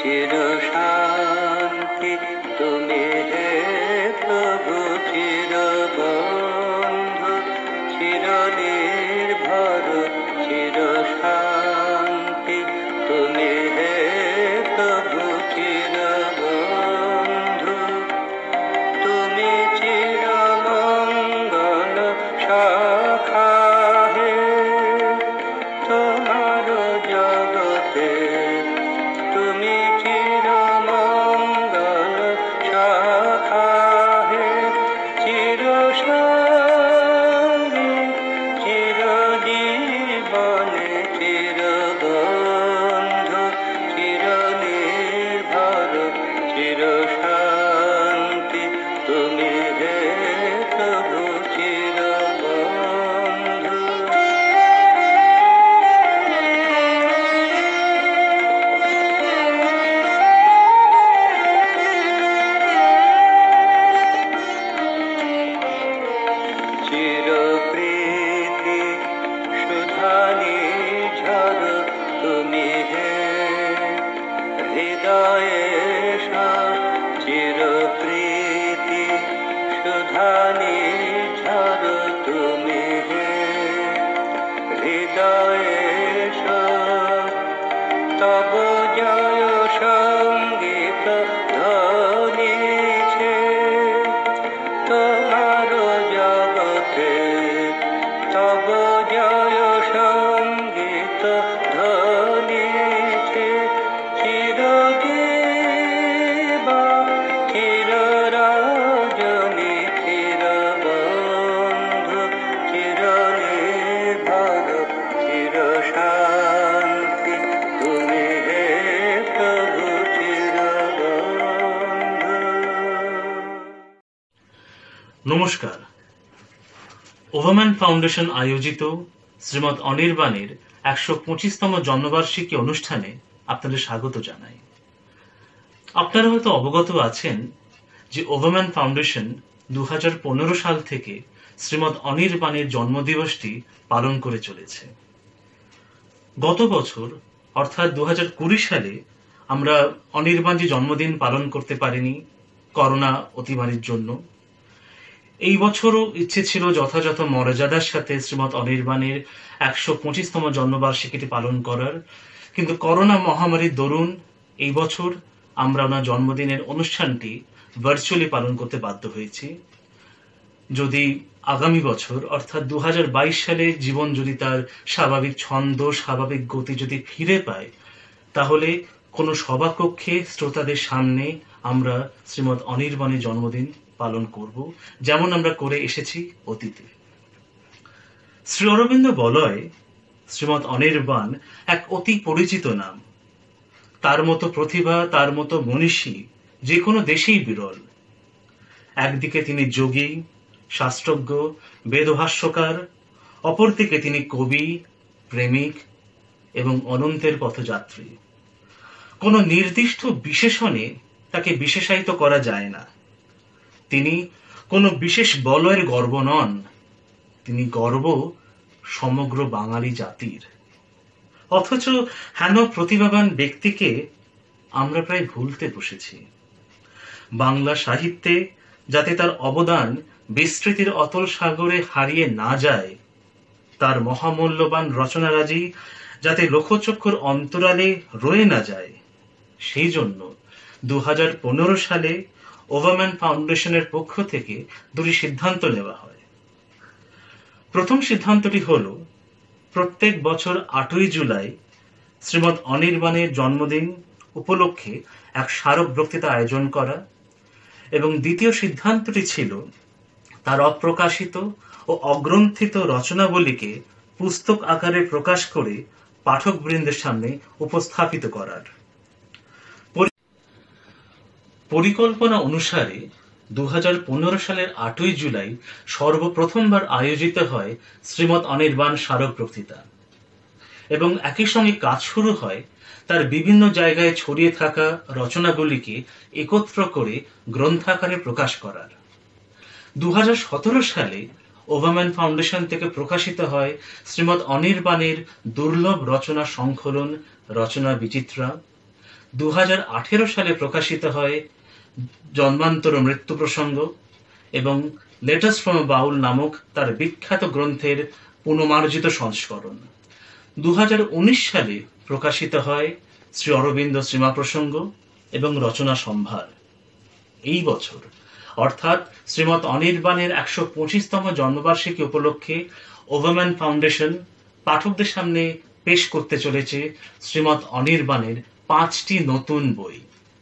চির শান্তি তুমি হে প্রভু, চির বন্ধু, চির নির্ভর, চির শান্তি তুমি হে প্রভু, চির বন্ধু। তুমি চির মঙ্গল শাখা হে তোমার জগতে, তুমি চির মঙ্গল শাখা হে চির সঙ্গী চির জীবনে, চির বন্ধু, চির নির্ভর, চির শান্তি তুমি হে প্রভু, চির বন্ধু। চির প্রীতি সুধানি ঝড় তুমি হে হৃদয়ে, চির প্রীতি সুধানি ঝড় তুমি হে হৃদয়ে, তব জয় সঙ্গীত ধ্বনিছে তোমার জগতে, তব জয় সঙ্গীত ধ্বনিছে চির দিবা, চির রজনী, চির বন্ধু, চির নির্ভর, চির শান্তি তুমি হে প্রভু, চির বন্ধু। নমস্কার। ওভারম্যান ফাউন্ডেশন আয়োজিত শ্রীমৎ অনির্বাণের 125তম জন্মবার্ষিকী অনুষ্ঠানে আপনাদের স্বাগত জানাই। আপনারা হয়তো অবগত আছেন যে ওভারম্যান ফাউন্ডেশন 2015 সাল থেকে শ্রীমৎ অনির্বাণের জন্মদিবসটি পালন করে চলেছে। গত বছর অর্থাৎ 2020 সালে আমরা অনির্বাণজি জন্মদিন পালন করতে পারিনি করোনা অতিমারির জন্য। এই বছরও ইচ্ছে ছিল যথাযথ মর্যাদার সাথে শ্রীমৎ অনির্বাণের 125তম জন্মবার্ষিকীটি পালন করার, কিন্তু করোনা মহামারীর দরুন এই বছর আমরা ওনার জন্মদিনের অনুষ্ঠানটি ভার্চুয়ালি পালন করতে বাধ্য হয়েছি। যদি আগামী বছর অর্থাৎ 2022 সালে জীবন যদি তার স্বাভাবিক ছন্দ, স্বাভাবিক গতি যদি ফিরে পায়, তাহলে কোনো সভাকক্ষে শ্রোতাদের সামনে আমরা শ্রীমৎ অনির্বাণের জন্মদিন পালন করব, যেমন আমরা করে এসেছি অতীতে। শ্রী অরবিন্দ বলয় শ্রীমৎ অনির্বাণ এক অতি পরিচিত নাম। তার মতো প্রতিভা, তার মতো মনীষী যে কোনো দেশেই বিরল। একদিকে তিনি যোগী, শাস্ত্রজ্ঞ, বেদভাষ্যকার, অপরদিকে তিনি কবি, প্রেমিক এবং অনন্তের পথযাত্রী। কোনো নির্দিষ্ট বিশেষণে তাকে বিশেষায়িত করা যায় না। তিনি কোনো বিশেষ বলয়ের গর্ব নন, তিনি গর্ব সমগ্র বাঙালি জাতির। অথচ হেন প্রতিভাবান ব্যক্তিকে আমরা প্রায় ভুলতে বসেছি। বাংলা সাহিত্যে যাতে তার অবদান বিস্তৃতির অতল সাগরে হারিয়ে না যায়, তার মহামূল্যবান রচনারাজি যাতে লোকচক্ষুর অন্তরালে রয়ে না যায়, সেই জন্য 2015 সালে ওভারম্যান ফাউন্ডেশনের পক্ষ থেকে দুটি সিদ্ধান্ত নেওয়া হয়। প্রথম সিদ্ধান্তটি হল প্রত্যেক বছর 8ই জুলাই শ্রীমৎ অনির্বাণের জন্মদিন উপলক্ষে এক স্মারক বক্তৃতা আয়োজন করা, এবং দ্বিতীয় সিদ্ধান্তটি ছিল তার অপ্রকাশিত ও অগ্রন্থিত রচনাবলীকে পুস্তক আকারে প্রকাশ করে পাঠকবৃন্দের সামনে উপস্থাপিত করার। পরিকল্পনা অনুসারে 2015 সালের 8ই জুলাই সর্বপ্রথমবার আয়োজিত হয় শ্রীমৎ অনির্বাণ স্মারক বক্তৃতা, এবং একই সঙ্গে কাজ শুরু হয় তার বিভিন্ন জায়গায় ছড়িয়ে থাকা রচনাগুলিকে একত্র করে গ্রন্থাকারে প্রকাশ করার। 2017 সালে ওভারম্যান ফাউন্ডেশন থেকে প্রকাশিত হয় শ্রীমৎ অনির্বাণের দুর্লভ রচনা সংকলন রচনা বিচিত্রা। 2018 সালে প্রকাশিত হয় জন্মান্তর মৃত্যু প্রসঙ্গ এবং লেটার্স ফ্রম বাউল নামক তার বিখ্যাত গ্রন্থের পুনর্মার্জিত সংস্করণ। 2019 সালে প্রকাশিত হয় শ্রী অরবিন্দ শ্রীমা প্রসঙ্গ এবং রচনা সম্ভার। এই বছর অর্থাৎ শ্রীমৎ অনির্বাণের 125তম জন্মবার্ষিকী উপলক্ষে ওভারম্যান ফাউন্ডেশন পাঠকদের সামনে পেশ করতে চলেছে শ্রীমৎ অনির্বাণের 5টি নতুন বই।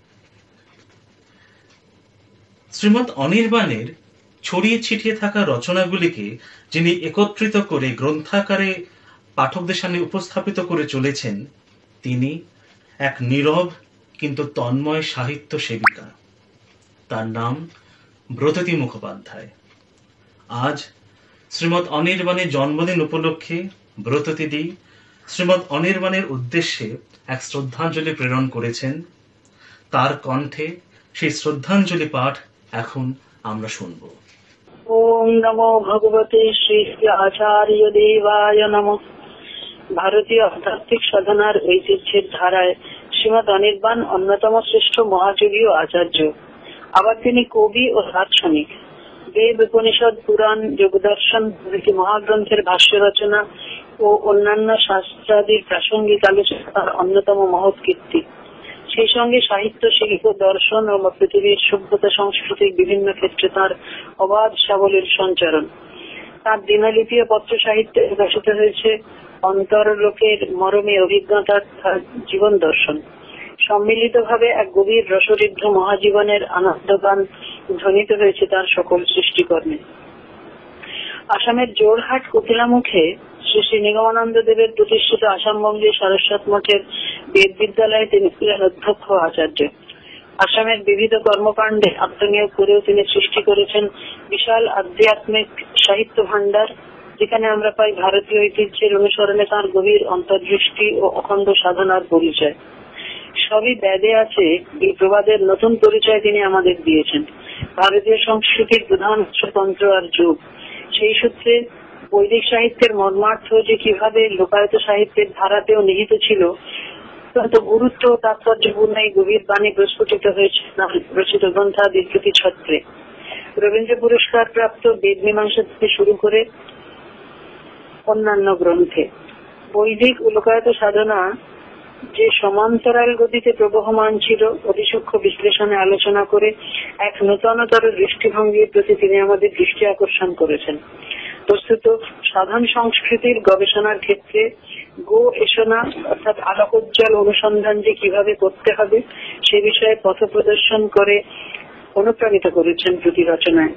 শ্রীমৎ অনির্বাণের ছড়িয়ে ছিটিয়ে থাকা রচনাগুলিকে যিনি একত্রিত করে গ্রন্থাকারে পাঠকদের সামনে উপস্থাপিত করে চলেছেন, তিনি এক নীরব কিন্তু তন্ময় সাহিত্য সেবিকা। তার নাম ব্রততী মুখোপাধ্যায়। আজ শ্রীমৎ অনির্বাণের জন্মদিন উপলক্ষে ব্রততীদি শ্রীমৎ অনির্বাণের উদ্দেশ্যে এক শ্রদ্ধাঞ্জলি প্রেরণ করেছেন। তার কণ্ঠে সেই শ্রদ্ধাঞ্জলি পাঠ এখন আমরা শুনব। ওম নমো ভগবতে শ্রী আচার্য দেবায় নমঃ। ভারতীয় আধ্যাত্মিক সাধনার ঐতিহ্যের ধারায় শ্রীমৎ অনির্বাণ অন্যতম শ্রেষ্ঠ মহাযোগী ও আচার্য। আবার তিনি কবি ও দার্শনিক। বেদ, উপনিষদ, পুরাণ, যোগদর্শন প্রভৃতি মহাগ্রন্থের ভাষ্য রচনা ও অন্যান্য শাস্ত্রাদির প্রাসঙ্গিক আলোচনা তার অন্যতম মহৎ কীর্তি। সেই সঙ্গে সাহিত্য, শিল্প, দর্শন ও পৃথিবীর সভ্যতা সংস্কৃতির বিভিন্ন ক্ষেত্রে তার অবাধ সাবলীল সঞ্চারণ। তার দিনলিপি ও পত্র সাহিত্যে প্রকাশিত হয়েছে অন্তরলোকের মরমী অভিজ্ঞতার জীবন দর্শন। সম্মিলিতভাবে এক গভীর রসঋদ্ধ মহাজীবনের আনন্দগান ধ্বনিত হয়েছে তার সকল সৃষ্টিকর্মে। আসামের জোরহাট কোকিলামুখে শ্রী শ্রী নিগমানন্দ দেবের প্রতিষ্ঠিত আসামবঙ্গের সারস্বত মঠের বেদ বিদ্যালয়ে তিনি ছিলেন অধ্যক্ষ আচার্য। আসামের বিবিধ কর্মকাণ্ডে আত্মনিয়োগ করেও তিনি সৃষ্টি করেছেন বিশাল আধ্যাত্মিক সাহিত্য ভান্ডার, যেখানে আমরা পাই ভারতীয় ঐতিহ্যের অনুসরণে তাঁর গভীর অন্তর্দৃষ্টি ও অখণ্ড সাধনার পরিচয়। সবই বেদে আছে, এই প্রবাদের নতুন পরিচয় তিনি আমাদের দিয়েছেন। ভারতীয় সংস্কৃতির প্রধান তন্ত্র আর যোগ। সেই সূত্রে বৈদিক সাহিত্যের মর্মার্থ যে কিভাবে লোকায়ত সাহিত্যের ধারাতেও নিহিত ছিল, অত্যন্ত গুরুত্ব ও তাৎপর্যপূর্ণ এই গভীর বাণী প্রস্ফুটিত হয়েছে রচিত গ্রন্থাদির প্রতি ছত্রে। রবীন্দ্র পুরস্কার প্রাপ্ত বেদ মীমাংসা থেকে শুরু করে অন্যান্য গ্রন্থে বৈদিক ও লোকায়ত সাধনা যে সমান্তরাল গতিতে প্রবহমান ছিল, অতি সূক্ষ্ম বিশ্লেষণে আলোচনা করে এক নূতনতর দৃষ্টিভঙ্গির প্রতি তিনি আমাদের দৃষ্টি আকর্ষণ করেছেন। বস্তুত সাধন সংস্কৃতির গবেষণার ক্ষেত্রে গো এসনা অর্থাৎ আলোকোজ্জ্বল অনুসন্ধান যে কিভাবে করতে হবে সে বিষয়ে পথ প্রদর্শন করে অনুপ্রাণিত করেছেন প্রতি রচনায়।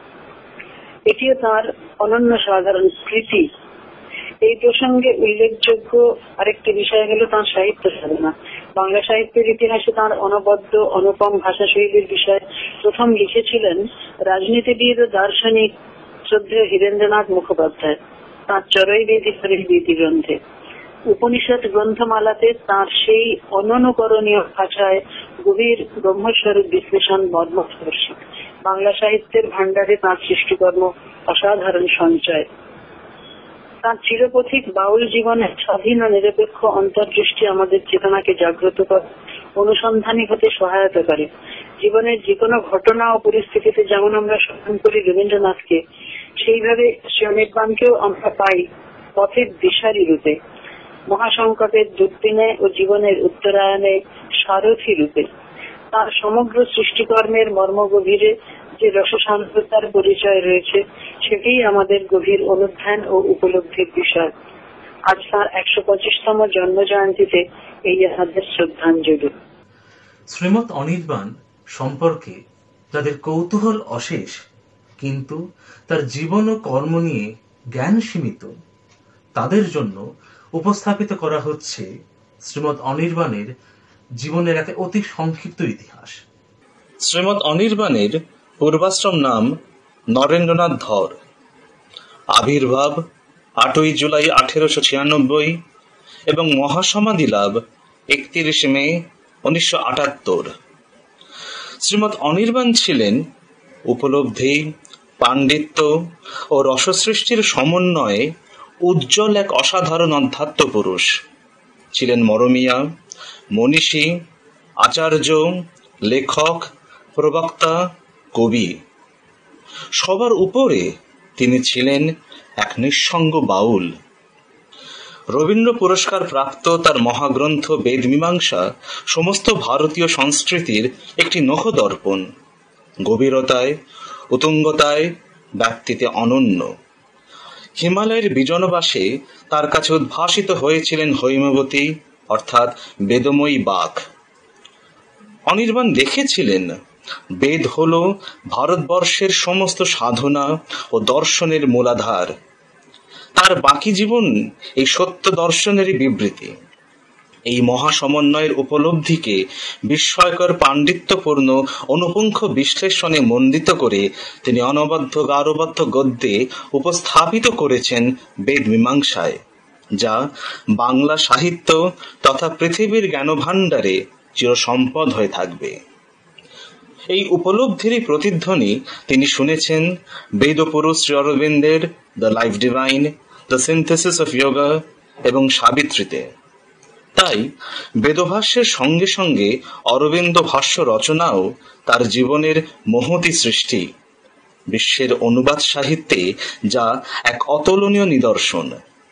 এটিও তাঁর অনন্য সাধারণ স্মৃতি। এই প্রসঙ্গে উল্লেখযোগ্য আরেকটি বিষয় হল তাঁর সাহিত্য সাধনা। বাংলা সাহিত্যের ইতিহাসে তাঁর অনবদ্য অনুপম ভাষা শৈলীর বিষয়ে প্রথম লিখেছিলেন রাজনীতিবিদ ও দার্শনিক শ্রদ্ধেয় হীরেন্দ্রনাথ মুখোপাধ্যায় তাঁর চরৈবেদী হরিবেদী গ্রন্থে। উপনিষদ গ্রন্থমালাতে তাঁর সেই অননুকরণীয় ভাষায় গভীর ব্রহ্মস্বরূপ বিশ্লেষণ মর্মস্পর্শী। বাংলা সাহিত্যের ভান্ডারে তাঁর সৃষ্টিকর্ম অসাধারণ সঞ্চয়। তাঁর চিরপথিক বাউল জীবনের স্বাধীন ও নিরপেক্ষ অন্তর্দৃষ্টি আমাদের চেতনাকে জাগ্রত করে, অনুসন্ধানী হতে সহায়তা করে। জীবনের যে কোনো ঘটনা ও পরিস্থিতিতে যেমন আমরা স্মরণ করি রবীন্দ্রনাথকে, সেইভাবে শ্রী অনির্বাণকেও আমরা পাই পথের দিশারি রূপে, মহাসংকটের দুর্দিনে ও জীবনের উত্তরায়ণে সারথী রূপে। তার সমগ্র সৃষ্টিকর্মের মর্মগভীরে যে রসসান্দ্রতার পরিচয় রয়েছে, সেটাই আমাদের গভীর অনুধ্যান ও উপলব্ধির বিষয়। আজ তাঁর 125তম জন্ম জয়ন্তীতে এই আমাদের শ্রদ্ধাঞ্জলি। শ্রীমৎ অনির্বাণ সম্পর্কে যাদের কৌতূহল অশেষ, কিন্তু তার জীবন ও কর্ম নিয়ে জ্ঞান সীমিত, তাদের জন্য উপস্থাপিত করা হচ্ছে শ্রীমৎ অনির্বাণের জীবনের এক অতি সংক্ষিপ্ত ইতিহাস। শ্রীমৎ অনির্বাণের পূর্বাশ্রম নাম নরেন্দ্রনাথ ধর। আবির্ভাব 8ই জুলাই 1896 এবং মহাসমাধি লাভ 31 মে 1978। শ্রীমৎ অনির্বাণ ছিলেন উপলব্ধি, পাণ্ডিত্য ও রসসৃষ্টির সমন্বয়ে উজ্জ্বল এক অসাধারণ অধ্যাত্ম পুরুষ। ছিলেন মরমিয়া, মনীষী আচার্য, লেখক, প্রবক্তা, কবি, সবার উপরে তিনি ছিলেন এক নিঃসঙ্গ বাউল। রবীন্দ্র পুরস্কার প্রাপ্ত তার মহাগ্রন্থ বেদমীমাংসা সমস্ত ভারতীয় সংস্কৃতির একটি নখদর্পণ। গভীরতায়, উতুঙ্গতায়, ব্যক্তিতে অনন্য। হিমালয়ের বিজনবাসে তার কাছে উদ্ভাসিত হয়েছিলেন হৈমবতী অর্থাৎ বেদময়ী বাক। অনির্বাণ দেখেছিলেন বেদ হল ভারতবর্ষের সমস্ত সাধনা ও দর্শনের মূলাধার। তার বাকি জীবন এই সত্য দর্শনেরই বিবৃতি। এই মহাসমন্বয়ের উপলব্ধিকে বিস্ময়কর পাণ্ডিত্যপূর্ণ অনুপুঙ্খ বিশ্লেষণে মণ্ডিত করে তিনি অনবদ্য গারবদ্ধ গদ্যে উপস্থাপিত করেছেন বেদমীমাংসায়, যা বাংলা সাহিত্য তথা পৃথিবীর জ্ঞানভাণ্ডারে চিরসম্পদ হয়ে থাকবে। এই উপলব্ধিরই প্রতিধ্বনি তিনি শুনেছেন বেদপুরুষ শ্রী অরবিন্দের the life divine, the synthesis of yoga এবং সাবিত্রীতে। তাই বেদভাষ্যের সঙ্গে সঙ্গে অরবিন্দ ভাষ্য রচনাও তার জীবনের মহতী সৃষ্টি, বিশ্বের অনুবাদ সাহিত্যে যা এক অতুলনীয় নিদর্শন।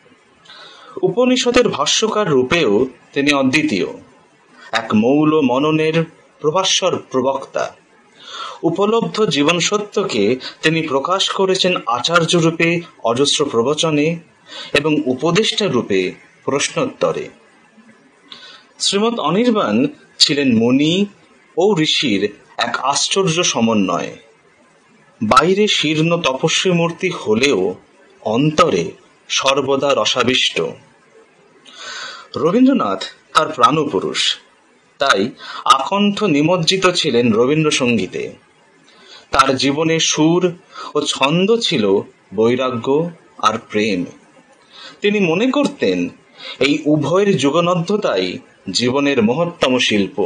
উপনিষদের ভাষ্যকার রূপেও তিনি অদ্বিতীয়, এক মৌল মননের প্রভাস্বর প্রবক্তা। উপলব্ধ জীবন সত্যকে তিনি প্রকাশ করেছেন আচার্য রূপে অজস্র প্রবচনে এবং উপদেষ্টা রূপে প্রশ্নোত্তরে। শ্রীমৎ অনির্বাণ ছিলেন মুনি ও ঋষির এক আশ্চর্য সমন্বয়। বাইরে শীর্ণ তপস্বী মূর্তি হলেও অন্তরে সর্বদা রসাবিষ্ট। রবীন্দ্রনাথ তার প্রাণপুরুষ, তাই আকণ্ঠ নিমজ্জিত ছিলেন রবীন্দ্রসঙ্গীতে। তার জীবনে সুর ও ছন্দ ছিল বৈরাগ্য আর প্রেম। তিনি মনে করতেন এই উভয়ের যুগনদ্ধতাই জীবনের মহত্তম শিল্প।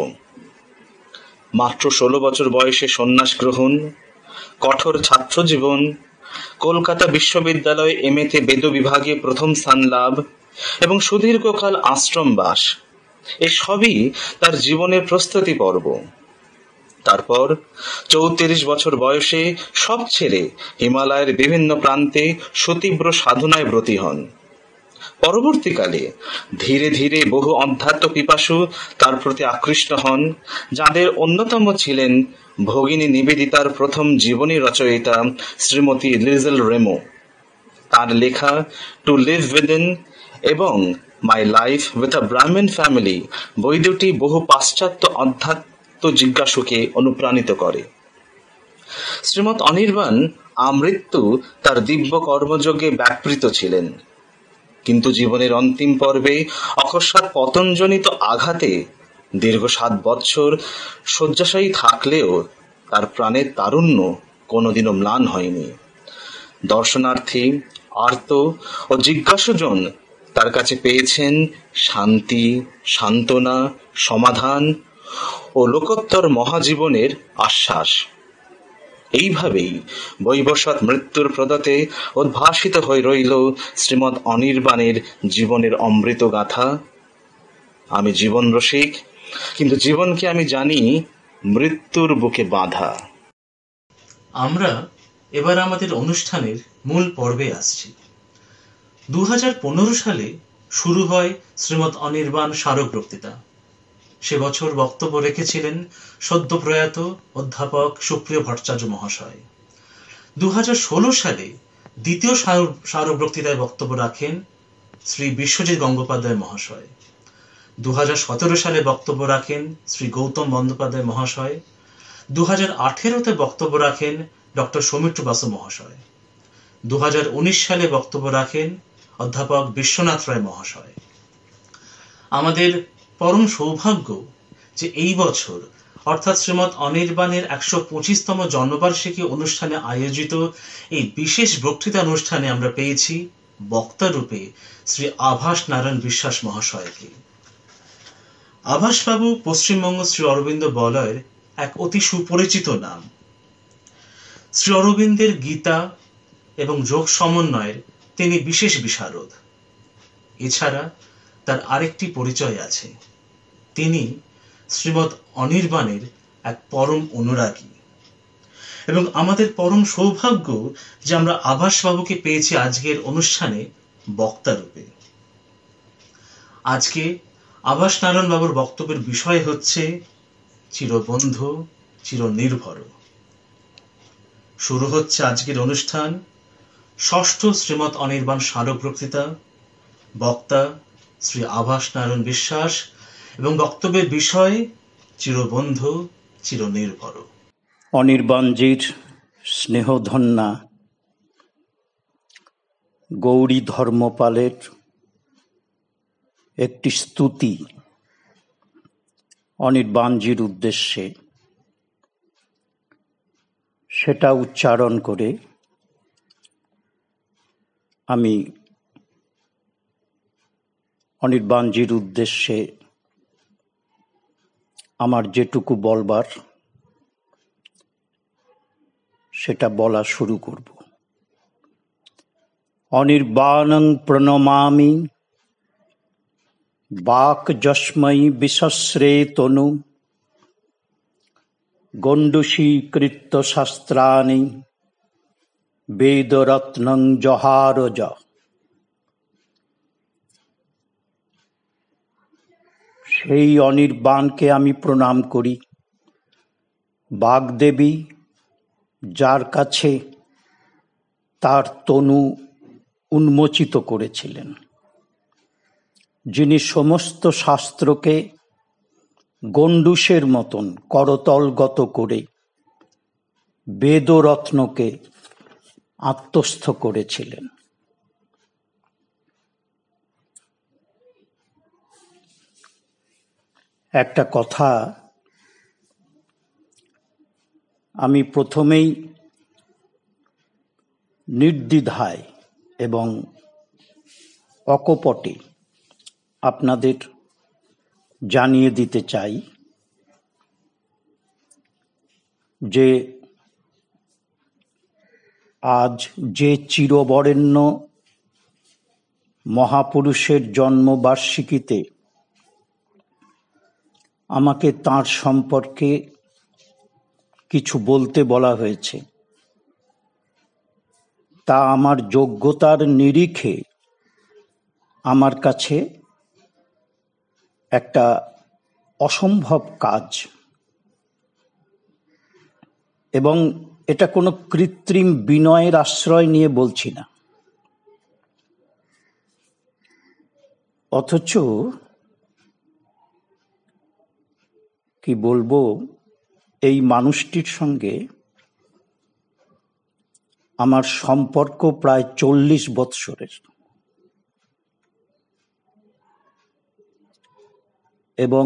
মাত্র 16 বছর বয়সে সন্ন্যাস গ্রহণ, কঠোর ছাত্র জীবন, কলকাতা বিশ্ববিদ্যালয়ে এমএতে বেদ বিভাগে প্রথম স্থান লাভ এবং সুদীর্ঘকাল আশ্রমবাস, এসবই তার জীবনের প্রস্তুতি পর্ব। তারপর 34 বছর বয়সে সব ছেড়ে হিমালয়ের বিভিন্ন প্রান্তে সুতীব্র সাধনায় ব্রতী হন। পরবর্তীকালে ধীরে ধীরে বহু অধ্যাত্ম পিপাসু তার প্রতি আকৃষ্ট হন, যাদের অন্যতম ছিলেন ভগিনী নিবেদিতার প্রথম জীবনী রচয়িতা শ্রীমতী লিজেল রেমো। তার লেখা টু লিভ উইদিন এবং মাই লাইফ উইথ আ ব্রাহ্মণ ফ্যামিলি বই দুটি বহু পাশ্চাত্য অধ্যাত্ম জিজ্ঞাসুকে অনুপ্রাণিত করে। শ্রীমৎ অনির্বাণ আমৃত্যু তার দিব্য কর্মযোগে ব্যাপৃত ছিলেন, কিন্তু জীবনের অন্তিম পর্বে অকস্মাৎ পতনজনিত আঘাতে দীর্ঘ 7 বৎসর শয্যাশায়ী থাকলেও তার প্রাণের তারুণ্য কোনোদিনও ম্লান হয়নি। দর্শনার্থী, আর্ত ও জিজ্ঞাসুজন তার কাছে পেয়েছেন শান্তি, সান্ত্বনা, সমাধান ও লোকোত্তর মহাজীবনের আশ্বাস। এইভাবেই বৈবস্বত মৃত্যুর প্রদতে উদ্ভাসিত হয়ে রইল শ্রীমৎ অনির্বাণের জীবনের অমৃত গাথা। আমি জীবন রসিক, কিন্তু জীবনকে আমি জানি মৃত্যুর বুকে বাঁধা। আমরা এবার আমাদের অনুষ্ঠানের মূল পর্বে আসছি। 2015 সালে শুরু হয় শ্রীমৎ অনির্বাণ স্মারক বক্তৃতা। সে বছর বক্তব্য রেখেছিলেন সদ্য প্রয়াত অধ্যাপক সুপ্রিয় ভট্টাচার্য মহাশয়। 2016 সালে দ্বিতীয় স্মারক বক্তৃতায় বক্তব্য রাখেন শ্রী বিশ্বজিৎ গঙ্গোপাধ্যায় মহাশয়। 2017 সালে বক্তব্য রাখেন শ্রী গৌতম বন্দ্যোপাধ্যায় মহাশয়। 2018-তে বক্তব্য রাখেন ডক্টর সৌমিত্র বাসু মহাশয়। 2019 সালে বক্তব্য রাখেন অধ্যাপক বিশ্বনাথ রায় মহাশয়। আমাদের পরম সৌভাগ্য যে এই বছর অর্থাৎ শ্রীমৎ অনির্বাণের 125তম জন্মবার্ষিকী অনুষ্ঠানে আয়োজিত এই বিশেষ বক্তৃতা অনুষ্ঠানে আমরা পেয়েছি বক্তা রূপে শ্রী আভাস নারায়ণ বিশ্বাস মহাশয়কে। আভাসবাবু পশ্চিমবঙ্গ শ্রী অরবিন্দ বলয়ের এক অতি সুপরিচিত নাম। শ্রী অরবিন্দের গীতা এবং যোগ সমন্বয়ের তিনি বিশেষ বিশারদ। এছাড়া তার আরেকটি পরিচয় আছে, তিনি শ্রীমৎ অনির্বাণের এক পরম অনুরাগী, এবং আমাদের পরম সৌভাগ্য যে আমরা আভাসবাবুকে পেয়েছি আজকের অনুষ্ঠানে বক্তা রূপে। আজকে আভাস নারায়ণ বাবুর বক্তব্যের বিষয় হচ্ছে চিরবন্ধু চিরনির্ভর। শুরু হচ্ছে আজকের অনুষ্ঠান। ষষ্ঠ শ্রীমৎ অনির্বাণ স্মারক বক্তৃতা, বক্তা শ্রী আভাস নারায়ণ বিশ্বাস, এবং বক্তব্যের বিষয় চিরবন্ধু চিরনির্ভর। অনির্বাণজির স্নেহধন্যা গৌরী ধর্মপালের একটি স্তুতি অনির্বাণজির উদ্দেশ্যে, সেটা উচ্চারণ করে আমি অনির্বাণজির উদ্দেশ্যে আমার যেটুকু বলবার সেটা বলা শুরু করব। অনির্বাণং প্রণমামি বাক যস্মৈ বিসস্রে তনু গণ্ডূষীকৃত্য শাস্ত্রাণি বেদরত্নং জহারজ। সেই অনির্বাণকে আমি প্রণাম করি, বাগদেবী যার কাছে তার তনু উন্মোচিত করেছিলেন, যিনি সমস্ত শাস্ত্রকে গণ্ডূষের মতন করতলগত করে বেদরত্নকে আত্মস্থ করেছিলেন। একটা কথা আমি প্রথমেই নির্দ্বিধায় এবং অকপটে আপনাদের জানিয়ে দিতে চাই যে আজ যে চিরবরেণ্য মহাপুরুষের জন্মবার্ষিকীতে আমাকে তাঁর সম্পর্কে কিছু বলতে বলা হয়েছে, তা আমার যোগ্যতার নিরিখে আমার কাছে একটা অসম্ভব কাজ, এবং এটা কোনো কৃত্রিম বিনয়ের আশ্রয় নিয়ে বলছি না। অথচ কি বলবো, এই মানুষটির সঙ্গে আমার সম্পর্ক প্রায় 40 বৎসরের, এবং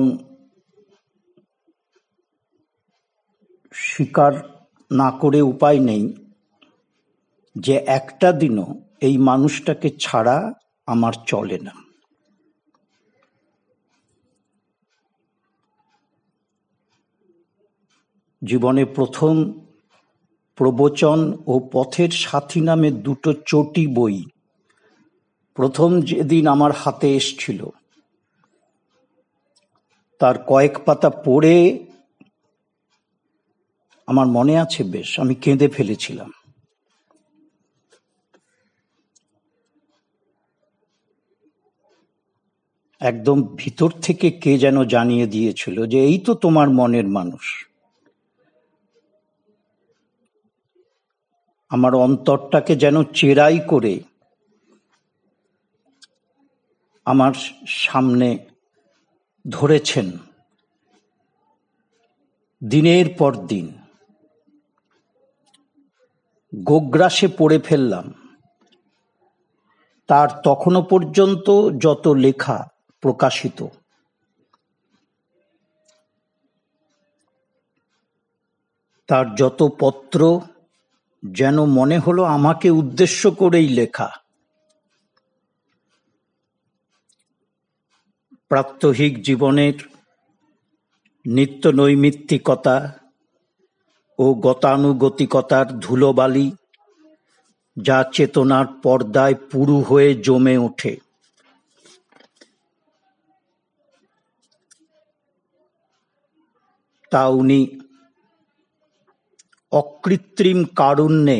স্বীকার না করে উপায় নেই যে একটা দিনও এই মানুষটাকে ছাড়া আমার চলে না। জীবনে প্রথম প্রবচন ও পথের সাথী নামে দুটো চটি বই প্রথম যেদিন আমার হাতে এসছিল, তার কয়েক পাতা পড়ে আমার মনে আছে বেশ, আমি কেঁদে ফেলেছিলাম। একদম ভিতর থেকে কে যেন জানিয়ে দিয়েছিল যে এই তো তোমার মনের মানুষ। আমার অন্তরটাকে যেন চেরাই করে আমার সামনে ধরেছেন দিনের পর দিন। গোগ্রাসে পড়ে ফেললাম তার তখনো পর্যন্ত যত লেখা প্রকাশিত, তার যত পত্র যেন মনে হলো আমাকে উদ্দেশ্য করেই লেখা। প্রাত্যহিক জীবনের নিত্য নৈমিত্তিকতা ও গতানুগতিকতার ধুলোবালি যা চেতনার পর্দায় পুরু হয়ে জমে ওঠে, তা উনি অকৃত্রিম কারুণ্যে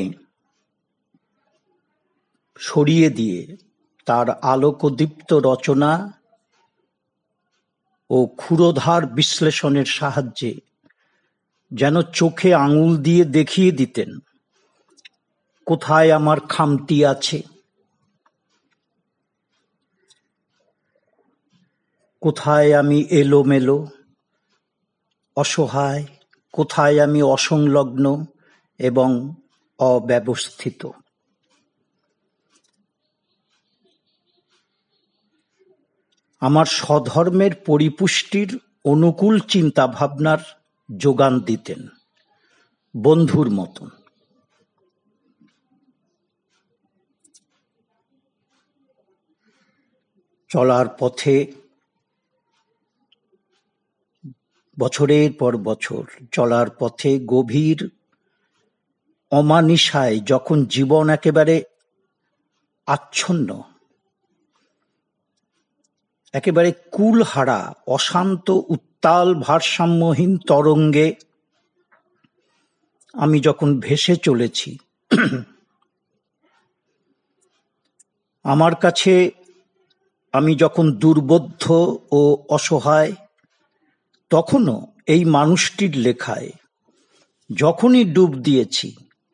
সরিয়ে দিয়ে তার আলোকদীপ্ত রচনা ও ক্ষুরোধার বিশ্লেষণের সাহায্যে যেন চোখে আঙুল দিয়ে দেখিয়ে দিতেন কোথায় আমার খামতি আছে, কোথায় আমি এলোমেলো অসহায়, কোথায় আমি অসংলগ্ন এবং অব্যবস্থিত। আমার স্বধর্মের পরিপুষ্টির অনুকূল চিন্তা ভাবনার যোগান দিতেন বন্ধুর মতন। চলার পথে বছরের পর বছর চলার পথে গভীর অমানিসায় যখন জীবন একেবারে আচ্ছন্ন, একেবারে কুলহারা অশান্ত উত্তাল ভারসাম্যহীন তরঙ্গে আমি যখন ভেসে চলেছি, আমার কাছে আমি যখন দুর্বোধ্য ও অসহায়, তখনও এই মানুষটির লেখায় যখনই ডুব দিয়েছি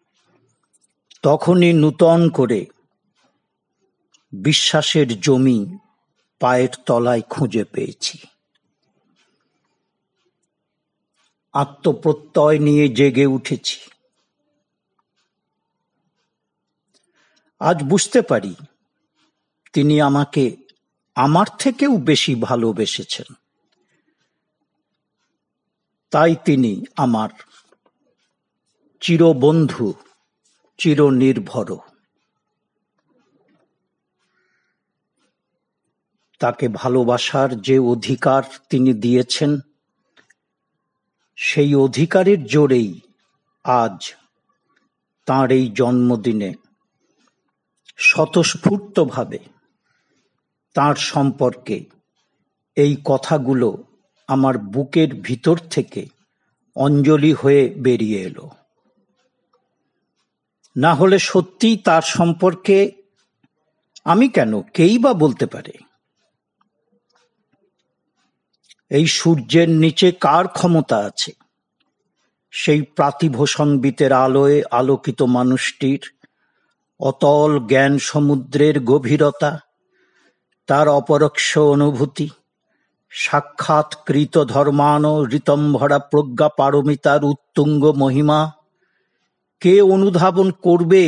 তখনই নূতন করে বিশ্বাসের জমি পায়ের তলায় খুঁজে পেয়েছি। আত্মপ্রত্যয় নিয়ে জেগে উঠেছি। আজ বুঝতে পারি তিনি আমাকে আমার থেকেও বেশি ভালোবেসেছেন। তাই তিনি আমার চিরবন্ধু, চিরনির্ভর। তাকে ভালোবাসার যে অধিকার তিনি দিয়েছেন, সেই অধিকারের জোরেই আজ তাঁর এই জন্মদিনে স্বতঃস্ফূর্তভাবে তাঁর সম্পর্কে এই কথাগুলো আমার বুকের ভিতর থেকে অঞ্জলি হয়ে বেরিয়ে এলো। না হলে সত্যিই তার সম্পর্কে আমি কেন, কেই বা বলতে পারে এই সূর্যের নিচে কার ক্ষমতা আছে সেই পার্থিব সংবিতের আলোয় আলোকিত মানুষটির অতল জ্ঞান সমুদ্রের গভীরতা, তার অপরোক্ষ অনুভূতি, সাক্ষাৎকৃত ধর্মান ঋতম্ভরা প্রজ্ঞা পারমিতার উত্তুঙ্গ মহিমা কে অনুধাবন করবে?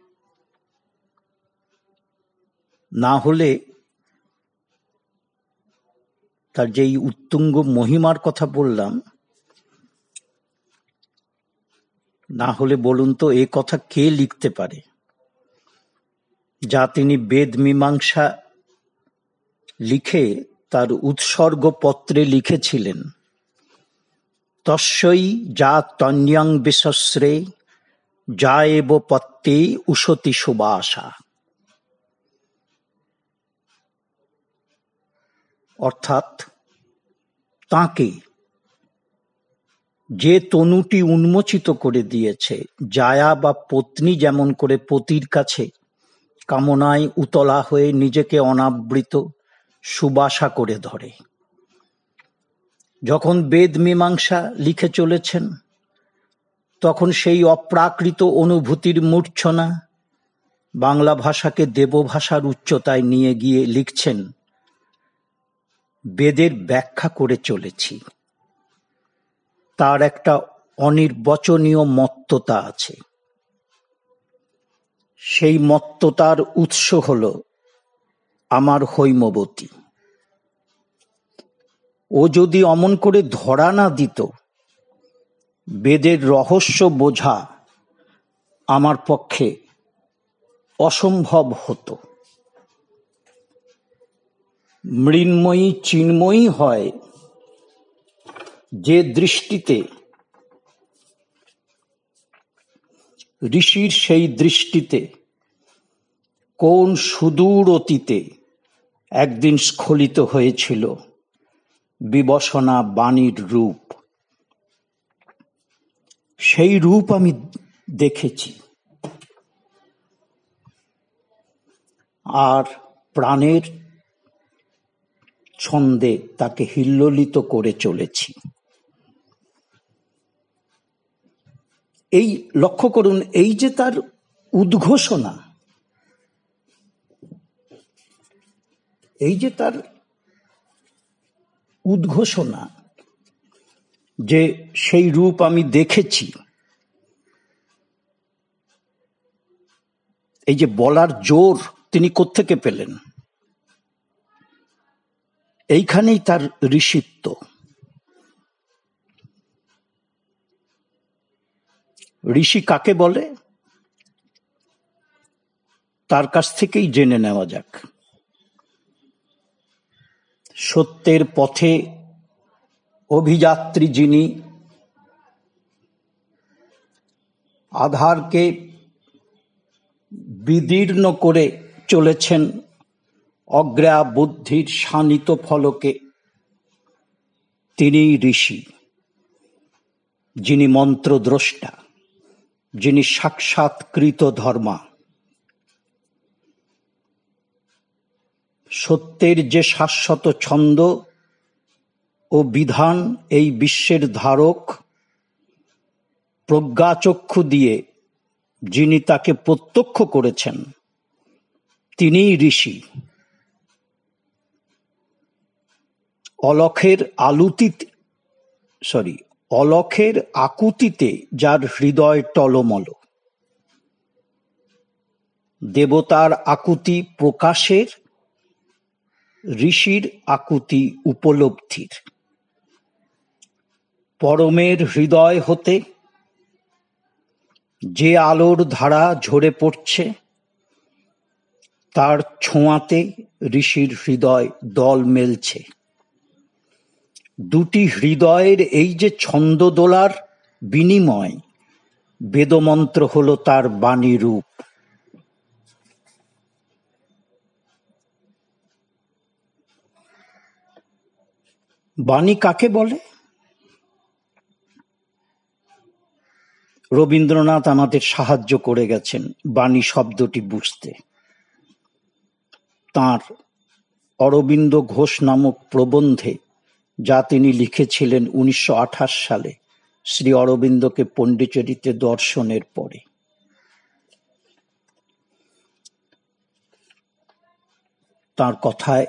না হলে তার যেই উত্তুঙ্গ মহিমার কথা বললাম, না হলে বলুন তো এ কথা কে লিখতে পারে যা তিনি বেদ মীমাংসা লিখে তার উৎসর্গপত্রে লিখেছিলেন, তস্যৈ যা তন্যাং বিশস্রে যা এব পত্তে উশতি সুবাসা। অর্থাৎ তাঁকে যে তনুটি উন্মোচিত করে দিয়েছে, জায়া বা পত্নী যেমন করে পতির কাছে কামনায় উতলা হয়ে নিজেকে অনাবৃত সুবাসা করে ধরে, যখন বেদ মীমাংসা লিখে চলেছেন তখন সেই অপ্রাকৃত অনুভূতির মূর্ছনা বাংলা ভাষাকে দেবভাষার উচ্চতায় নিয়ে গিয়ে লিখছেন, বেদের ব্যাখ্যা করে চলেছি। তার একটা অনির্বচনীয় মত্ততা আছে। সেই মত্ততার উৎস হল আমার হৈমবতী। ও যদি অমন করে ধরা না দিত, বেদের রহস্য বোঝা আমার পক্ষে অসম্ভব হতো। মৃন্ময়ী চিন্ময়ী হয় যে দৃষ্টিতে, ঋষির সেই দৃষ্টিতে কোন সুদূর অতীতে একদিন স্খলিত হয়েছিল বিবসনা বাণীর রূপ। সেই রূপ আমি দেখেছি, আর প্রাণের ছন্দে তাকে হিল্লোলিত করে চলেছি। এই লক্ষ্য করুন, এই যে তার উদ্ঘোষণা, যে সেই রূপ আমি দেখেছি, এই যে বলার জোর তিনি কোত্থেকে পেলেন? এইখানেই তার ঋষিত্ব। ঋষি কাকে বলে তার কাছ থেকেই জেনে নেওয়া যাক। সত্যের পথে অভিযাত্রী যিনি, আধারকে বিদীর্ণ করে চলেছেন অজ্ঞা বুদ্ধির শানিত ফলকে, তিনি ঋষি, যিনি মন্ত্রদ্রষ্টা, যিনি সাক্ষাৎকৃত ধর্মা। সত্যের যে শাশ্বত ছন্দ ও বিধান এই বিশ্বের ধারক, প্রজ্ঞাচক্ষু দিয়ে যিনি তাকে প্রত্যক্ষ করেছেন, তিনিই ঋষি। অলখের আকুতিতে যার হৃদয় টলমল, দেবতার আকুতি প্রকাশের, ঋষির আকুতি উপলব্ধির। পরমের হৃদয় হতে যে আলোর ধারা ঝরে পড়ছে, তার ছোঁয়াতে ঋষির হৃদয় দল মেলছে। দুটি হৃদয়ের এই যে ছন্দ দোলার বিনিময়, বেদমন্ত্র হল তার বাণী রূপ। বাণী কাকে বলে? রবীন্দ্রনাথ আমাদের সাহায্য করে গেছেন বাণী শব্দটি বুঝতে। তাঁর অরবিন্দ ঘোষ নামক প্রবন্ধে, যা তিনি লিখেছিলেন 1928 সালে শ্রী অরবিন্দকে পণ্ডিচেরিতে দর্শনের পরে। তাঁর কথায়,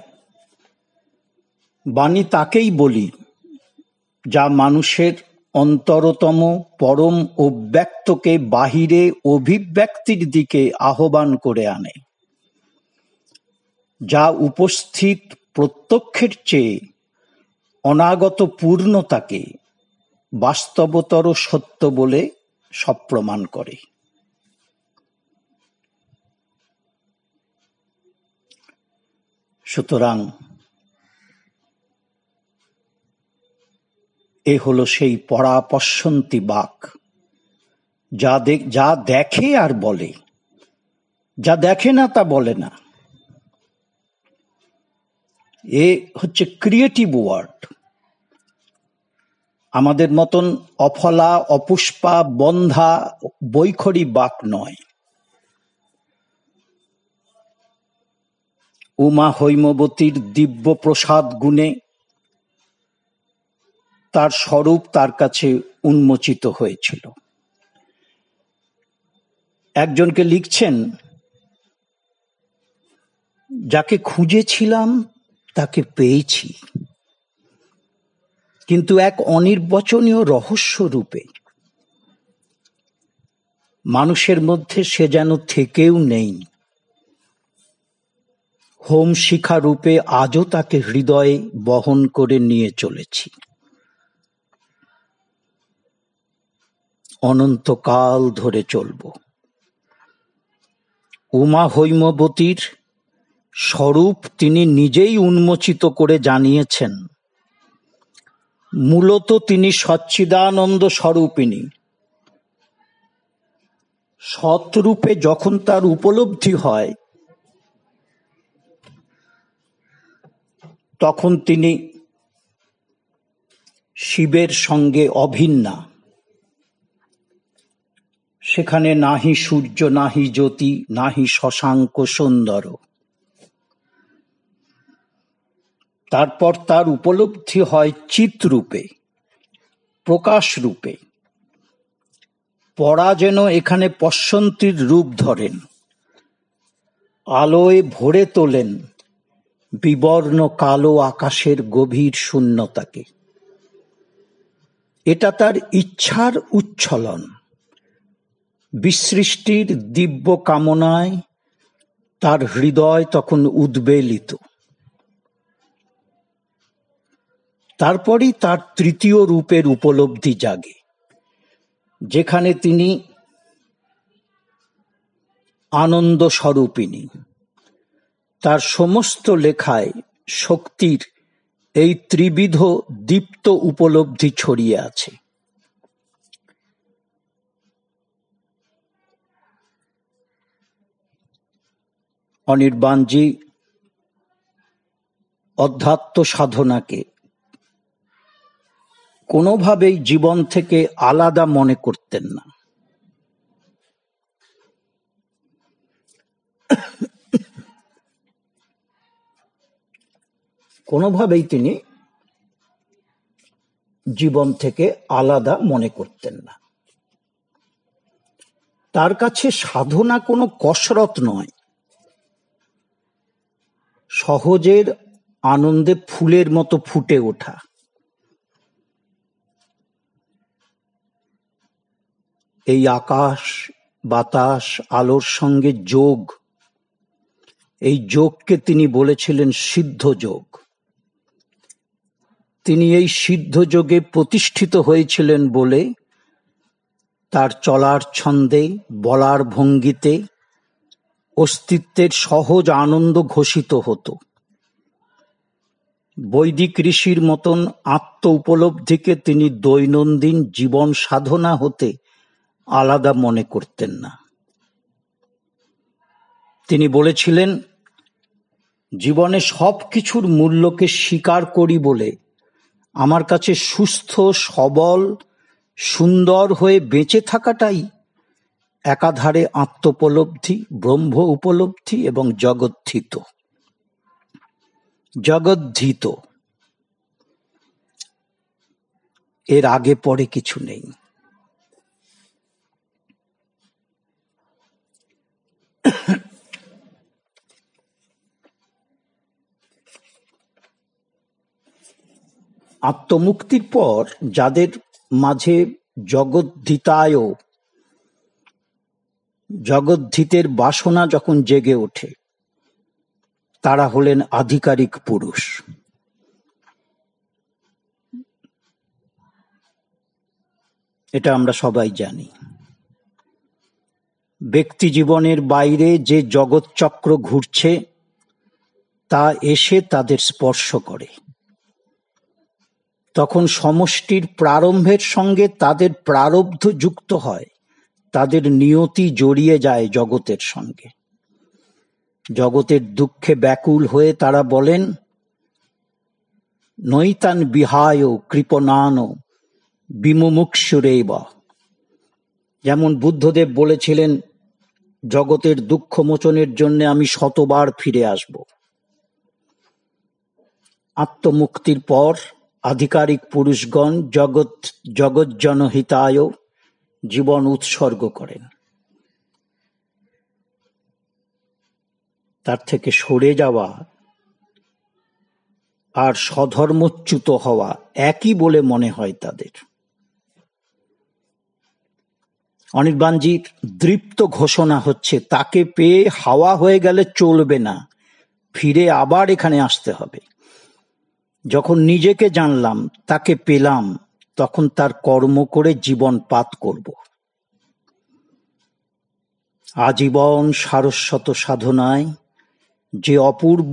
বাণী তাকেই বলি যা মানুষের অন্তরতম পরম অব্যক্তকে বাহিরে অভিব্যক্তির দিকে আহ্বান করে আনে, যা উপস্থিত প্রত্যক্ষের চেয়ে অনাগত পূর্ণতাকে বাস্তবতর সত্য বলে সপ্রমাণ করে। সুতরাং এ হলো সেই পরাপশ্যন্তি বাক, যা দেখে আর বলে, যা দেখে না তা বলে না। এ হচ্ছে ক্রিয়েটিভ ওয়ার্ড। আমাদের মতন অফলা, অপুষ্পা, বন্ধা, বৈখরি বাক নয়। উমা হৈমবতীর দিব্য প্রসাদ গুণে তার স্বরূপ তার কাছে উন্মোচিত হয়েছিল। একজনকে লিখছেন, যাকে খুঁজেছিলাম তাকে পেয়েছি, কিন্তু এক অনির্বচনীয় রহস্য রূপে। মানুষের মধ্যে সে যেন থেকেও নেই। হোম শিখা রূপে আজও তাকে হৃদয়ে বহন করে নিয়ে চলেছি। অনন্তকাল ধরে চলব। উমা হৈমবতীর স্বরূপ তিনি নিজেই উন্মোচিত করে জানিয়েছেন। মূলত তিনি সচ্চিদানন্দ স্বরূপিণী। সৎরূপে যখন তার উপলব্ধি হয়, তখন তিনি শিবের সঙ্গে অভিন্না। সেখানে নাহি সূর্য, নাহি জ্যোতি, নাহি শশাঙ্ক সুন্দর। তারপর তার উপলব্ধি হয় চিৎরূপে, প্রকাশ রূপে। পরা যেন এখানে পশ্যন্তীর রূপ ধরেন, আলোয় ভরে তোলেন বিবর্ণ কালো আকাশের গভীর শূন্যতাকে। এটা তার ইচ্ছার উচ্ছলন, বিসৃষ্টির দিব্য কামনায় তার হৃদয় তখন উদ্বেলিত। তারপরই তার তৃতীয় রূপের উপলব্ধি জাগে, যেখানে তিনি আনন্দ স্বরূপিণী। তার সমস্ত লেখায় শক্তির এই ত্রিবিধ দীপ্ত উপলব্ধি ছড়িয়ে আছে। অনির্বাণজি অধ্যাত্ম সাধনাকে কোনোভাবেই জীবন থেকে আলাদা মনে করতেন না। কোনোভাবেই তিনি জীবন থেকে আলাদা মনে করতেন না। তার কাছে সাধনা কোনো কসরত নয়, সহজের আনন্দে ফুলের মতো ফুটে ওঠা। এই আকাশ বাতাস আলোর সঙ্গে যোগ, এই যোগকে তিনি বলেছিলেন সিদ্ধ যোগ। তিনি এই সিদ্ধ যোগে প্রতিষ্ঠিত হয়েছিলেন বলে তার চলার ছন্দে, বলার ভঙ্গিতে অস্তিত্বের সহজ আনন্দ ঘোষিত হতো। বৈদিক ঋষির মতন আত্ম উপলব্ধিকে তিনি দৈনন্দিন জীবন সাধনা হতে আলাদা মনে করতেন না। তিনি বলেছিলেন, জীবনে সব কিছুর মূল্যকে স্বীকার করি বলে আমার কাছে সুস্থ, সবল, সুন্দর হয়ে বেঁচে থাকাটাই একাধারে আত্মোপলব্ধি, ব্রহ্ম উপলব্ধি এবং জগদ্ধিত। জগদ্ধিত, এর আগে পরে কিছু নেই। আত্মমুক্তির পর যাদের মাঝে জগদ্ধিতায়, জগদ্ধিতের বাসনা যখন জেগে ওঠে, তারা হলেন আধিকারিক পুরুষ। এটা আমরা সবাই জানি। ব্যক্তি জীবনের বাইরে যে জগৎচক্র ঘুরছে তা এসে তাদের স্পর্শ করে। তখন সমষ্টির প্রারম্ভের সঙ্গে তাদের প্রারব্ধ যুক্ত হয়, তাদের নিয়তি জড়িয়ে যায় জগতের সঙ্গে। জগতের দুঃখে ব্যাকুল হয়ে তারা বলেন, নৈতান বিহায় কৃপণান বিমুমুক্ষুরেব। যেমন বুদ্ধদেব বলেছিলেন, জগতের দুঃখ মোচনের জন্য আমি শতবার ফিরে আসব। আত্মমুক্তির পর আধিকারিক পুরুষগণ জগজ্জনহিতায় জীবন উৎসর্গ করেন। তার থেকে সরে যাওয়া আর স্বধর্মচ্যুত হওয়া একই বলে মনে হয় তাদের। অনির্বাণজির দৃপ্ত ঘোষণা হচ্ছে, তাকে পেয়ে হাওয়া হয়ে গেলে চলবে না, ফিরে আবার এখানে আসতে হবে। যখন নিজেকে জানলাম, তাকে পেলাম, তখন তার কর্ম করে জীবন পাত করব। আজীবন সারস্বত সাধনায় যে অপূর্ব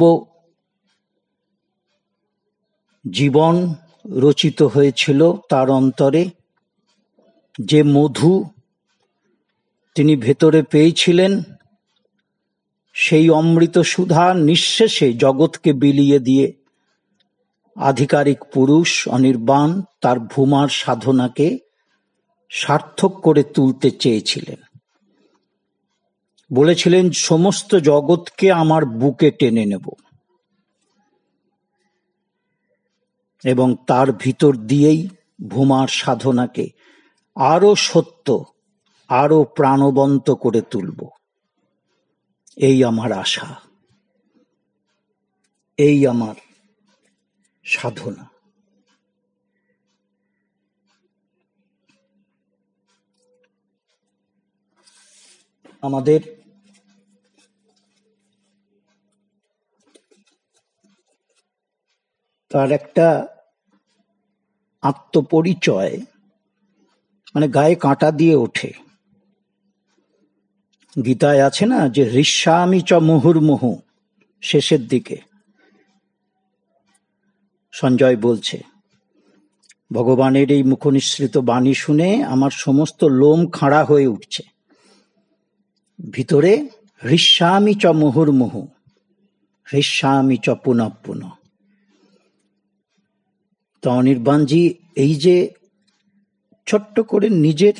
জীবন রচিত হয়েছিল, তার অন্তরে যে মধু তিনি ভেতরে পেয়েছিলেন, সেই অমৃত সুধা নিঃশেষে জগৎকে বিলিয়ে দিয়ে আধিকারিক পুরুষ অনির্বাণ তার ভূমার সাধনাকে সার্থক করে তুলতে চেয়েছিলেন। বলেছিলেন সমস্ত জগৎকে আমার বুকে টেনে নেব এবং তার ভিতর দিয়েই ভূমার সাধনাকে আরো সত্য, আরো প্রাণবন্ত করে তুলব। এই আমার আশা, এই আমার সাধনা। আমাদের তার একটা আত্মপরিচয় মানে গায়ে কাঁটা দিয়ে ওঠে। গীতায় আছে না যে হৃষ্যামি চ মুহুর্মুহু, শেষের দিকে সঞ্জয় বলছে ভগবানের এই মুখনিসৃত বাণী শুনে আমার সমস্ত লোম খাড়া হয়ে উঠছে। ভিতরে হৃষ্যামি চ মুহুর্মুহু, হৃষ্যামি চ পুনঃ পুনঃ। তো অনির্বাণজি এই যে ছোট্ট করে নিজের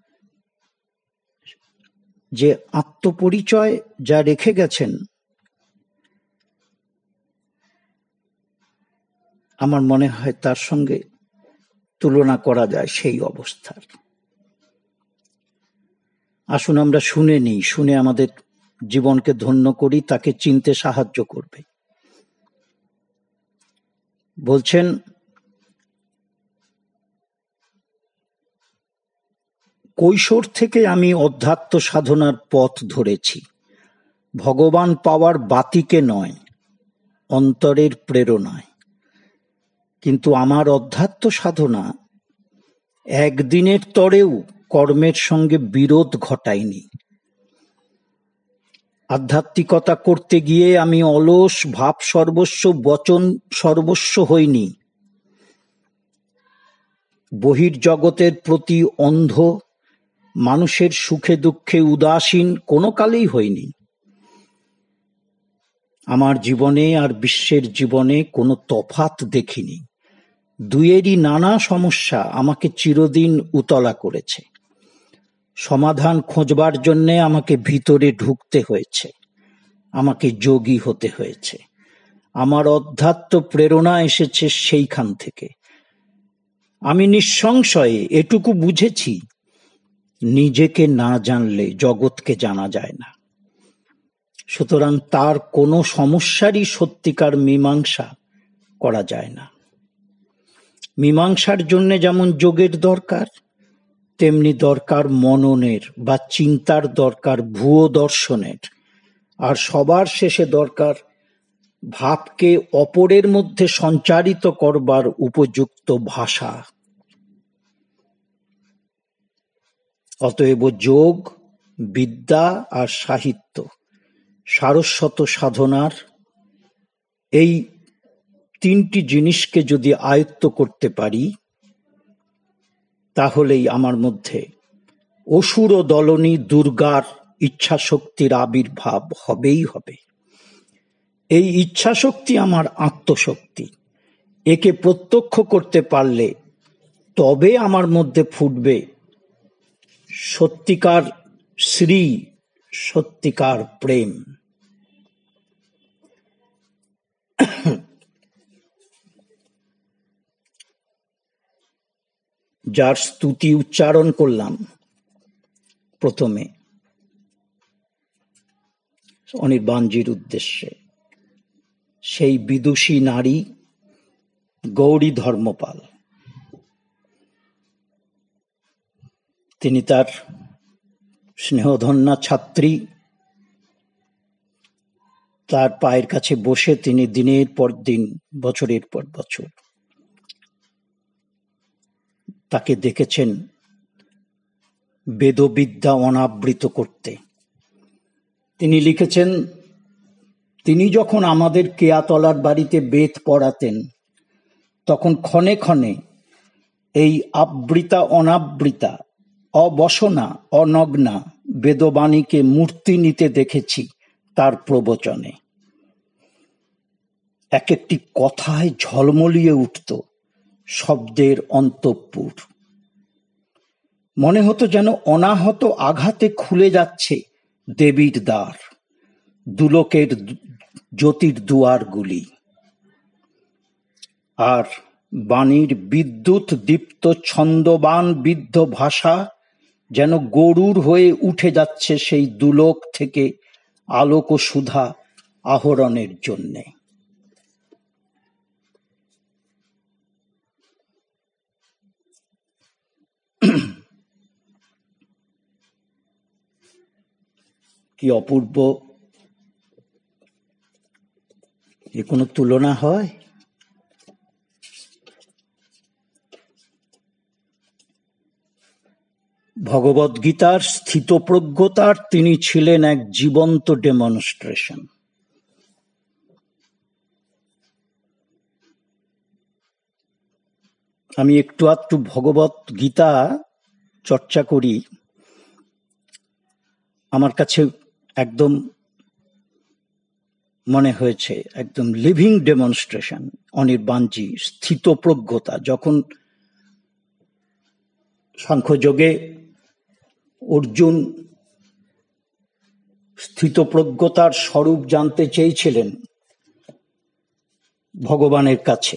যে আত্মপরিচয় যা রেখে গেছেন, আমার মনে হয় তার সঙ্গে তুলনা করা যায় সেই অবস্থার। আসুন আমরা শুনে নিই, শুনে আমাদের জীবনকে ধন্য করি, তাকে চিনতে সাহায্য করবে। বলছেন, কৈশোর থেকে আমি অধ্যাত্ম সাধনার পথ ধরেছি, ভগবান পাওয়ার বাতিকে নয়, অন্তরের প্রেরণায়। কিন্তু আমার অধ্যাত্ম সাধনা একদিনের তরেও কর্মের সঙ্গে বিরোধ ঘটায়নি। আধ্যাত্মিকতা করতে গিয়ে আমি অলস, ভাব সর্বস্ব, বচন সর্বস্ব হইনি। বহির্জগতের প্রতি অন্ধ, মানুষের সুখে দুঃখে উদাসীন কোনো কালেই হইনি। আমার জীবনে আর বিশ্বের জীবনে কোনো তফাৎ দেখিনি। দুয়েরই নানা সমস্যা আমাকে চিরদিন উতলা করেছে। সমাধান খোঁজবার জন্যে আমাকে ভিতরে ঢুকতে হয়েছে, আমাকে যোগী হতে হয়েছে। আমার অধ্যাত্ম প্রেরণা এসেছে সেইখান থেকে। আমি নিঃসংশয়ে এটুকু বুঝেছি, নিজেকে না জানলে জগৎকে জানা যায় না। সুতরাং তার কোনো সমস্যারই সত্যিকার মীমাংসা করা যায় না। মীমাংসার জন্য যেমন যোগের দরকার, তেমনি দরকার মননের বা চিন্তার দরকার, ভুয়ো দর্শনের। আর সবার শেষে দরকার ভাবকে অপরের মধ্যে সঞ্চারিত করবার উপযুক্ত ভাষা। অতএব যোগ, বিদ্যা আর সাহিত্য, সারস্বত সাধনার এই তিনটি জিনিসকে যদি আয়ত্ত করতে পারি, তাহলেই আমার মধ্যে অসুর দলনী দুর্গার ইচ্ছাশক্তির আবির্ভাব হবেই হবে। এই ইচ্ছাশক্তি আমার আত্মশক্তি। একে প্রত্যক্ষ করতে পারলে তবে আমার মধ্যে ফুটবে সত্যিকার শ্রী, সত্যিকার প্রেম। যার স্তুতি উচ্চারণ করলাম প্রথমে অনির্বাণজির উদ্দেশ্যে, সেই বিদুষী নারী গৌরী ধর্মপাল। তিনি তার স্নেহধন্যা ছাত্রী, তার পায়ের কাছে বসে তিনি দিনের পর দিন, বছরের পর বছর তাকে দেখেছেন বেদবিদ্যা অনাবৃত করতে। তিনি লিখেছেন, তিনি যখন আমাদের কেয়াতলার বাড়িতে বেদ পড়াতেন, তখন ক্ষণে ক্ষণে এই আবৃতা অনাবৃতা, অবসনা অনগ্না বেদবাণীকে মূর্তি নিতে দেখেছি তার প্রবচনে। এক একটি কথায় ঝলমলিয়ে উঠত শব্দের অন্তঃপুর। মনে হতো যেন অনাহত আঘাতে খুলে যাচ্ছে দেবীর দ্বার, দুলোকের জ্যোতির দুয়ারগুলি। আর বাণীর বিদ্যুৎ দীপ্ত ছন্দবান বিদ্ধ ভাষা যেন গরুর হয়ে উঠে যাচ্ছে সেই দুলোক থেকে আলোক ও সুধা আহরণের জন্যে। কি অপূর্ব! এ কোনো তুলনা হয়? ভগবদ্গীতার স্থিতপ্রজ্ঞতার তিনি ছিলেন এক জীবন্ত ডেমনস্ট্রেশন। আমি একটু আধটু ভগবদ্গীতা চর্চা করি, আমার কাছে একদম মনে হয়েছে একদম লিভিং ডেমনস্ট্রেশন অনির্বাণজি স্থিতপ্রজ্ঞতা। যখন সাংখ্যযোগে অর্জুন স্থিতপ্রজ্ঞতার স্বরূপ জানতে চেয়েছিলেন ভগবানের কাছে,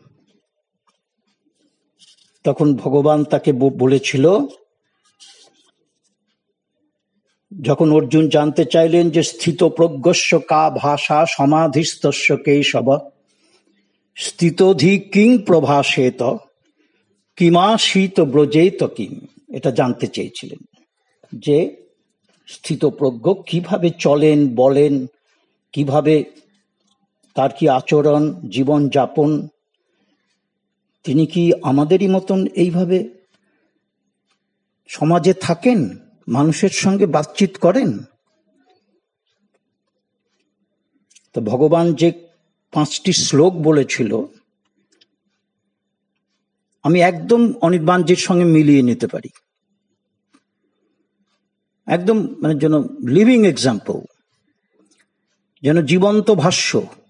তখন ভগবান তাকে বলেছিল, যখন অর্জুন জানতে চাইলেন যে স্থিতপ্রজ্ঞস্য কা ভাষা সমাধিস্থস্য কেশব স্থিতধি কিং প্রভাসেত কিমাসীত ব্রজেত কিম, এটা জানতে চেয়েছিলেন যে স্থিতপ্রজ্ঞ কিভাবে চলেন বলেন, কিভাবে তার কি আচরণ জীবন যাপন, তিনি কি আমাদেরই মতন এইভাবে সমাজে থাকেন, মানুষের সঙ্গে বাতচিত করেন? তো ভগবান যে 5টি শ্লোক বলেছিল আমি একদম অনির্বাণজির সঙ্গে মিলিয়ে নিতে পারি, একদম মানে যেন লিভিং এক্সাম্পল, যেন জীবন্ত ভাষ্য।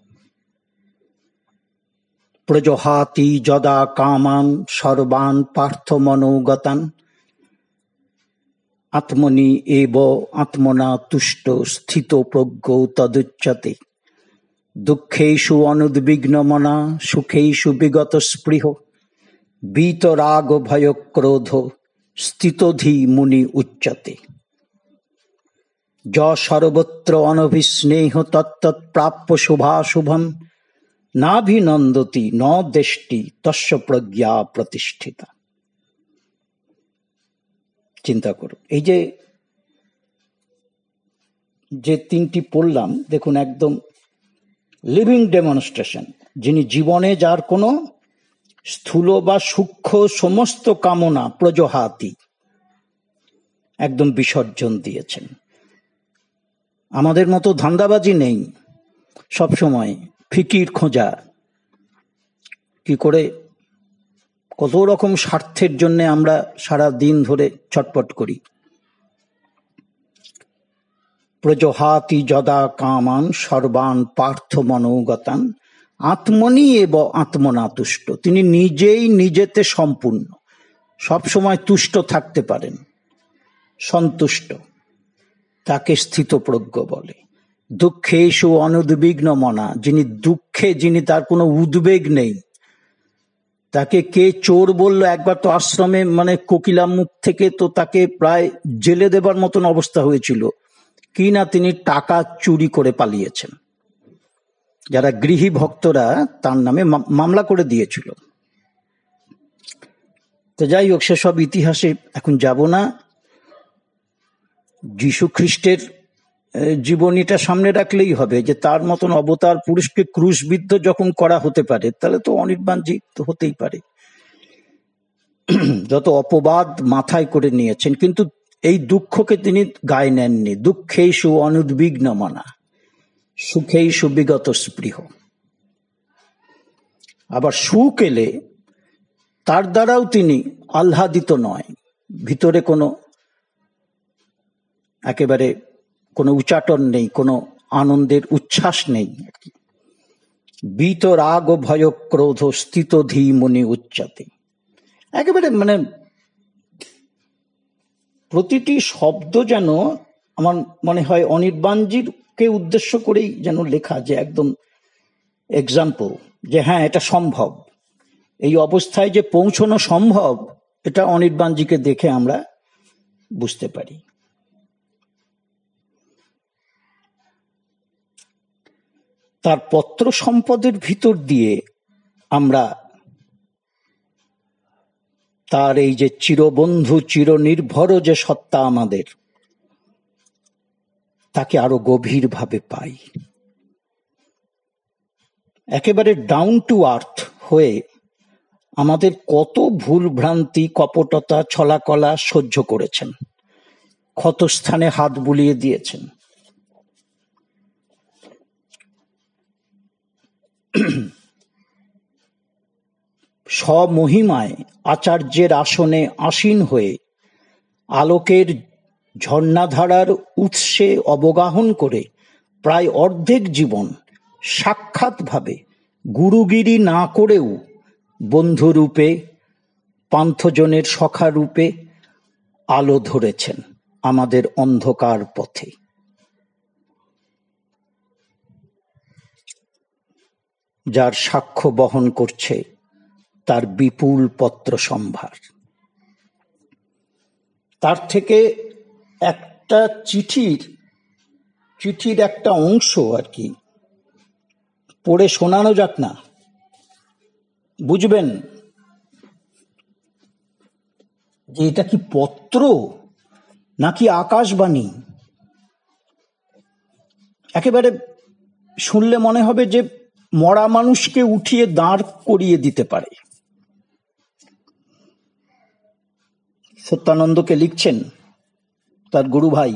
প্রজহাতি যদা কামান সর্বান পার্থ মনোগতান আত্মনি এব আত্মনা তুষ্ট স্থিত প্রজ্ঞ তদুচ্যতে দুঃখেষু অনুদ্বিগ্ন মনা সুখেষু বিগত স্পৃহ বীতরাগ ভয় ক্রোধ স্থিতধি মুনি উচ্যতে য সর্বত্র অনভিস্নেহ তত্তৎ প্রাপ্য শুভাশুভম নাভিনন্দতি ন দেষ্টি তস্য প্রজ্ঞা প্রতিষ্ঠিতা। চিন্তা করো, এই যে 3টি পড়লাম, দেখুন একদম লিভিং ডেমনস্ট্রেশন। যিনি জীবনে যার কোনো স্থূল বা সূক্ষ্ম সমস্ত কামনা প্রজহাতি একদম বিসর্জন দিয়েছেন। আমাদের মতো ধান্দাবাজি নেই, সবসময় ফিকির খোঁজা, কি করে কত রকম স্বার্থের জন্য আমরা সারা দিন ধরে ছটপট করি। প্রজহাতি যদা কামান সর্বান পার্থ মনোগতান আত্মনি এব আত্মনা তুষ্ট, তিনি নিজেই নিজেতে সম্পূর্ণ, সবসময় তুষ্ট থাকতে পারেন, সন্তুষ্ট, তাকে স্থিতপ্রজ্ঞ বলে। দুঃখেষু অনুদ্বিগ্ন মনা, যিনি দুঃখে, যিনি তার কোনো উদ্বেগ নেই, তাকে কে চোর বলল একবার তো আশ্রমে, মানে কোকিলা মুখ থেকে তো তাকে প্রায় জেলে দেবার মতন অবস্থা হয়েছিল, কি না তিনি টাকা চুরি করে পালিয়েছেন। যারা গৃহী ভক্তরা তার নামে মামলা করে দিয়েছিল। তো যাই হোক, সেসব ইতিহাসে এখন যাব না। যীশু খ্রিস্টের জীবনীটা সামনে রাখলেই হবে যে তার মতন অবতার পুরুষকে ক্রুশবিদ্ধ যখন করা হতে পারে, তাহলে তো অনির্বাণজি তো হতেই পারে। যত অপবাদ মাথায় করে নিয়েছেন, কিন্তু এই দুঃখকে তিনি গায়ে নেননি। দুঃখেষু অনুদ্বিগ্ন মনা সুখেষু বিগত স্পৃহ। আবার সুখ এলে তার দ্বারাও তিনি আহ্লাদিত নয়, ভিতরে কোনো একেবারে কোনো উচ্চাটন নেই, কোনো আনন্দের উচ্ছ্বাস নেই। বীতরাগ ভয় ক্রোধ স্থিতধি মুনি উচ্চতে, একেবারে মানে প্রতিটি শব্দ যেন আমার মনে হয় অনির্বাণজিকে উদ্দেশ্য করেই যেন লেখা, যে একদম এক্সাম্পল, যে হ্যাঁ এটা সম্ভব, এই অবস্থায় যে পৌঁছানো সম্ভব, এটা অনির্বাণজিকে দেখে আমরা বুঝতে পারি। তার পত্র সম্পদের ভিতর দিয়ে আমরা তার এই যে চিরবন্ধু চিরনির্ভর যে সত্তা আমাদের, তাকে আরো গভীরভাবে পাই। একেবারে ডাউন টু আর্থ হয়ে আমাদের কত ভুল ভ্রান্তি, কপটতা, ছলাকলা সহ্য করেছেন, ক্ষতস্থানে হাত বুলিয়ে দিয়েছেন। স্বমহিমায় আচার্যের আসনে আসীন হয়ে আলোকের ঝর্ণাধারার উৎসে অবগাহন করে প্রায় অর্ধেক জীবন সাক্ষাৎভাবে গুরুগিরি না করেও বন্ধুরূপে, পান্থজনের সখারূপে আলো ধরেছেন আমাদের অন্ধকার পথে। যার সাক্ষ্য বহন করছে তার বিপুল পত্র সম্ভার। তার থেকে একটা চিঠির একটা অংশ আর কি পড়ে শোনানো যাক না? বুঝবেন যে এটা কি পত্র নাকি আকাশবাণী। একেবারে শুনলে মনে হবে যে মরা মানুষকে উঠিয়ে দাঁড় করিয়ে দিতে পারে। সত্যানন্দকে লিখছেন তার গুরু ভাই,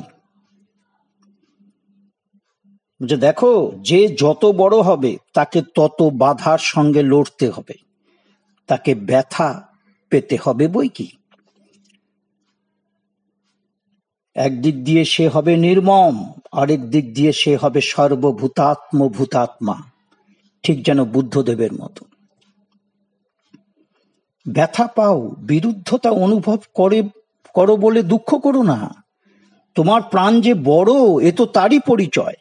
যে দেখো, যে যত বড় হবে তাকে তত বাধার সঙ্গে লড়তে হবে, তাকে ব্যথা পেতে হবে বই কি। একদিক দিয়ে সে হবে নির্মম, আরেক দিক দিয়ে সে হবে ভূতাত্মা, ঠিক যেন বুদ্ধদেবের মতো। ব্যথা পাও, বিরুদ্ধতা অনুভব করো বলে দুঃখ করো না। তোমার প্রাণ যে বড়, এ তো তারই পরিচয়।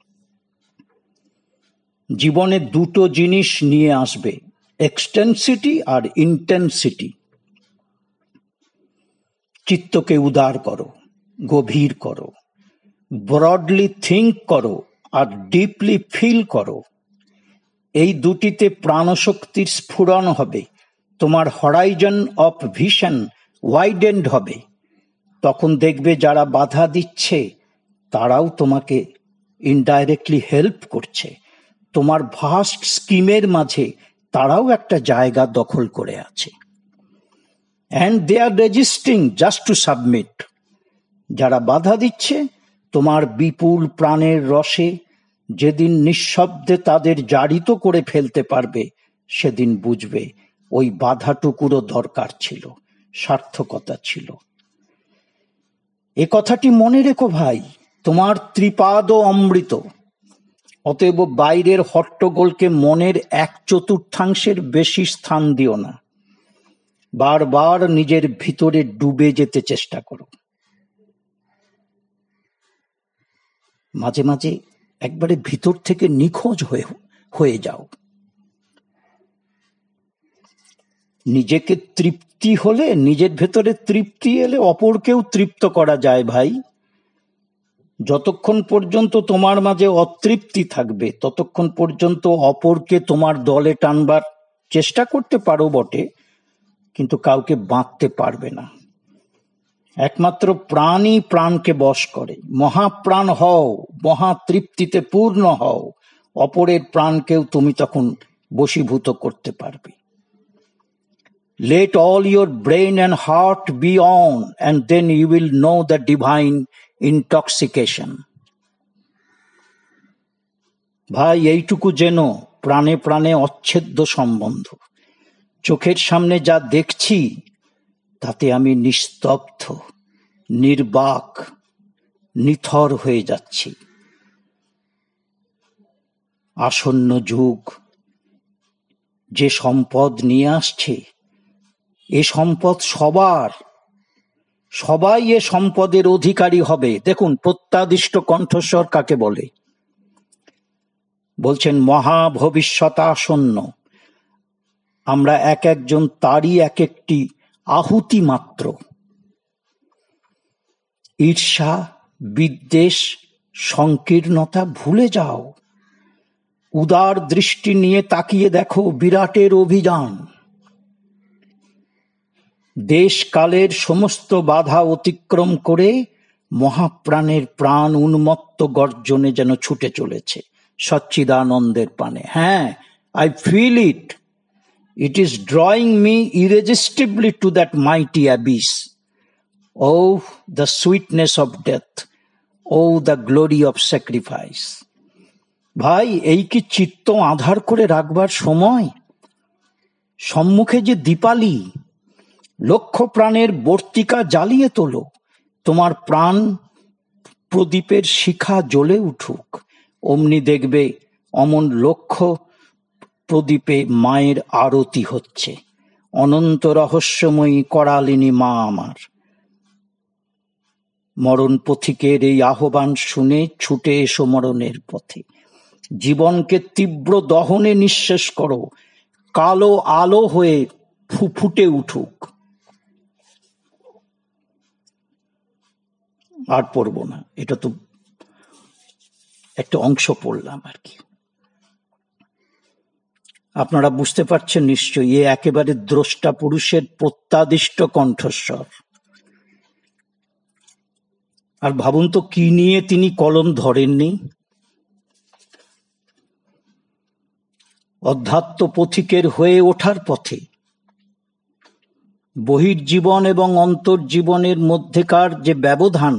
জীবনে দুটো জিনিস নিয়ে আসবে, এক্সটেন্সিটি আর ইন্টেন্সিটি। চিত্তকে উদার করো, গভীর করো, ব্রডলি থিঙ্ক করো আর ডিপলি ফিল করো। এই দুটিতে প্রাণশক্তির স্ফুরণ হবে, তোমার হরাইজন অফ ভিশন ওয়াইডেন্ড হবে। তখন দেখবে যারা বাধা দিচ্ছে তারাও তোমাকে ইনডাইরেক্টলি হেল্প করছে। তোমার ভাস্ট স্কিমের মাঝে তারাও একটা জায়গা দখল করে আছে। And they are resisting just to submit. যারা বাধা দিচ্ছে তোমার বিপুল প্রাণের রসে যেদিন নিঃশব্দে তাদের জারিত করে ফেলতে পারবে, সেদিন বুঝবে ওই বাধাটুকুরও দরকার ছিল, সার্থকতা ছিল। এ কথাটি মনে রেখো ভাই, তোমার ত্রিপাদ অমৃত। অতএব বাইরের হট্টগোলকে মনের 1/4 বেশি স্থান দিও না। বারবার নিজের ভিতরে ডুবে যেতে চেষ্টা করো। মাঝে মাঝে একবারে ভিতর থেকে নিখোঁজ হয়ে যাও। নিজেকে তৃপ্তি হলে, নিজের ভেতরে তৃপ্তি এলে অপরকেও তৃপ্ত করা যায় ভাই। যতক্ষণ পর্যন্ত তোমার মাঝে অতৃপ্তি থাকবে ততক্ষণ পর্যন্ত অপরকে তোমার দলে টানবার চেষ্টা করতে পারো বটে, কিন্তু কাউকে বাঁধতে পারবে না। একমাত্র প্রাণই প্রাণকে বশ করে। মহাপ্রাণ হও, মহাতৃপ্তিতে পূর্ণ হও, অপরের প্রাণকেও তুমি তখন বশীভূত করতে পারবে। Let all your brain and heart be on, and then you will know the divine intoxication. ভাই, এইটুকু যেন প্রাণে প্রাণে অচ্ছেদ্য সম্বন্ধ। চোখের সামনে যা দেখছি তাতে আমি নিস্তব্ধ, নির্বাক, নিথর হয়ে যাচ্ছি। আসন্ন যুগ যে সম্পদ নিয়ে আসছে, এ সম্পদ সবার, সবাই এ সম্পদের অধিকারী হবে। দেখুন প্রত্যাদিষ্ট কণ্ঠস্বর কাকে বলে। বলছেন মহা ভবিষ্যতাসন্ন, আমরা এক একজন তারই এক একটি আহুতি মাত্র। ঈর্ষা, বিদ্বেষ, সংকীর্ণতা ভুলে যাও, উদার দৃষ্টি নিয়ে তাকিয়ে দেখো বিরাটের অভিযান। দেশ কালের সমস্ত বাধা অতিক্রম করে মহাপ্রাণের প্রাণ উন্মত্ত গর্জনে যেন ছুটে চলেছে সচ্চিদানন্দের পানে। হ্যাঁ, I feel it, it is drawing me irresistibly to that mighty abyss. Oh, the sweetness of death, oh, the glory of sacrifice. ভাই, এই কি চিত্ত আধার করে রাখবার সময়? সম্মুখে যে দীপালি, লক্ষ প্রাণের বর্তিকা জ্বালিয়ে তোলো, তোমার প্রাণ প্রদীপের শিখা জ্বলে উঠুক, অমনি দেখবে অমন লক্ষ প্রদীপে মায়ের আরতি হচ্ছে। অনন্ত রহস্যময়ী করালিনী মা আমার। মরণ পথিকের এই আহ্বান শুনে ছুটে এসো মরণের পথে। জীবনকে তীব্র দহনে নিঃশেষ করো, কালো আলো হয়ে ফুটে উঠুক। আর পড়ব না, এটা তো একটা অংশ পড়লাম আর কি। আপনারা বুঝতে পারছেন নিশ্চয়ই, এ একেবারে দ্রষ্টা পুরুষের প্রত্যাদিষ্ট কণ্ঠস্বর। আর ভাবুন তো কি নিয়ে তিনি কলম ধরেননি। অধ্যাত্ম পথিকের হয়ে ওঠার পথে বহির্জীবন এবং অন্তর্জীবনের মধ্যেকার যে ব্যবধান,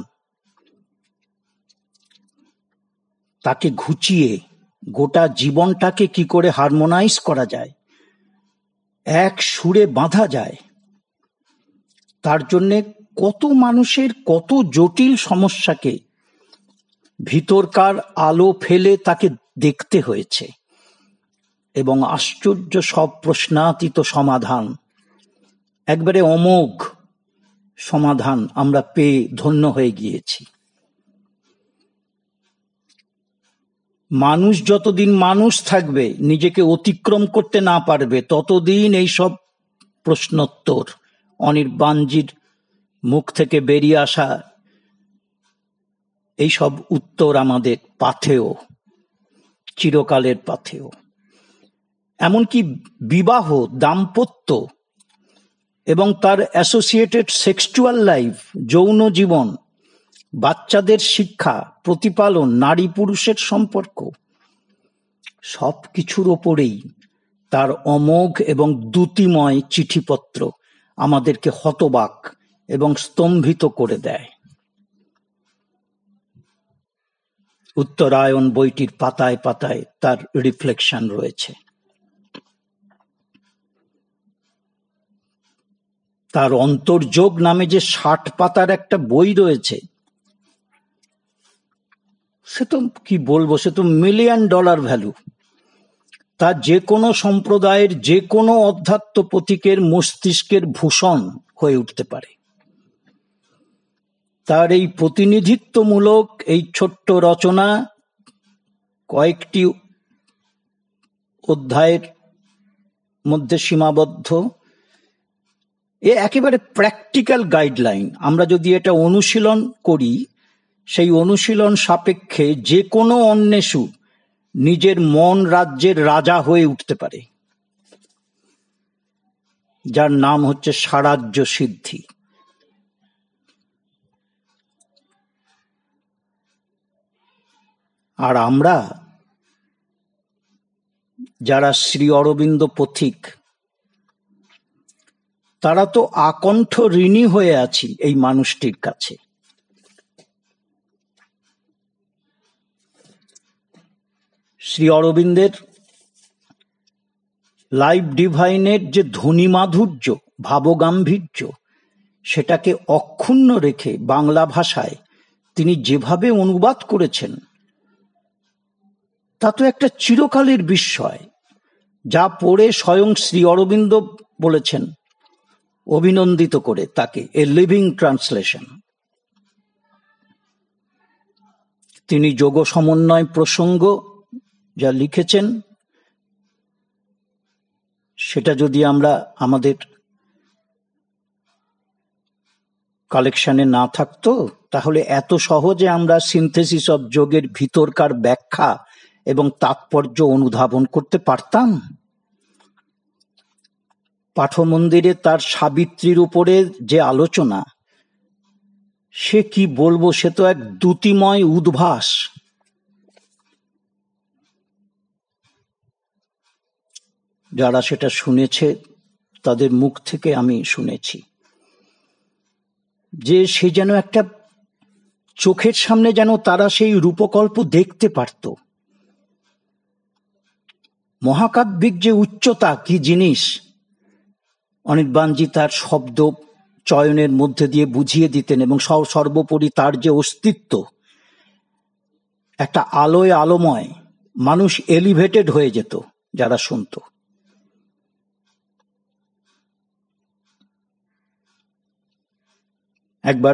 তাকে ঘুচিয়ে গোটা জীবনটাকে কি করে হারমোনাইজ করা যায়, এক সুরে বাঁধা যায়, তার জন্যে কত মানুষের কত জটিল সমস্যাকে ভিতরকার আলো ফেলে তাকে দেখতে হয়েছে, এবং আশ্চর্য সব প্রশ্নাতীত সমাধান, একবারে অমোঘ সমাধান আমরা পেয়ে ধন্য হয়ে গিয়েছি। মানুষ যতদিন মানুষ থাকবে, নিজেকে অতিক্রম করতে না পারবে, ততদিন এইসব প্রশ্নোত্তর, অনির্বাণজির মুখ থেকে বেরিয়ে আসা এইসব উত্তর আমাদের পাথেয়, চিরকালের পাথেয়। এমনকি বিবাহ, দাম্পত্য এবং তার অ্যাসোসিয়েটেড সেক্সুয়াল লাইফ, যৌন জীবন, বাচ্চাদের শিক্ষা, প্রতিপালন, নারী পুরুষের সম্পর্ক, সব কিছুর ওপরেই তার অমোঘ এবং দ্যুতিময় চিঠিপত্র আমাদেরকে হতবাক এবং স্তম্ভিত করে দেয়। উত্তরায়ণ বইটির পাতায় পাতায় তার রিফ্লেকশন রয়েছে। তার অন্তর্যোগ নামে যে 60 পাতার একটা বই রয়েছে, সে তো কি বলবো, সে তো $1 মিলিয়ন ভ্যালু। তা যে কোনো সম্প্রদায়ের যে কোনো অধ্যাত্ম পথিকের মস্তিষ্কের ভূষণ হয়ে উঠতে পারে। তার এই প্রতিনিধিত্বমূলক এই ছোট্ট রচনা কয়েকটি অধ্যায়ের মধ্যে সীমাবদ্ধ। এ একেবারে প্র্যাকটিক্যাল গাইডলাইন। আমরা যদি এটা অনুশীলন করি, সেই অনুশীলন সাপেক্ষে যে কোনো অন্বেষু নিজের মন রাজ্যের রাজা হয়ে উঠতে পারে, যার নাম হচ্ছে স্বরাজ্য সিদ্ধি। আর আমরা যারা শ্রী অরবিন্দ পথিক, তারা তো আকণ্ঠ ঋণী হয়ে আছি এই মানুষটির কাছে। শ্রী অরবিন্দের লাইফ ডিভাইনের যে ধ্বনি মাধুর্য, ভাবগাম্ভীর্য, সেটাকে অক্ষুণ্ণ রেখে বাংলা ভাষায় তিনি যেভাবে অনুবাদ করেছেন, তা তো একটা চিরকালের বিস্ময়, যা পড়ে স্বয়ং শ্রী অরবিন্দ বলেছেন, অভিনন্দিত করে তাকে এ লিভিং ট্রান্সলেশন। তিনি যোগ সমন্বয় প্রসঙ্গ যা লিখেছেন সেটা যদি আমরা আমাদের কালেকশনে না থাকতো তাহলে এত সহজে আমরা সিনথেসিস অফ যোগের ভিতরকার ব্যাখ্যা এবং তাৎপর্য অনুধাবন করতে পারতাম। পাঠমন্দিরে তার সাবিত্রীর উপরে যে আলোচনা, সে কি বলবো, সে তো এক দ্যুতিময় উদ্ভাস। যারা সেটা শুনেছে তাদের মুখ থেকে আমি শুনেছি যে সে যেন একটা চোখের সামনে যেন তারা সেই রূপকল্প দেখতে পারত। মহাকাব্যিক যে উচ্চতা কি জিনিস অনির্বাণজি তার শব্দ চয়নের মধ্যে দিয়ে বুঝিয়ে দিতেন, এবং সর্বোপরি তার যে অস্তিত্ব, একটা আলোয় আলোময় মানুষ এলিভেটেড হয়ে যেত যারা শুনত। একবার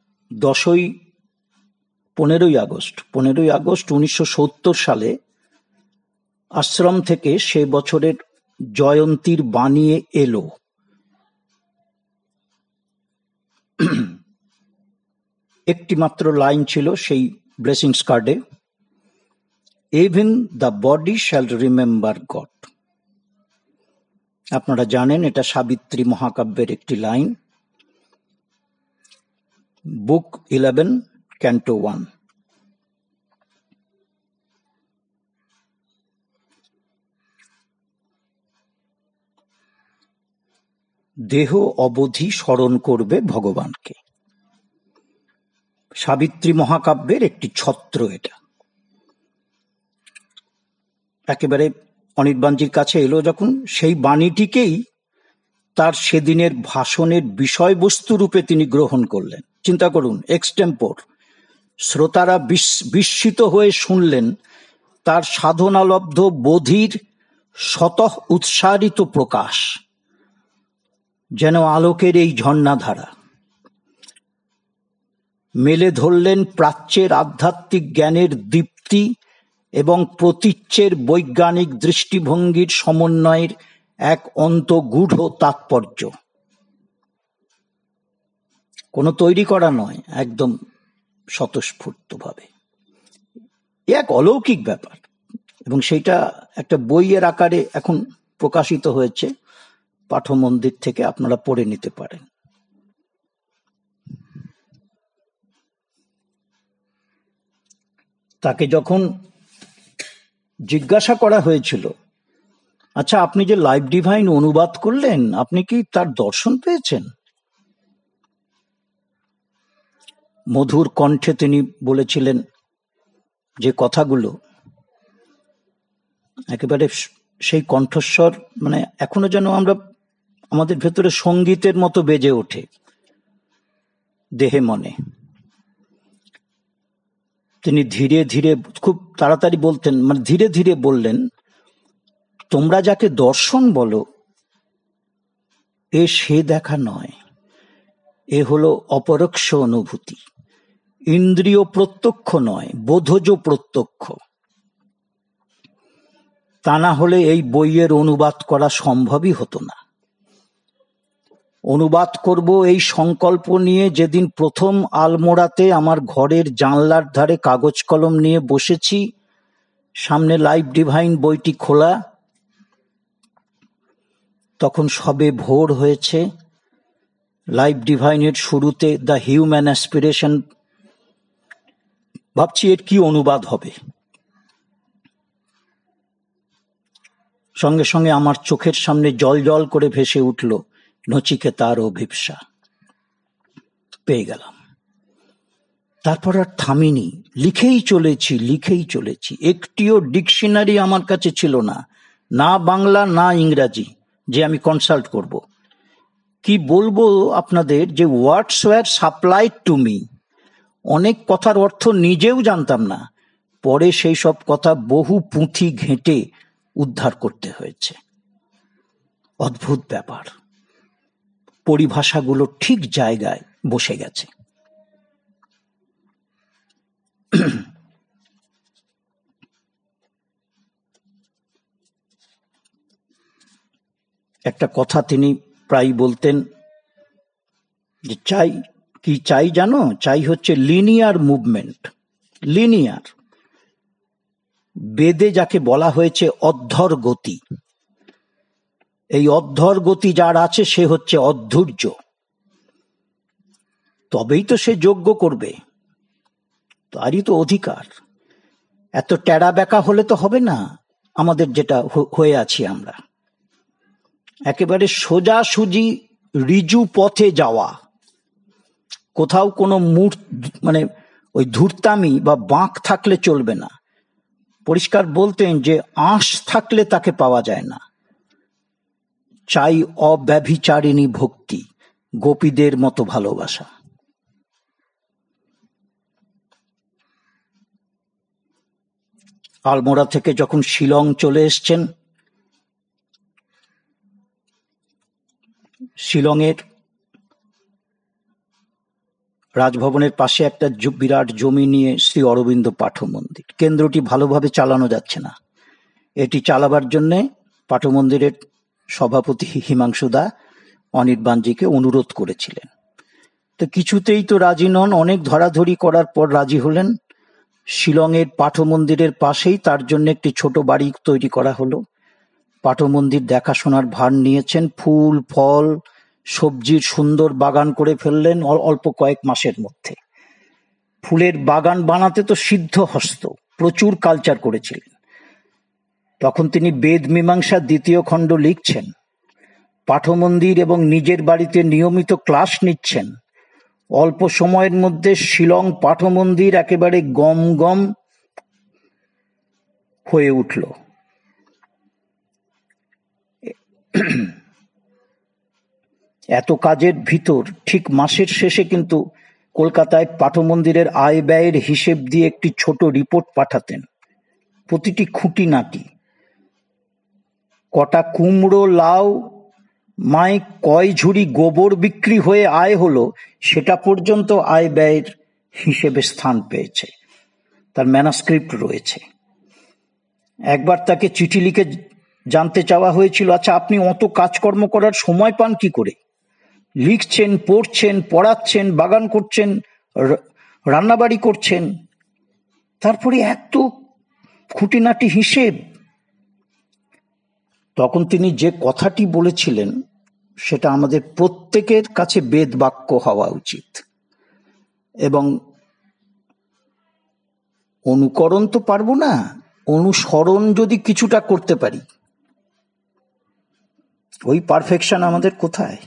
15ই আগস্ট 1970 সালে আশ্রম থেকে সে বছরের জয়ন্তীর বানিয়ে এলো। একটি মাত্র লাইন ছিল সেই ব্লেসিংস কার্ডে, even the body shall remember God. আপনারা জানেন এটা সাবিত্রী মহাকাব্যের একটি লাইন, বুক 11 ক্যান্টো 1। দেহ অবধি স্মরণ করবে ভগবানকে। সাবিত্রী মহাকাব্যের একটি ছত্র এটা। একেবারে অনির্বাণজির কাছে এলো যখন, সেই বাণীটিকেই তার সেদিনের ভাষণের বিষয়বস্তু রূপে তিনি গ্রহণ করলেন। চিন্তা করুন, এক্সটেম্পোর। শ্রোতারা বিস্মিত হয়ে শুনলেন তার সাধনালব্ধ বোধির স্বতঃ উৎসারিত প্রকাশ, যেন আলোকের এই ঝর্ণাধারা। মেলে ধরলেন প্রাচ্যের আধ্যাত্মিক জ্ঞানের দীপ্তি এবং প্রতীচ্যের বৈজ্ঞানিক দৃষ্টিভঙ্গির সমন্বয়ের এক অন্তগূঢ় তাৎপর্য। কোনো তৈরি করা নয়, একদম স্বতঃস্ফূর্তভাবে। এক অলৌকিক ব্যাপার, এবং সেইটা একটা বইয়ের আকারে এখন প্রকাশিত হয়েছে, পাঠমন্দির থেকে আপনারা পড়ে নিতে পারেন। তাকে যখন জিজ্ঞাসা করা হয়েছিল, আচ্ছা আপনি যে লাইভ ডিভাইন অনুবাদ করলেন, আপনি কি তার দর্শন পেয়েছেন? মধুর কণ্ঠে তিনি বলেছিলেন যে কথাগুলো, একেবারে সেই কণ্ঠস্বর মানে এখনো যেন আমরা আমাদের ভেতরে সঙ্গীতের মতো বেজে ওঠে দেহে মনে। তিনি ধীরে ধীরে, খুব তাড়াতাড়ি বলতেন, মানে ধীরে ধীরে বললেন, তোমরা যাকে দর্শন বলো এ সে দেখা নয়, এ হলো অপরোক্ষ অনুভূতি, ইন্দ্রিয় প্রত্যক্ষ নয়, বোধজ প্রত্যক্ষ। তা না হলে এই বইয়ের অনুবাদ করা সম্ভবই হতো না। অনুবাদ করব এই সংকল্প নিয়ে যেদিন প্রথম আলমোড়াতে আমার ঘরের জানলার ধারে কাগজ কলম নিয়ে বসেছি, সামনে লাইভ ডিভাইন বইটি খোলা, তখন সবে ভোর হয়েছে। লাইভ ডিভাইনের শুরুতে দ্য হিউম্যান অ্যাসপিরেশন, ভাবছি এর কি অনুবাদ হবে। সঙ্গে সঙ্গে আমার চোখের সামনে জল জল করে ভেসে উঠল নচিকেতার অভিপ্সা। পেয়ে গেলাম। তারপর আর থামিনি, লিখেই চলেছি। একটিও ডিকশনারি আমার কাছে ছিল না, না বাংলা না ইংরাজি, যে আমি কনসাল্ট করব। কি বলবো আপনাদের, যে words were supplied to me. অনেক কথার অর্থ নিজেও জানতাম না, পরে সেই সব কথা বহু পুঁথি ঘেঁটে উদ্ধার করতে হয়েছে। অদ্ভুত ব্যাপার। পরিভাষাগুলো ঠিক জায়গায় বসে গেছে। একটা কথা তিনি প্রায় বলতেন যে চাই জানো, চাই হচ্ছে লিনিয়ার মুভমেন্ট। লিনিয়ার, বেদে যাকে বলা হয়েছে অধ্যর গতি, এই অধ্যর গতি যার আছে সে হচ্ছে অধৈর্য, তবেই তো সে যজ্ঞ করবে, তারই তো অধিকার। এত টেরা বেঁকা হলে তো হবে না আমাদের যেটা হয়ে আছি আমরা। একেবারে সোজাসুজি রিজু পথে যাওয়া, কোথাও কোনো মানে ওই ধূর্তামি বা বাঁক থাকলে চলবে না। পরিষ্কার বলতেন যে আঁশ থাকলে তাকে পাওয়া যায় না। চাই অব্যভিচারিণী ভক্তি, গোপীদের মতো ভালোবাসা। আলমোড়া থেকে যখন শিলং চলে এসছেন, শিলংয়ের রাজভবনের পাশে একটা বিরাট জমি নিয়ে শ্রী অরবিন্দ পাঠ মন্দির, কেন্দ্রটি ভালোভাবে চালানো যাচ্ছে না। এটি চালাবার জন্য পাঠ মন্দিরের সভাপতি হিমাংশু দা অনির্বাণজিকে অনুরোধ করেছিলেন, তো কিছুতেই তো রাজি নন। অনেক ধরাধরি করার পর রাজি হলেন। শিলংয়ের পাঠ মন্দিরের পাশেই তার জন্য একটি ছোট বাড়ি তৈরি করা হলো। পাঠ মন্দির দেখাশোনার ভার নিয়েছেন, ফুল ফল সবজির সুন্দর বাগান করে ফেললেন অল্প কয়েক মাসের মধ্যে। ফুলের বাগান বানাতে তো সিদ্ধহস্ত, প্রচুর কালচার করেছিলেন। তখন তিনি বেদ মীমাংসা 2য় খণ্ড লিখছেন, পাঠ মন্দির এবং নিজের বাড়িতে নিয়মিত ক্লাস নিচ্ছেন। অল্প সময়ের মধ্যে শিলং পাঠ মন্দির একেবারে গম গম হয়ে উঠল। এত কাজের ভিতর ঠিক মাসের শেষে কিন্তু কলকাতায় পাঠ মন্দিরের আয় ব্যয়ের হিসেব দিয়ে একটি ছোট রিপোর্ট পাঠাতেন। প্রতিটি খুঁটিনাটি, কটা কুমড়ো, লাউ, মায় কয় ঝুড়ি গোবর বিক্রি হয়ে আয় হলো, সেটা পর্যন্ত আয় ব্যয়ের হিসেবে স্থান পেয়েছে। তার ম্যানাস্ক্রিপ্ট রয়েছে। একবার তাকে চিঠি লিখে জানতে চাওয়া হয়েছিল, আচ্ছা আপনি অত কাজকর্ম করার সময় পান কি করে? লিখছেন, পড়ছেন, পড়াচ্ছেন, বাগান করছেন, রান্নাবাড়ি করছেন, তারপরে এত খুঁটিনাটি হিসেব। তখন তিনি যে কথাটি বলেছিলেন সেটা আমাদের প্রত্যেকের কাছে বেদ বাক্য হওয়া উচিত। এবং অনুকরণ তো পারবো না, অনুসরণ যদি কিছুটা করতে পারি, ওই পারফেকশন আমাদের কোথায়?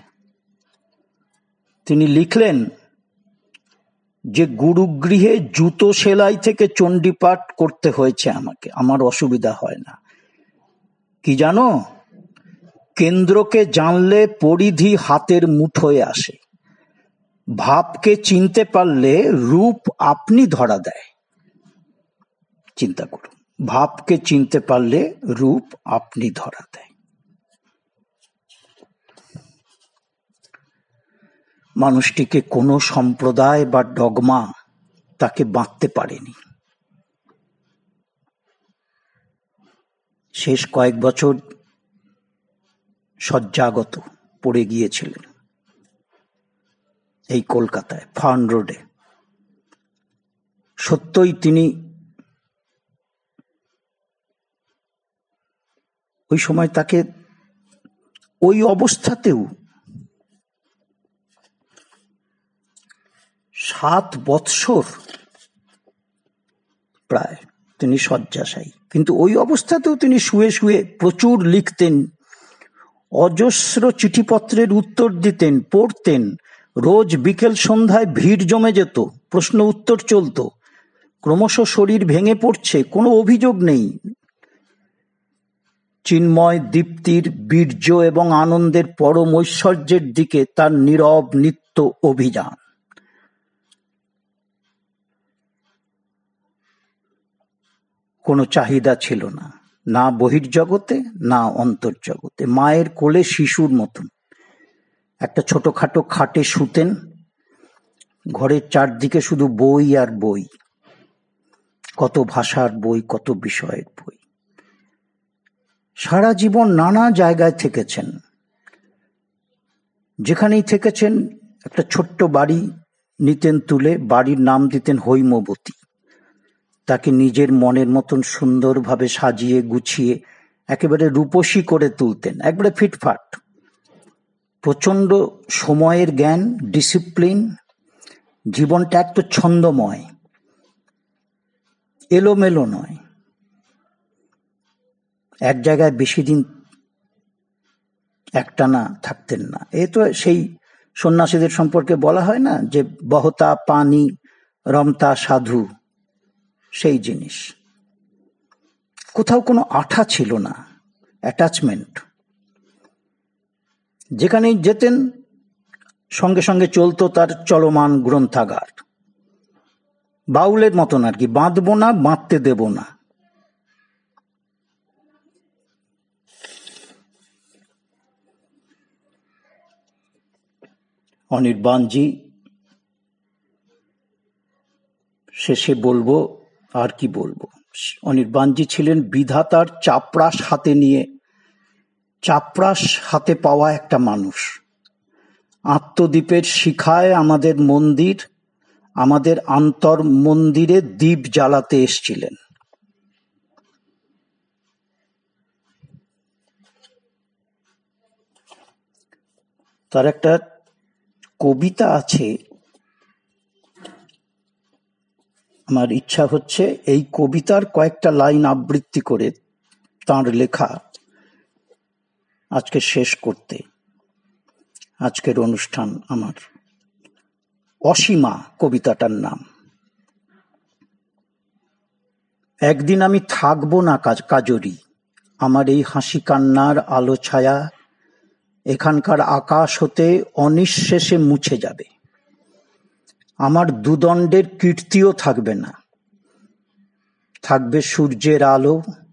তিনি লিখলেন যে গুরুগৃহে জুতো সেলাই থেকে চণ্ডীপাঠ করতে হয়েছে আমাকে, আমার অসুবিধা হয় না। কি জানো, কেন্দ্রকে জানলে পরিধি হাতের মুঠোয় আসে। ভাবকে চিনতে পারলে রূপ আপনি ধরা দেয়। চিন্তা করুন, ভাবকে চিনতে পারলে রূপ আপনি ধরা দেয়। মানুষটিকে কোনো সম্প্রদায় বা ডগমা তাকে বাঁধতে পারেনি। শেষ কয়েক বছর শয্যাগত পড়ে গিয়েছিলেন এই কলকাতায় ফার্ন রোডে। সত্যই তিনি ওই সময় তাকে ওই অবস্থাতেও 7 বৎসর প্রায় তিনি শয্যাশায়ী, কিন্তু ওই অবস্থাতেও তিনি শুয়ে শুয়ে প্রচুর লিখতেন, অজস্র চিঠিপত্রের উত্তর দিতেন, পড়তেন। রোজ বিকেল সন্ধ্যায় ভিড় জমে যেত, প্রশ্ন উত্তর চলত। ক্রমশ শরীর ভেঙে পড়ছে, কোনো অভিযোগ নেই। চিন্ময় দীপ্তির বীর্য এবং আনন্দের পরম ঐশ্বর্যের দিকে তার নীরব নিত্য অভিযান। কোনো চাহিদা ছিল না, না বহির্জগতে না অন্তর্জগতে। মায়ের কোলে শিশুর মতন একটা ছোটখাটো খাটে শুতেন, ঘরের চারদিকে শুধু বই আর বই, কত ভাষার বই, কত বিষয়ের বই। সারা জীবন নানা জায়গায় থেকেছেন, যেখানেই থেকেছেন একটা ছোট্ট বাড়ি নিতেন তুলে, বাড়ির নাম দিতেন হৈমবতী। তাকে নিজের মনের মতন সুন্দরভাবে সাজিয়ে গুছিয়ে একেবারে রূপসী করে তুলতেন, একবারে ফিটফাট। প্রচন্ড সময়ের জ্ঞান, ডিসিপ্লিন, জীবনটা এত ছন্দময়, এলোমেলো নয়। এক জায়গায় বেশি দিন একটানা থাকতেন না। এ তো সেই সন্ন্যাসীদের সম্পর্কে বলা হয় না যে বহতা পানি রমতা সাধু, সেই জিনিস। কোথাও কোনো আঠা ছিল না, অ্যাটাচমেন্ট। যেখানেই যেতেন সঙ্গে সঙ্গে চলতো তার চলমান গ্রন্থাগার। বাউলের মতন আর কি, বাঁধবো না, বাঁধতে দেব না। অনির্বাণজি, শেষে বলবো, আর কি বলবো, অনির্বাণজি ছিলেন বিধাতার চাপরাশ হাতে নিয়ে, চাপরাশ হাতে পাওয়া একটা মানুষ। আত্মদ্বীপের শিখায় আমাদের মন্দির, আমাদের আন্তর মন্দিরে দীপ জ্বালাতে এসছিলেন। তার একটা কবিতা আছে, আমার ইচ্ছা হচ্ছে এই কবিতার কয়েকটা লাইন আবৃত্তি করে তাঁর লেখা আজকে শেষ করতে। আজকের অনুষ্ঠান আমার অসীমা কবিতাটার নাম। একদিন আমি থাকবো না কাজরি, আমার এই হাসি কান্নার আলো ছায়া এখানকার আকাশ হতে অনিঃশেষে মুছে যাবে। আমার দুদণ্ডের কীর্তিও থাকবে না, থাকবে সূর্যের আলো,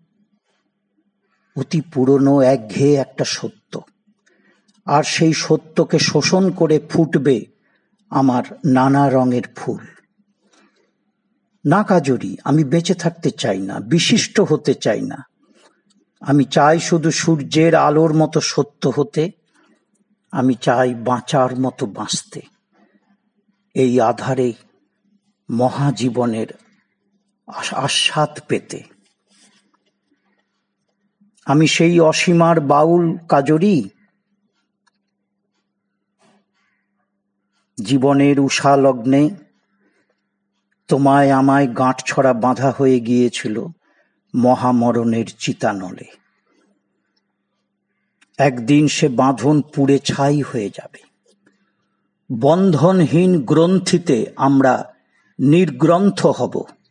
অতি পুরনো একঘেয়ে একটা সত্য। আর সেই সত্যকে শোষণ করে ফুটবে আমার নানা রঙের ফুল। না কাজরি, আমি বেঁচে থাকতে চাই না, বিশিষ্ট হতে চাই না। আমি চাই শুধু সূর্যের আলোর মতো সত্য হতে, আমি চাই বাঁচার মতো বাঁচতে, এই আধারে মহাজীবনের আস্বাদ পেতে। আমি সেই অসীমার বাউল কাজরি, জীবনের উষা লগ্নে তোমায় আমায় গাঁটছড়া বাঁধা হয়ে গিয়েছিল মহামরণের চিতানলে। একদিন সে বাঁধন পুড়ে ছাই হয়ে যাবে। বন্ধনহীন গ্রন্থিতে আমরা নির্গ্রন্থ হব।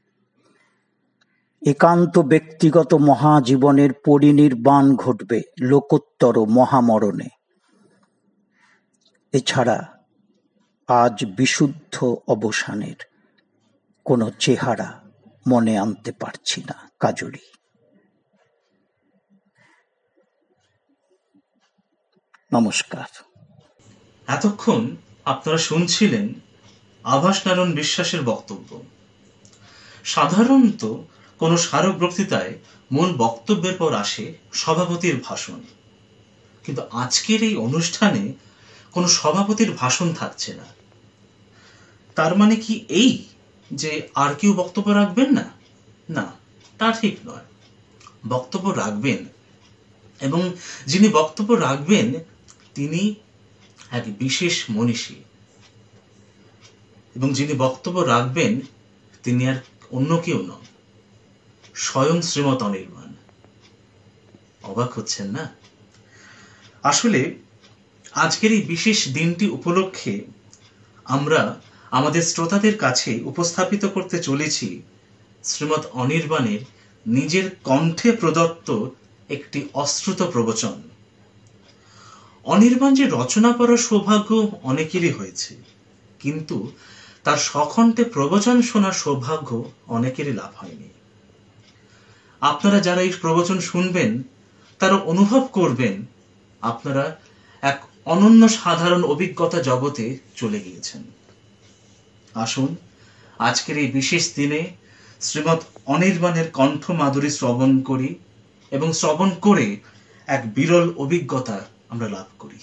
একান্ত ব্যক্তিগত মহাজীবনের পরিনির্বাণ ঘটবে লোকোত্তর মহামরণে। এছাড়া আজ বিশুদ্ধ অবসানের কোনো চেহারা মনে আনতে পারছি না কাজরি। নমস্কার। এতক্ষণ আপনারা শুনছিলেন আভাস নারায়ণ বিশ্বাসের বক্তব্য। সাধারণত কোনো স্মারক বক্তৃতায় মূল বক্তব্যের পর আসে সভাপতির ভাষণ, কিন্তু আজকের এই অনুষ্ঠানে কোনো সভাপতির ভাষণ থাকছে না। তার মানে কি এই যে আর কেউ বক্তব্য রাখবেন না? না, তা ঠিক নয়। বক্তব্য রাখবেন, এবং যিনি বক্তব্য রাখবেন তিনি এক বিশেষ মনীষী, এবং যিনি বক্তব্য রাখবেন তিনি আর অন্য কেউ নন, স্বয়ং শ্রীমৎ অনির্বাণ। অবাক হচ্ছেন না? আসলে আজকের এই বিশেষ দিনটি উপলক্ষে আমরা আমাদের শ্রোতাদের কাছে উপস্থাপিত করতে চলেছি শ্রীমৎ অনির্বাণের নিজের কণ্ঠে প্রদত্ত একটি অশ্রুত প্রবচন। অনির্বাণ যে রচনা করার সৌভাগ্য অনেকেরই হয়েছে, কিন্তু তার স্বকণ্ঠে প্রবচন শোনার সৌভাগ্য অনেকেরই লাভ হয়নি। আপনারা যারা এই প্রবচন শুনবেন তারা অনুভব করবেন আপনারা এক অনন্য সাধারণ অভিজ্ঞতা জগতে চলে গিয়েছেন। আসুন আজকের এই বিশেষ দিনে শ্রীমৎ অনির্বাণের কণ্ঠ মাধুরী শ্রবণ করি এবং শ্রবণ করে এক বিরল অভিজ্ঞতা আমরা লাভ করি।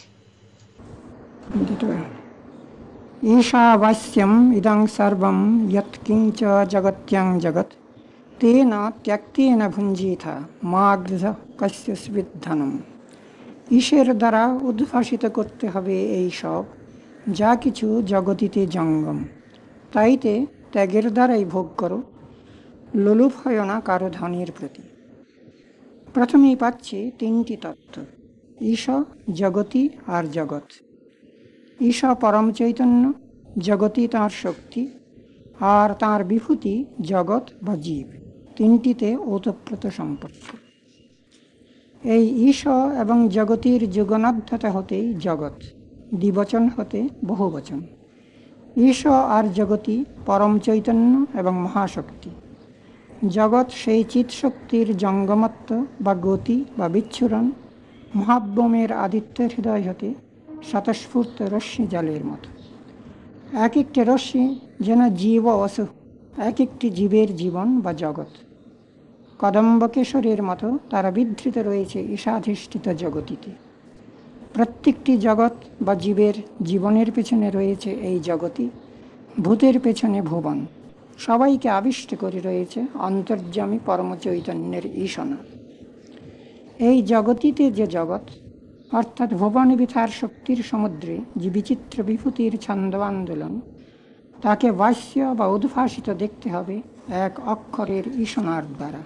ঈশাবাস্যম ইদং সর্বম যৎকিঞ্চ জগত্যাং জগৎ তেন ত্যক্তেন ভুঞ্জিথা মা গৃহ কস্যস্মিৎ ধনম। ঈশের দ্বারা উদ্ভাসিত করতে হবে এই সব যা কিছু জগতিতে জঙ্গম, তাইতে ত্যাগের দ্বারাই ভোগ করো, লোলুপ হয় না কারো ধনের প্রতি। প্রথমেই পাচ্ছি তিনটি তত্ত্ব: ঈশ, জগতি আর জগৎ। ঈশ পরম চৈতন্য, জগতি তাঁর শক্তি, আর তাঁর বিভূতি জগৎ বা জীব। তিনটিতে ওতপ্রোত সম্পর্ক। এই ঈশ এবং জগতির যুগনাধ্যতা হতেই জগৎ, দ্বিবচন হতে বহুবচন। ঈশ আর জগতি পরম চৈতন্য এবং মহাশক্তি। জগৎ সেই চিৎশক্তির জঙ্গমত্ব বা গতি বা বিচ্ছুরণ, মহাব্যমের আদিত্যের হৃদয় হতে স্বতঃস্ফূর্ত রশ্মি জলের মতো। এক একটি রশ্মি যেন জীব অসু, এক একটি জীবের জীবন বা জগৎ। কদম্বকেশরের মতো তারা বিধৃত রয়েছে ঈশাধিষ্ঠিত জগতিতে। প্রত্যেকটি জগৎ বা জীবের জীবনের পেছনে রয়েছে এই জগতি, ভূতের পেছনে ভুবন। সবাইকে আবিষ্ট করে রয়েছে অন্তর্যামী পরমচৈতন্যের ঈশনা। এই জগতিতে যে জগৎ, অর্থাৎ ভুবন বিথার শক্তির সমুদ্রে যে বিচিত্র বিভূতির ছন্দ আন্দোলন, তাকে বাস্য বা উদ্ভাসিত দেখতে হবে এক অক্ষরের ঈশনার দ্বারা।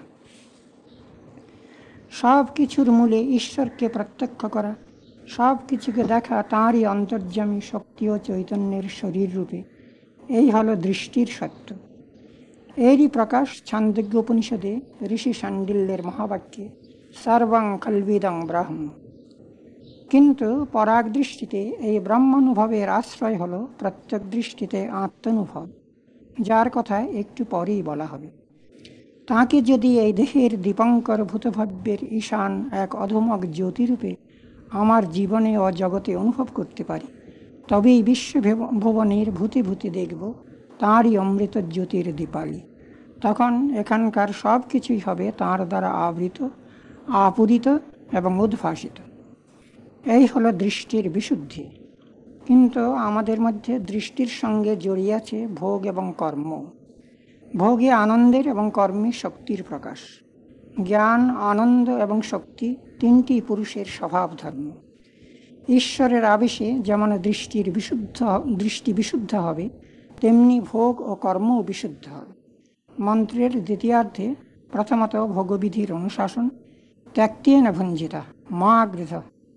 সব কিছুর মূলে ঈশ্বরকে প্রত্যক্ষ করা, সব কিছুকে দেখা তাঁরই অন্তর্যামী শক্তি ও চৈতন্যের শরীর রূপে, এই হলো দৃষ্টির সত্য। এরই প্রকাশ ছান্দোগ্য উপনিষদে ঋষি শাণ্ডিল্যের মহাবাক্যে সর্বং কল্বিদং ব্রহ্ম। কিন্তু পরাগ দৃষ্টিতে এই ব্রহ্মানুভবের আশ্রয় হল প্রত্যক দৃষ্টিতে আত্মানুভব, যার কথা একটু পরেই বলা হবে। তাকে যদি এই দেহের দীপঙ্কর ভূতভব্যের ঈশান এক অধমক জ্যোতিরূপে আমার জীবনে ও জগতে অনুভব করতে পারি, তবেই বিশ্বভুবনের ভূতে ভূতে দেখব তাঁরই অমৃত জ্যোতির দীপালি। তখন এখানকার সব কিছুই হবে তাঁর দ্বারা আবৃত, আপূরিত এবং উদ্ভাসিত। এই হলো দৃষ্টির বিশুদ্ধি। কিন্তু আমাদের মধ্যে দৃষ্টির সঙ্গে জড়িয়ে আছে ভোগ এবং কর্ম। ভোগে আনন্দের এবং কর্মে শক্তির প্রকাশ। জ্ঞান, আনন্দ এবং শক্তি তিনটি পুরুষের স্বভাব ধর্ম। ঈশ্বরের আবেশে যেমন দৃষ্টি বিশুদ্ধ হবে, তেমনি ভোগ ও কর্মও বিশুদ্ধ হবে। মন্ত্রের দ্বিতীয়ার্ধে প্রথমত ভোগবিধির অনুশাসন, ত্যক্তেন ভুঞ্জিতা মা গৃহ।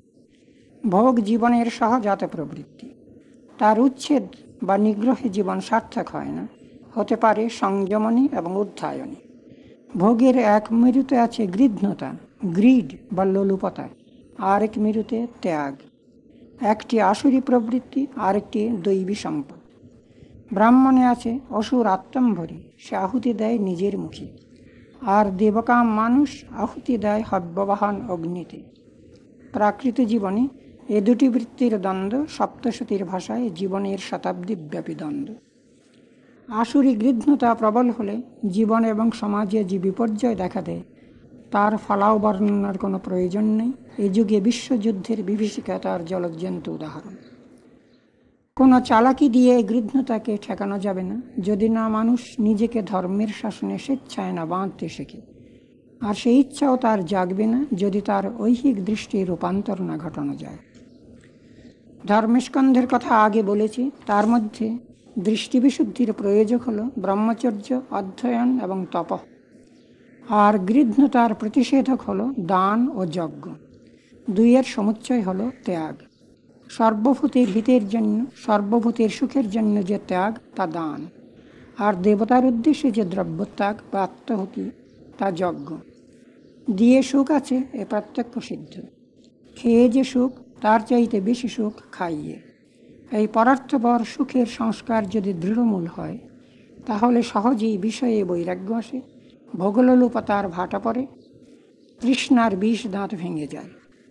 ভোগ জীবনের সহজাত প্রবৃত্তি, তার উচ্ছেদ বা নিগ্রহে জীবন সার্থক হয় না, হতে পারে সংযমনী এবং উদ্ধায়নী। ভোগের এক মেরুতে আছে গৃহ্ণতা, গ্রিড বা লোলুপতা, আরেক মেরুতে ত্যাগ। একটি আসুরি প্রবৃত্তি, আরেকটি দৈবী সম্পদ। ব্রাহ্মণে আছে অসুর আত্মম্ভরী, সে আহুতি দেয় নিজের মুখে, আর দেবকাম মানুষ আহুতি দেয় হব্যবাহন অগ্নিতে। প্রাকৃত জীবনে এ দুটি বৃত্তির দ্বন্দ্ব সপ্তশতীর ভাষায় জীবনের শতাব্দীব্যাপী দ্বন্দ্ব। আসুরি গৃহ্ণতা প্রবল হলে জীবন এবং সমাজে যে বিপর্যয় দেখা দেয়, তার ফলাও বর্ণনার কোনো প্রয়োজন নেই। এ যুগে বিশ্বযুদ্ধের বিভীষিকা তার জ্বলজ্জন্ত উদাহরণ। কোনো চালাকি দিয়ে গৃহ্ণতাকে ঠেকানো যাবে না, যদি না মানুষ নিজেকে ধর্মের শাসনে স্বেচ্ছায় না বাঁধতে শেখে। আর সেই ইচ্ছাও তার জাগবে না যদি তার ঐহিক দৃষ্টির রূপান্তর না ঘটানো যায়। ধর্মস্কন্ধের কথা আগে বলেছি, তার মধ্যে দৃষ্টিবিশুদ্ধির প্রয়োজক হল ব্রহ্মচর্য, অধ্যয়ন এবং তপ। আর গৃহ্ণতার প্রতিষেধক হল দান ও যজ্ঞ। দুইয়ের সমুচ্চয় হল ত্যাগ। সর্বভূতের হিতের জন্য, সর্বভূতের সুখের জন্য যে ত্যাগ, তা দান। আর দেবতার উদ্দেশ্যে যে দ্রব্যত্যাগ বা আত্মাহুতি, তা যজ্ঞ। দিয়ে সুখ আছে এ প্রত্যক্ষ সিদ্ধ। খেয়ে যে সুখ, তার চাইতে বেশি সুখ খাইয়ে। এই পরার্থপর সুখের সংস্কার যদি দৃঢ়মূল হয়, তাহলে সহজেই বিষয়ে বৈরাগ্য আসে, ভোগলোলুপতার ভাটা পড়ে, তৃষ্ণার বিষ দাঁত ভেঙে যায়।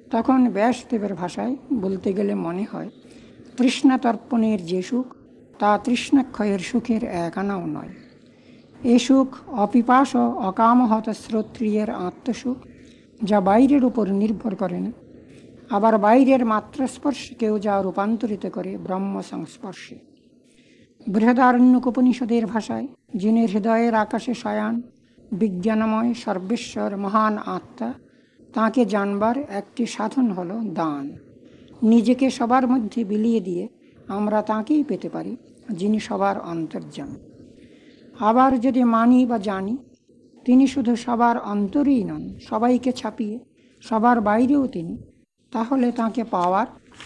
তখন ব্যাসদেবের ভাষায় বলতে গেলে মনে হয়, তৃষ্ণাতর্পণের যে সুখ তা তৃষ্ণাক্ষয়ের সুখের এক আনাও নয়। এ সুখ অপিপাস অকামহত শ্রোত্রিয়ের আত্মসুখ, যা বাইরের উপর নির্ভর করে না, আবার বাইরের মাত্রাস্পর্শকেও যা রূপান্তরিত করে ব্রহ্ম সংস্পর্শে। বৃহদারণ্যকোপনিষদের ভাষায়, যিনি হৃদয়ের আকাশে শয়ান বিজ্ঞানময় সর্বেশ্বর মহান আত্মা, তাঁকে জানবার একটি সাধন হলো দান। নিজেকে সবার মধ্যে বিলিয়ে দিয়ে আমরা তাঁকেই পেতে পারি, যিনি সবার অন্তর্যামী। আবার যদি মানি বা জানি তিনি শুধু সবার অন্তরেই নন, সবাইকে ছাপিয়ে সবার বাইরেও তিনি, তাহলে তাঁকে পাওয়ার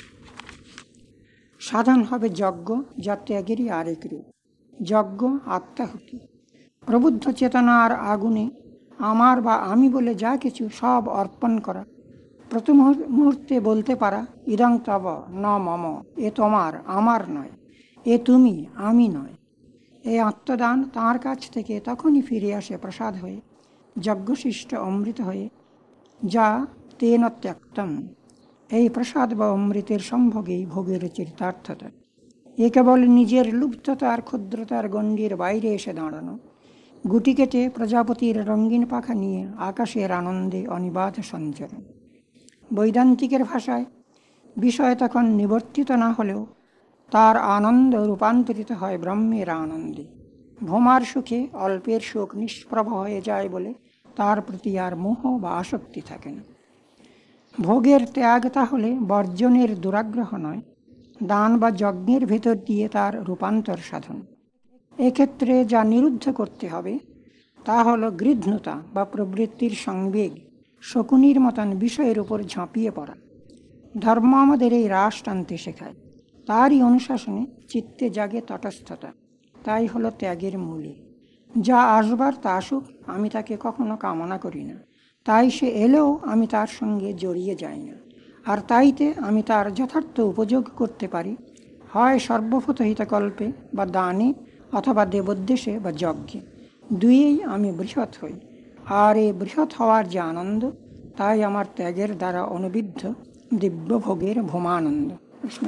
সাধন হবে যজ্ঞ, যা ত্যাগেরই আরেক রূপ। যজ্ঞ আত্মাহুতি। প্রবুদ্ধ চেতনার আগুনে আমার বা আমি বলে যা কিছু সব অর্পণ করা, প্রতি মুহূর্তে বলতে পারা, ইদং তব ন মম, এ তোমার, আমার নয়, এ তুমি, আমি নয়। এই আত্মদান তাঁর কাছ থেকে তখনই ফিরে আসে প্রসাদ হয়ে, যজ্ঞশিষ্ট অমৃত হয়ে, যা তেন ত্যক্তম। এই প্রসাদ বা অমৃতের সম্ভোগেই ভোগের চরিতার্থতা। এ কেবল নিজের লুব্ধতার ক্ষুদ্রতার গণ্ডির বাইরে এসে দাঁড়ানো, গুটি কেটে প্রজাপতির রঙিন পাখা নিয়ে আকাশের আনন্দে অনিবাদ সঞ্চরণ। বৈদান্তিকের ভাষায় বিষয় তখন নিবর্তিত না হলেও তার আনন্দ রূপান্তরিত হয় ব্রহ্মের আনন্দে। ভোমার সুখে অল্পের সুখ নিষ্প্রভ হয়ে যায় বলে তার প্রতি আর মোহ বা আসক্তি থাকে না। ভোগের ত্যাগ তাহলে বর্জনের দুরাগ্রহ নয়, দান বা যজ্ঞের ভেতর দিয়ে তার রূপান্তর সাধন। এক্ষেত্রে যা নিরুদ্ধ করতে হবে তা হলো গৃহ্ণতা বা প্রবৃত্তির সংবেগ, শকুনির মতন বিষয়ের উপর ঝাঁপিয়ে পড়া। ধর্ম আমাদের এই রাশ টানতে শেখায়, তারই অনুশাসনে চিত্তে জাগে তটস্থতা। তাই হলো ত্যাগের মূলে। যা আসবার তা আসুক, আমি তাকে কখনো কামনা করি না। তাই সে এলেও আমি তার সঙ্গে জড়িয়ে যাই না। আর তাইতে আমি তার যথার্থ উপযোগ করতে পারি, হয় সর্বভূত হিতকল্পে বা দানে, অথবা দেবোদ্দেশে বা যজ্ঞে। দুইয়েই আমি বৃহৎ হই। আর এই বৃহৎ হওয়ার যে আনন্দ, তাই আমার ত্যাগের দ্বারা অনুবিদ্ধ দিব্য ভোগের ভোমানন্দ। কৃষ্ণ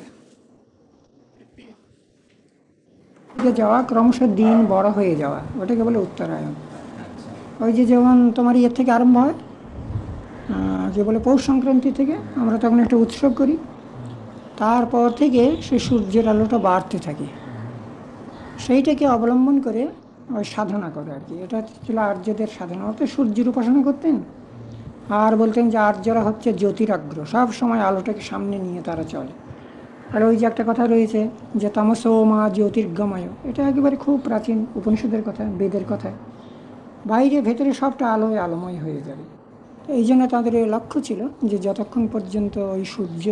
যাওয়া, ক্রমশ দিন বড় হয়ে যাওয়া, ওটাকে বলে উত্তরায়ণ। ওই যে যেমন তোমার ইয়ের থেকে আরম্ভ হয়, যে বলে পৌষ সংক্রান্তি থেকে আমরা তখন একটা উৎসব করি, তারপর থেকে সে সূর্যের আলোটা বাড়তে থাকে, সেইটাকে অবলম্বন করে ওই সাধনা করে আর কি। এটা ছিল আর্যদের সাধনা। অর্থাৎ সূর্যের উপাসনা করতেন আর বলতেন যে আর্যরা হচ্ছে জ্যোতিরাগ্র, সব সময় আলোটাকে সামনে নিয়ে তারা চলে। আর ওই যে একটা কথা রয়েছে যে তমসো মা জ্যোতির্গময়, এটা একেবারে খুব প্রাচীন উপনিষদের কথা, বেদের কথা। বাইরে ভেতরে সবটা আলোয় আলোময় হয়ে যাবে। এই জন্য তাদের এই লক্ষ্য ছিল যে যতক্ষণ পর্যন্ত ওই সূর্য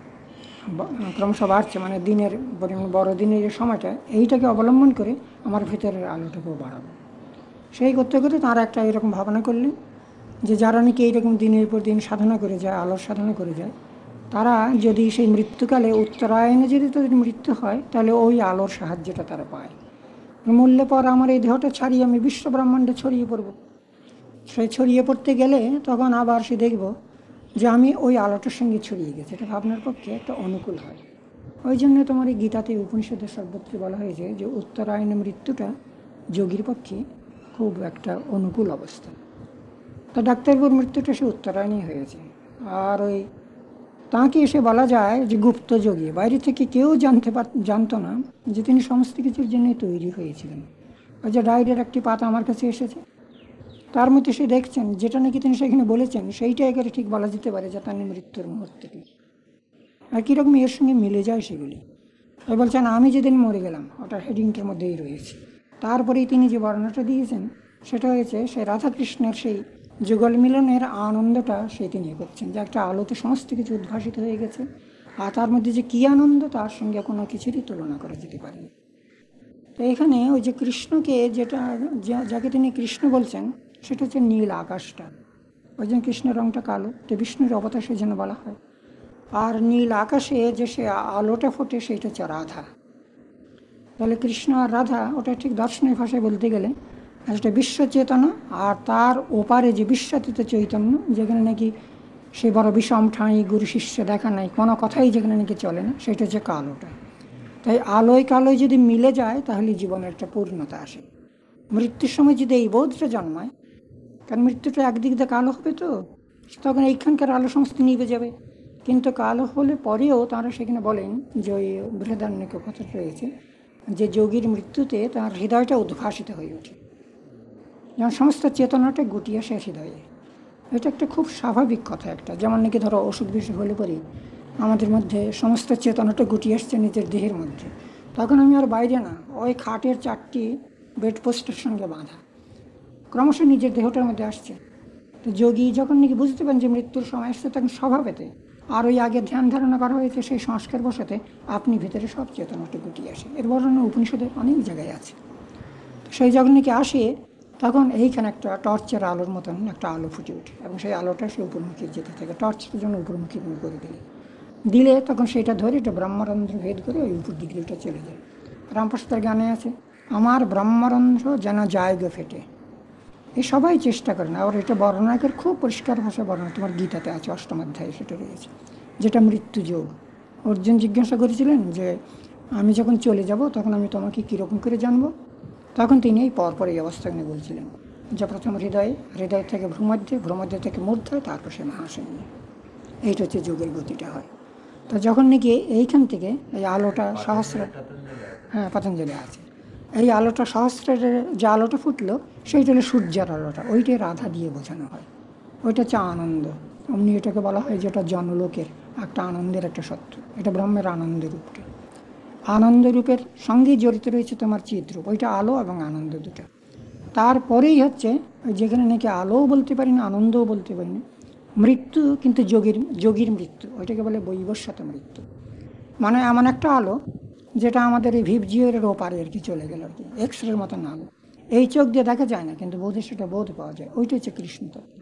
ক্রমশ বাড়ছে, মানে দিনের বড়দিনের যে সময়টা, এইটাকে অবলম্বন করে আমার ভেতরের আলোটাকেও বাড়াবো। সেই করতে করতে তারা একটা এরকম ভাবনা করলেন যে যারা নাকি এইরকম দিনের পর দিন সাধনা করে যায়, আলোর সাধনা করে যায়, তারা যদি সেই মৃত্যুকালে উত্তরায়ণে যদি তাদের মৃত্যু হয়, তাহলে ওই আলোর সাহায্যটা তারা পায়। মূল্যে পর আমার এই দেহটা ছাড়িয়ে আমি বিশ্ব ব্রহ্মাণ্ডে ছড়িয়ে পড়ব। সে ছড়িয়ে পড়তে গেলে তখন আবার সে দেখব যে আমি ওই আলোটার সঙ্গে ছড়িয়ে গেছি। এটা ভাবনার পক্ষে একটা অনুকূল হয়। ওই জন্য তোমার এই গীতাতে উপনিষদের সর্বত্র বলা হয়েছে যে উত্তরায়ণে মৃত্যুটা যোগীর পক্ষে খুব একটা অনুকূল অবস্থা। তো ডাক্তারবাবুর মৃত্যুটা সে উত্তরায়ণে হয়েছে। আর ওই তাঁকে এসে বলা যায় যে গুপ্ত যোগী, বাইরে থেকে কেউ জানতো না যে তিনি সমস্ত কিছুর জন্য তৈরি হয়েছিলেন। ওই যে ডায়েরির একটি পাতা আমার কাছে এসেছে, তার মধ্যে সে দেখছেন যেটা নাকি তিনি সেখানে বলেছেন, সেইটা একেবারে ঠিক বলা যেতে পারে যে তার মৃত্যুর মুহূর্তটি। আর কীরকম এর সঙ্গে মিলে যায় সেগুলি। তাই বলছেন আমি যেদিন মরে গেলাম, ওটা হেডিংটার মধ্যেই রয়েছে। তারপরেই তিনি যে বর্ণনাটা দিয়েছেন সেটা হয়েছে সে রাধাকৃষ্ণের সেই যুগল মিলনের আনন্দটা সে তিনি করছেন, যে একটা আলোতে সমস্ত কিছু উদ্ভাসিত হয়ে গেছে। আর তার মধ্যে যে কী আনন্দ, তার সঙ্গে কোনো কিছুরই তুলনা করা যেতে পারে না। তো এখানে ওই যে কৃষ্ণকে যাকে তিনি কৃষ্ণ বলছেন, সেটা হচ্ছে নীল আকাশটা। ওই জন্য কৃষ্ণের রঙটা কালো, তো বিষ্ণুর অবতার সেই জন্য বলা হয়। আর নীল আকাশে যে সে আলোটা ফোটে সেইটা হচ্ছে রাধা। তাহলে কৃষ্ণ আর রাধা, ওটা ঠিক দর্শনের ভাষায় বলতে গেলে একটা বিশ্ব চেতনা, আর তার ওপারে যে বিশ্বাতীত চৈতন্য, যেখানে নাকি সে বড় বিষম ঠাঁই, গুরু শিষ্য দেখা নাই, কোনো কথাই যেখানে নাকি চলে না, সেটা হচ্ছে কালোটা। তাই আলোয় কালোয় যদি মিলে যায় তাহলে জীবনের একটা পূর্ণতা আসে। মৃত্যুর সময় যদি এই বোধটা জন্মায়, কারণ মৃত্যুটা একদিক দিয়ে কালো হবে, তো তখন এইখানকার আলো সমস্ত নিভে যাবে। কিন্তু কালো হলে পরেও তারা সেখানে বলেন যে ওই বৃহদারণ্যকে কথা রয়েছে যে যোগীর মৃত্যুতে তার হৃদয়টা উদ্ভাসিত হয়ে ওঠে, যেমন সমস্ত চেতনাটা গুটিয়ে আসে হৃদয়ে। এটা একটা খুব স্বাভাবিক কথা একটা, যেমন নাকি ধরো অসুখ বিসুখ হলে পরে আমাদের মধ্যে সমস্ত চেতনাটা গুটিয়ে আসছে নিজের দেহের মধ্যে, তখন আমি আর বাইরে না, ওই খাটের 4টি বেডপোস্টের সঙ্গে বাঁধা, ক্রমশ নিজের দেহটার মধ্যে আসছে। তো যোগী যখন নাকি বুঝতে পারেন যে মৃত্যুর সময় আসছে, তখন স্বভাবেতে আর ওই আগে ধ্যান ধারণা করা হয়েছে সেই সংস্কার বসাতে আপনি ভিতরে সব চেতনাটা গুটিয়ে আসে। এর বর্ণনা উপনিষদের অনেক জায়গায় আছে। তো সেই যখন নাকি আসে, তখন এইখানে একটা টর্চের আলোর মতন একটা আলো ফুটে ওঠে, এবং সেই আলোটা সে উপরমুখী যেতে থাকে। টর্চের জন্য উপরমুখী করে দিলে তখন সেটা ধরে এটা ব্রহ্মরন্ধ্র ভেদ করে ওই উপর দিকে ওটা চলে যায়। রামপ্রসাদের গানে আছে, আমার ব্রহ্মরন্ধ্র যেন যায় গো ফেটে। এই সবাই চেষ্টা করেন। আবার এটা বর্ণনাকের খুব পরিষ্কার ভাষায় বর্ণনা তোমার গীতাতে আছে, 8ম অধ্যায়ে সেটা রয়েছে, যেটা মৃত্যু যোগ। অর্জুন জিজ্ঞাসা করেছিলেন যে আমি যখন চলে যাব তখন আমি তোমাকে কীরকম করে জানবো? তখন তিনি এই পরপর এই অবস্থা নিয়ে বলছিলেন যে প্রথম হৃদয় থেকে ভ্রূমধ্যে, ভ্রূমধ্য থেকে মূর্ধ, তারপর সে মহাশূন্য। এইটা হচ্ছে যোগের গতিটা হয়। তো যখন নাকি এইখান থেকে এই আলোটা সহস্র, হ্যাঁ পতঞ্জলি আছে, এই আলোটা সহস্রের যে আলোটা ফুটলো সেইটা হলো সূর্যের আলোটা, ওইটাই রাধা দিয়ে বোঝানো হয়। ওইটা হচ্ছে আনন্দ। অমনি এটাকে বলা হয় যেটা জনলোকের একটা আনন্দের একটা সত্য, এটা ব্রহ্মের আনন্দ রূপটা। আনন্দ রূপের সঙ্গেই জড়িত রয়েছে তোমার চিত্রূপ, ওইটা আলো এবং আনন্দ দুটো। তারপরেই হচ্ছে ওই যেখানে নাকি আলোও বলতে পারি না, আনন্দও বলতে পারি না, মৃত্যু কিন্তু যোগীর মৃত্যু, ওইটাকে বলে বৈবস্বত মৃত্যু। মানে এমন একটা আলো যেটা আমাদের এই ভিপজিওর ওপারে আর কি চলে গেল আর কি, এক্সরের মতন আলো। এই চোখ দিয়ে দেখা যায় না, কিন্তু বোধে সেটা বোধ পাওয়া যায়, ওইটা হচ্ছে কৃষ্ণ তত্ত্ব।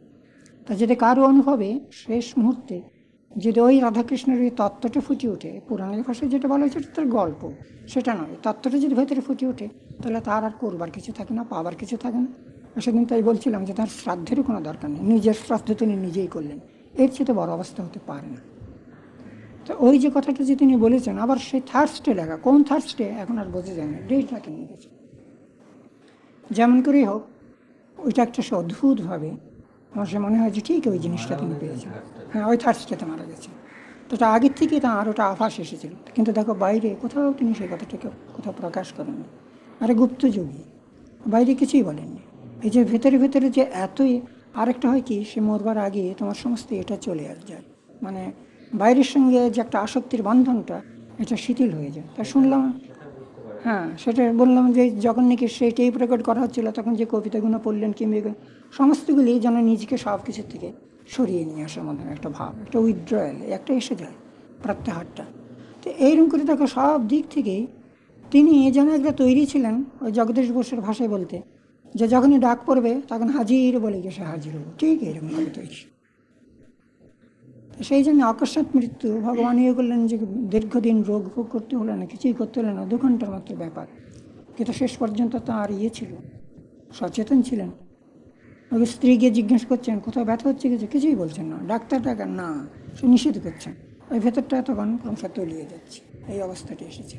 তা যদি কারো অনুভবে শেষ মুহূর্তে যদি ওই রাধাকৃষ্ণের ওই তত্ত্বটা ফুটে ওঠে, পুরাণের ভাষায় যেটা বলা হয়েছে তার গল্প, সেটা নয়, তত্ত্বটা যদি ভেতরে ফুটে ওঠে, তাহলে তার আর করবার কিছু থাকে না, পাওয়ার কিছু থাকে না। সেদিন তাই বলছিলাম যে তার শ্রাদ্ধেরও কোনো দরকার নেই, নিজের শ্রাদ্ধ তিনি নিজেই করলেন, এর চেয়ে বড় অবস্থা হতে পারে না। তো ওই যে কথাটা যে তিনি বলেছেন, আবার সেই থার্সডে লেখা, কোন থার্সডে এখন আর বোঝা যায় না, ডেট রাখেন গেছে। যেমন করেই হোক, ওইটা একটা সে অদ্ভুতভাবে আমার সে মনে হয় যে ঠিক ওই জিনিসটা তিনি পেয়েছেন। হ্যাঁ, ওই থার্সডেতে মারা গেছে। তো ওটা আগের থেকেই তার ওটা আভাস এসেছিল, কিন্তু দেখো বাইরে কোথাও তিনি সেই কথাটাকে কোথাও প্রকাশ করেননি। আরে গুপ্তযোগী, বাইরে কিছুই বলেননি। এই যে ভেতরে ভেতরে যে এতই, আরেকটা হয় কি, সে মরবার আগে তোমার সমস্ত এটা চলে যায়, মানে বাইরের সঙ্গে যে একটা আসক্তির বন্ধনটা, এটা শিথিল হয়ে যায়। তা শুনলাম, হ্যাঁ সেটা বললাম যে যখন নাকি সেই টেপ রেকর্ড করা হচ্ছিল, তখন যে কবিতাগুলো পড়লেন কিংবা সমস্তগুলি যেন নিজেকে সব কিছুর থেকে সরিয়ে নিয়ে আসার মধ্যে একটা ভাব, একটা উইথড্রয়াল একটা এসে যায় প্রত্যাহারটা। তো এইরকম করে দেখো সব দিক থেকেই তিনি যেন একটা তৈরি ছিলেন, ওই জগদীশ বসুর ভাষায় বলতে, যে যখনই ডাক পড়বে তখন হাজির বলে গিয়ে সে হাজির হবো, ঠিক এরকমভাবে তৈরি। সেই জন্য অকস্মাৎ মৃত্যু ভগবান ইয়ে করলেন যে দীর্ঘদিন রোগ ভোগ করতে হলো না, কিছুই করতে হলো না, 2 ঘন্টার মাত্র ব্যাপার। কিন্তু শেষ পর্যন্ত তার ইয়ে ছিল, সচেতন ছিলেন। ওই স্ত্রী গিয়ে জিজ্ঞেস করছেন কোথাও ব্যথা হচ্ছে, কিছুই বলছেন না, ডাক্তার টাকার না, সে নিষেধ করছেন। ওই ভেতরটা তখন ক্রমশ তলিয়ে যাচ্ছে, এই অবস্থাটি এসেছে।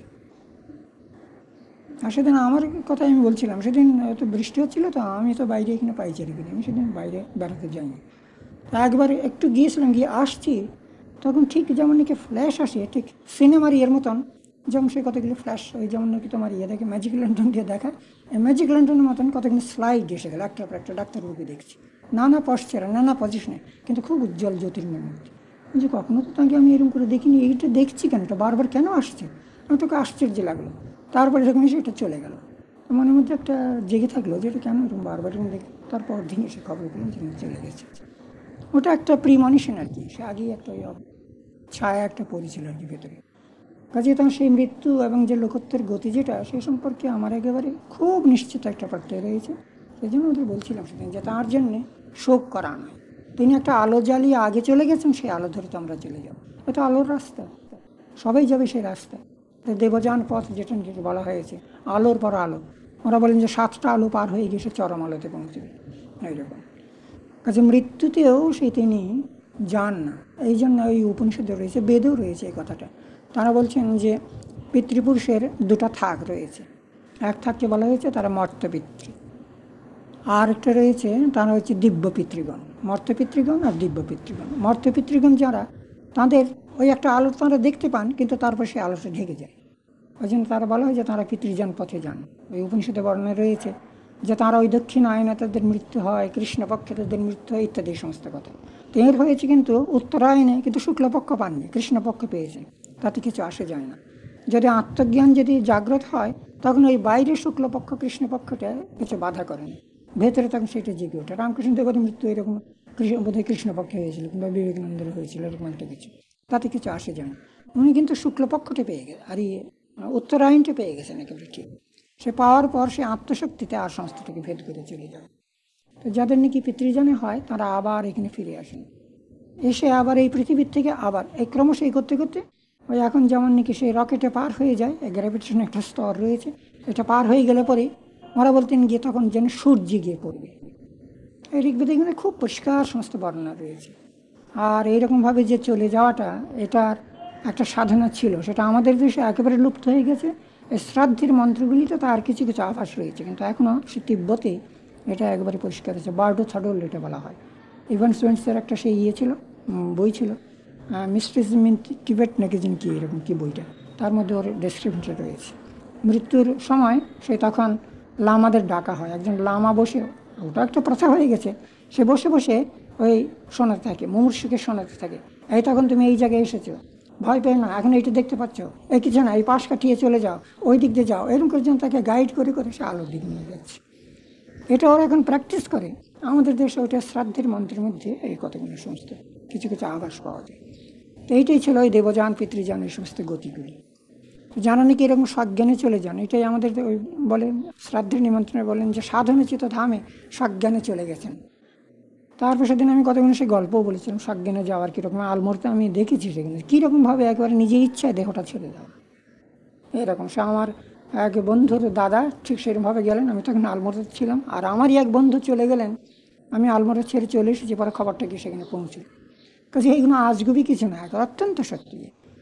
আর সেদিন আমার কথা আমি বলছিলাম, সেদিন তো বৃষ্টি হচ্ছিল, তো আমি তো বাইরে এখানে পাইচারি করি, আমি সেদিন বাইরে বেড়াতে যাইনি। একবার একটু গিয়েছিলাম, গিয়ে আসছি, তখন ঠিক যেমন নাকি ফ্ল্যাশ আসে, ঠিক সিনেমার ইয়ের মতন, যেমন সেই কতগুলো ফ্ল্যাশ, ওই যেমন নাকি তোমার ইয়ে দেখে ম্যাজিক ল্যান্টন দিয়ে দেখা, এই ম্যাজিক ল্যান্টনের মতন কতগুলো স্লাইড এসে গেল, একটার পর একটা ডাক্তারবাবুকে দেখছি, নানা পশ্চারে নানা পজিশনে, কিন্তু খুব উজ্জ্বল জ্যোতির্ময় মূর্তি। যে কখনো তো তাকে আমি এরকম করে দেখিনি, এইটা দেখছি কেন, এটা বারবার কেন আসছে, আমার তোকে আশ্চর্য লাগলো। তারপরে এরকম এসে এটা চলে গেল, মনের মধ্যে একটা জেগে থাকলো যে এটা কেন এরকম বারবার এরকম দেখি। তারপর দিন এসে খবর পেলাম যে চলে গেছে। ওটা একটা প্রিমনিশন আর কি, সে আগেই একটা ওই ছায়া একটা পড়েছিল আর কি ভেতরে। কাজে তখন সেই মৃত্যু এবং যে লোকত্বের গতি যেটা, সেই সম্পর্কে আমার একেবারে খুব নিশ্চিত একটা প্রত্যয় রয়েছে। সেই জন্য ওদের বলছিলাম সেদিন যে তার জন্যে শোক করা নয়, তিনি একটা আলো জ্বালিয়ে আগে চলে গেছেন, সেই আলো ধরে তো আমরা চলে যাবো, এটা আলোর রাস্তা, সবাই যাবে সেই রাস্তায়। দেবযান পথ যেটা বলা হয়েছে, আলোর পর আলো, ওরা বলেন যে 7টা আলো পার হয়ে গিয়ে সে চরম আলোতে পৌঁছবে, এইরকম। কাজে মৃত্যুতেও সেই তিনি যান না। এই জন্য ওই উপনিষদে রয়েছে, বেদেও রয়েছে এই কথাটা। তারা বলছেন যে পিতৃপুরুষের দুটো থাক রয়েছে। এক থাককে বলা হয়েছে তারা মর্ত পিতৃ, আর একটা রয়েছে তারা হচ্ছে দিব্য পিতৃগণ। মর্ত পিতৃগণ আর দিব্য পিতৃগণ। মর্ত পিতৃগণ যারা, তাদের ওই একটা আলো তারা দেখতে পান, কিন্তু তারপর সেই আলোটা ঢেকে যায়। ওই জন্য তারা বলা হয় যে তারা পিতৃযান পথে যান। ওই উপনিষদে বর্ণনা রয়েছে যে তারা ওই দক্ষিণায়নে তাদের মৃত্যু হয়, কৃষ্ণপক্ষে তাদের মৃত্যু হয়, ইত্যাদি সমস্ত কথা। তো এর হয়েছে কিন্তু উত্তরায়ণে কিন্তু শুক্লপক্ষ পাননি, কৃষ্ণপক্ষ পেয়েছেন, তাতে কিছু আসে যায় না। যদি আত্মজ্ঞান যদি জাগ্রত হয়, তখন ওই বাইরের শুক্লপক্ষ কৃষ্ণপক্ষটা কিছু বাধা করে না, ভেতরে তখন সেটা জেগে ওঠে। রামকৃষ্ণ দেবের মৃত্যু এরকম বোধহয় কৃষ্ণপক্ষে হয়েছিল, কিংবা বিবেকানন্দের হয়েছিল, এরকম একটা কিছু, তাতে কিছু আসে যায় না। উনি কিন্তু শুক্লপক্ষটা পেয়ে গেছে, আর উত্তরায়ণটা পেয়ে গেছেন একেবারে ঠিক। সে পাওয়ার পর সে আত্মশক্তিতে আর সংস্থাটাকে ভেদ করে চলে যায়। তো যাদের নাকি পিতৃজনে হয় তারা আবার এখানে ফিরে আসেন, এসে আবার এই পৃথিবীর থেকে আবার এই ক্রমশ এই করতে করতে ওই এখন যেমন নাকি সেই রকেটে পার হয়ে যায়, গ্র্যাভিটেশন একটা স্তর রয়েছে, এটা পার হয়ে গেলে পরে ওরা বলতেন গিয়ে তখন যেন সূর্যে গিয়ে পড়বে। এই ঋগ্বেদে এখানে খুব পরিষ্কার সমস্ত বর্ণনা রয়েছে। আর এইরকমভাবে যে চলে যাওয়াটা, এটার একটা সাধনা ছিল, সেটা আমাদের দেশে একেবারে লুপ্ত হয়ে গেছে। এই শ্রাদ্ধের মন্ত্রগুলিতে তার কিছু কিছু আভাস রয়েছে, কিন্তু এখনও সে তিব্বতে এটা একবারে পরিষ্কার হয়েছে। বার্ডো থাডোল এটা বলা হয়। ইভান সোয়েন্সের একটা সেই ছিল, বই ছিল, মিস্ট্রিজ ইন টিবেট নাকি যেন কি এরকম কি বইটা, তার মধ্যে ওর ডেসক্রিপশনটা রয়েছে। মৃত্যুর সময় সে তখন লামাদের ডাকা হয়, একজন লামা বসে, ওটা একটা প্রথা হয়ে গেছে, সে বসে বসে ওই শোনাতে থাকে, মুমূর্ষুকে শোনাতে থাকে, এই তখন তুমি এই জায়গায় এসেছো, ভয় পেয়ে না, এখন এইটা দেখতে পাচ্ছ, এই কিছু না, এই পাশ কাটিয়ে চলে যাও, ওই দিক দিয়ে যাও, এরকম করে যেন তাকে গাইড করে করে সে আলোর দিকে নিয়ে যাচ্ছে। এটা ওরা এখন প্র্যাকটিস করে। আমাদের দেশে ওটা শ্রাদ্ধের মন্ত্রের মধ্যে এই কতগুলো সমস্ত কিছু কিছু আভাস পাওয়া যায়। তো এইটাই ছিল ওই দেবযান পিতৃযান এই সমস্ত গতিগুলি। যারা নাকি এরকম সজ্ঞানে চলে যান, এটাই আমাদের ওই বলেন শ্রাদ্ধের নিমন্ত্রণে বলেন যে সাধনোচিত ধামে সজ্ঞানে চলে গেছেন। তারপর সেদিন আমি কতগুলো সেই গল্পও বলেছিলাম সজ্ঞানে যাওয়ার কীরকম। আলমোড়াতে আমি দেখেছি সেখানে কীরকমভাবে একেবারে নিজের ইচ্ছায় দেহটা ছেড়ে দেওয়া এরকম। সে আমার এক বন্ধুর দাদা ঠিক সেরকমভাবে গেলেন, আমি তখন আলমোড়াতে ছিলাম, আর আমারই এক বন্ধু চলে গেলেন, আমি আলমোড়া ছেড়ে চলে এসেছি, পরে খবরটা গিয়ে সেখানে পৌঁছল। কাজে এইগুলো আজগুবি কিছু না, অত্যন্ত সত্যি।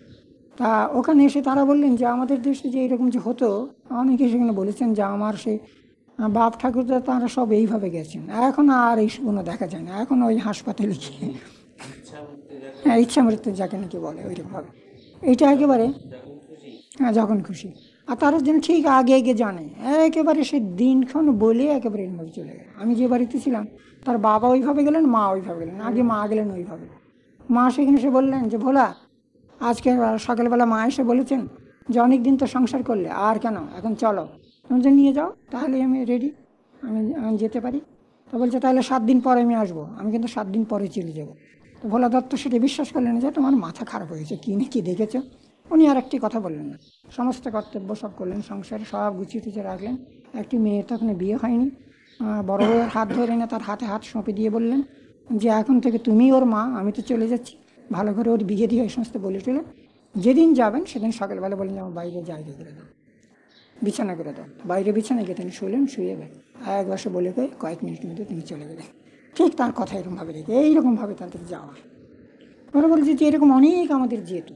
তা ওখানে এসে তারা বললেন যে আমাদের দেশে যে এরকম যে হতো, অনেকে সেখানে বলেছেন যে আমার সেই বাপ ঠাকুরদা তারা সব এইভাবে গেছেন, এখন আর এইসবগুলো দেখা যায় না, এখন ওই হাসপাতালে গিয়ে হ্যাঁ ইচ্ছা মৃত্যু যাকে নাকি বলে ওইরকমভাবে, এইটা একেবারে হ্যাঁ যখন খুশি। আর তারা যেন ঠিক আগে আগে জানে, একেবারে সে দিনক্ষণ বলে একেবারে এরকমভাবে চলে গেল। আমি যে বাড়িতে ছিলাম তার বাবা ওইভাবে গেলেন, মা ওইভাবে গেলেন, আগে মা গেলেন ওইভাবে। মা সেখানে এসে বললেন যে ভোলা, আজকে সকালবেলা মা এসে বলেছেন যে অনেক দিন তো সংসার করলে, আর কেন, এখন চলো, তুমি যে নিয়ে যাও, তাহলে আমি রেডি, আমি যেতে পারি। তো বলছে তাহলে 7 দিন পরে আমি আসবো। আমি কিন্তু 7 দিন পরে চলে যাবো। তো ভোলা দত্ত সেটা বিশ্বাস করলেন যে তোমার মাথা খারাপ হয়েছে, কী না কি দেখেছো। উনি আর একটি কথা বললেন না, সমস্ত কর্তব্য সব করলেন, সংসারে সব গুছিয়ে টুছিয়ে রাখলেন। একটি মেয়ের তখন বিয়ে হয়নি, বড় বউয়ের হাত ধরে না তার হাতে হাত সঁপে দিয়ে বললেন যে এখন থেকে তুমি ওর মা, আমি তো চলে যাচ্ছি, ভালো করে ওর বিয়ে দিয়ে এই সমস্ত বলে টলে যেদিন যাবেন সেদিন সকালবেলা বললেন যে আমার বাইরে জায়গা করে দাও, বিছানা করে দাও। বাইরে বিছানা গিয়ে তিনি শুলেন, শুয়ে গেলেন, এক বসে বলে গিয়ে কয়েক মিনিটের মধ্যে তিনি চলে গেলেন। ঠিক তার কথা এরকমভাবে রেখে এইরকমভাবে তাদের যাওয়া। ওরা বলছে যে এরকম অনেক আমাদের যেত।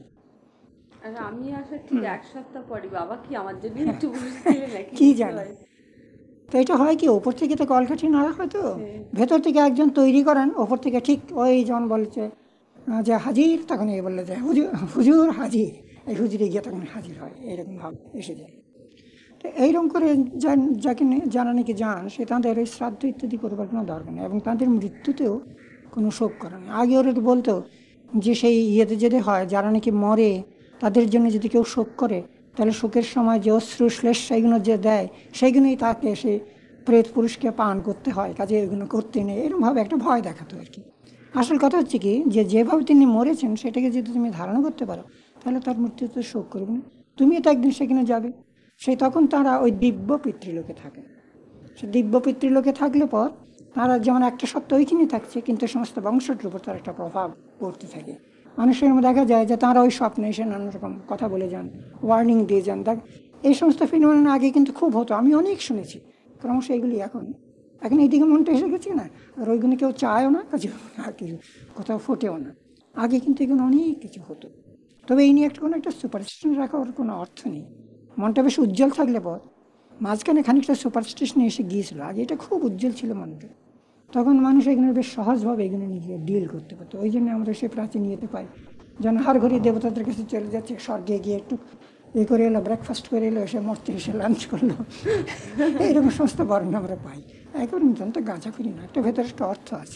আর আমি আসার ঠিক 1 সপ্তাহ পরে বাবা কি আমার জন্য একটু বুঝছিলেন নাকি কি জানে। তো এটা হয় কি, ওপর থেকে তো কলকাঠি নাড়া হয়, তো ভেতর থেকে একজন তৈরি করেন, ওপর থেকে ঠিক ওই যখন বলছে যে হাজির, তখন এই বললে যে হুজুর হাজির, এই হুজুরে গিয়ে তখন হাজির হয়, এরকম ভাব এসে যায়। তো এইরকম করে যাকে যারা নাকি যান, সে তাদের ওই শ্রাদ্ধ ইত্যাদি করবার কোনো দরকার নেই, এবং তাদের মৃত্যুতেও কোনো শোক করে না। আগে ওরা বলতো যে সেই ইয়েতে যদি হয়, যারা নাকি মরে তাদের জন্য যদি কেউ শোক করে, তাহলে শোকের সময় যে অশ্রু শ্লেষ সেইগুলো যে দেয়, সেইগুলোই তাকে সেই প্রেত পুরুষকে পান করতে হয়, কাজে এগুলো করতে নেই, এরকমভাবে একটা ভয় দেখাতো আর কি। আসল কথা হচ্ছে কি, যে যেভাবে তিনি মরেছেন সেটাকে যদি তুমি ধারণা করতে পারো, তাহলে তার মৃত্যুতে শোক করবে না, তুমিও তো একদিন সেখানে যাবে। সেই তখন তারা ওই দিব্য পিতৃলোকে থাকে। সে দিব্য পিতৃলোকে থাকলে পর তারা যেমন একটা সত্য ওইখানে থাকছে, কিন্তু সমস্ত বংশটির উপর তার একটা প্রভাব পড়তে থাকে। মানুষের মধ্যে দেখা যায় যে তারা ওই স্বপ্নে এসে নানা রকম কথা বলে যান, ওয়ার্নিং দিয়ে যান। দেখ এই সমস্ত ফিনোমেনন আগে কিন্তু খুব হতো, আমি অনেক শুনেছি, ক্রমশ এগুলি এখন এখন এইদিকে মনটা এসে গেছে না, আর ওইগুলো কেউ চায়ও না, কাজে আর কিছু কোথাও ফোটেও না। আগে কিন্তু এগুলো অনেক কিছু হতো। তবে এই নিয়ে কোনো একটা সুপারস্টিশন রাখার কোনো অর্থ নেই। মনটা বেশ উজ্জ্বল থাকলে পর, মাঝখানে খানিকটা সুপারস্টিশনে এসে গিয়েছিল, আগে এটা খুব উজ্জ্বল ছিল মনটা, তখন মানুষ এগুলো বেশ সহজভাবে এগুলো নিজে ডিল করতে পারতো। ওই জন্য আমরা সে প্রাচীন ইয়েতে পাই, যেন হার ঘড়ি দেবতাদের কাছে চলে যাচ্ছে, স্বর্গে গিয়ে একটু এ করে এলো, ব্রেকফাস্ট করে এলো, এসে মরতে এসে লাঞ্চ করলো, এইরকম সমস্ত বর্ণনা আমরা পাই। এখন তো গাঁজা করি না, একটা ভেতরে একটা অর্থ আছে।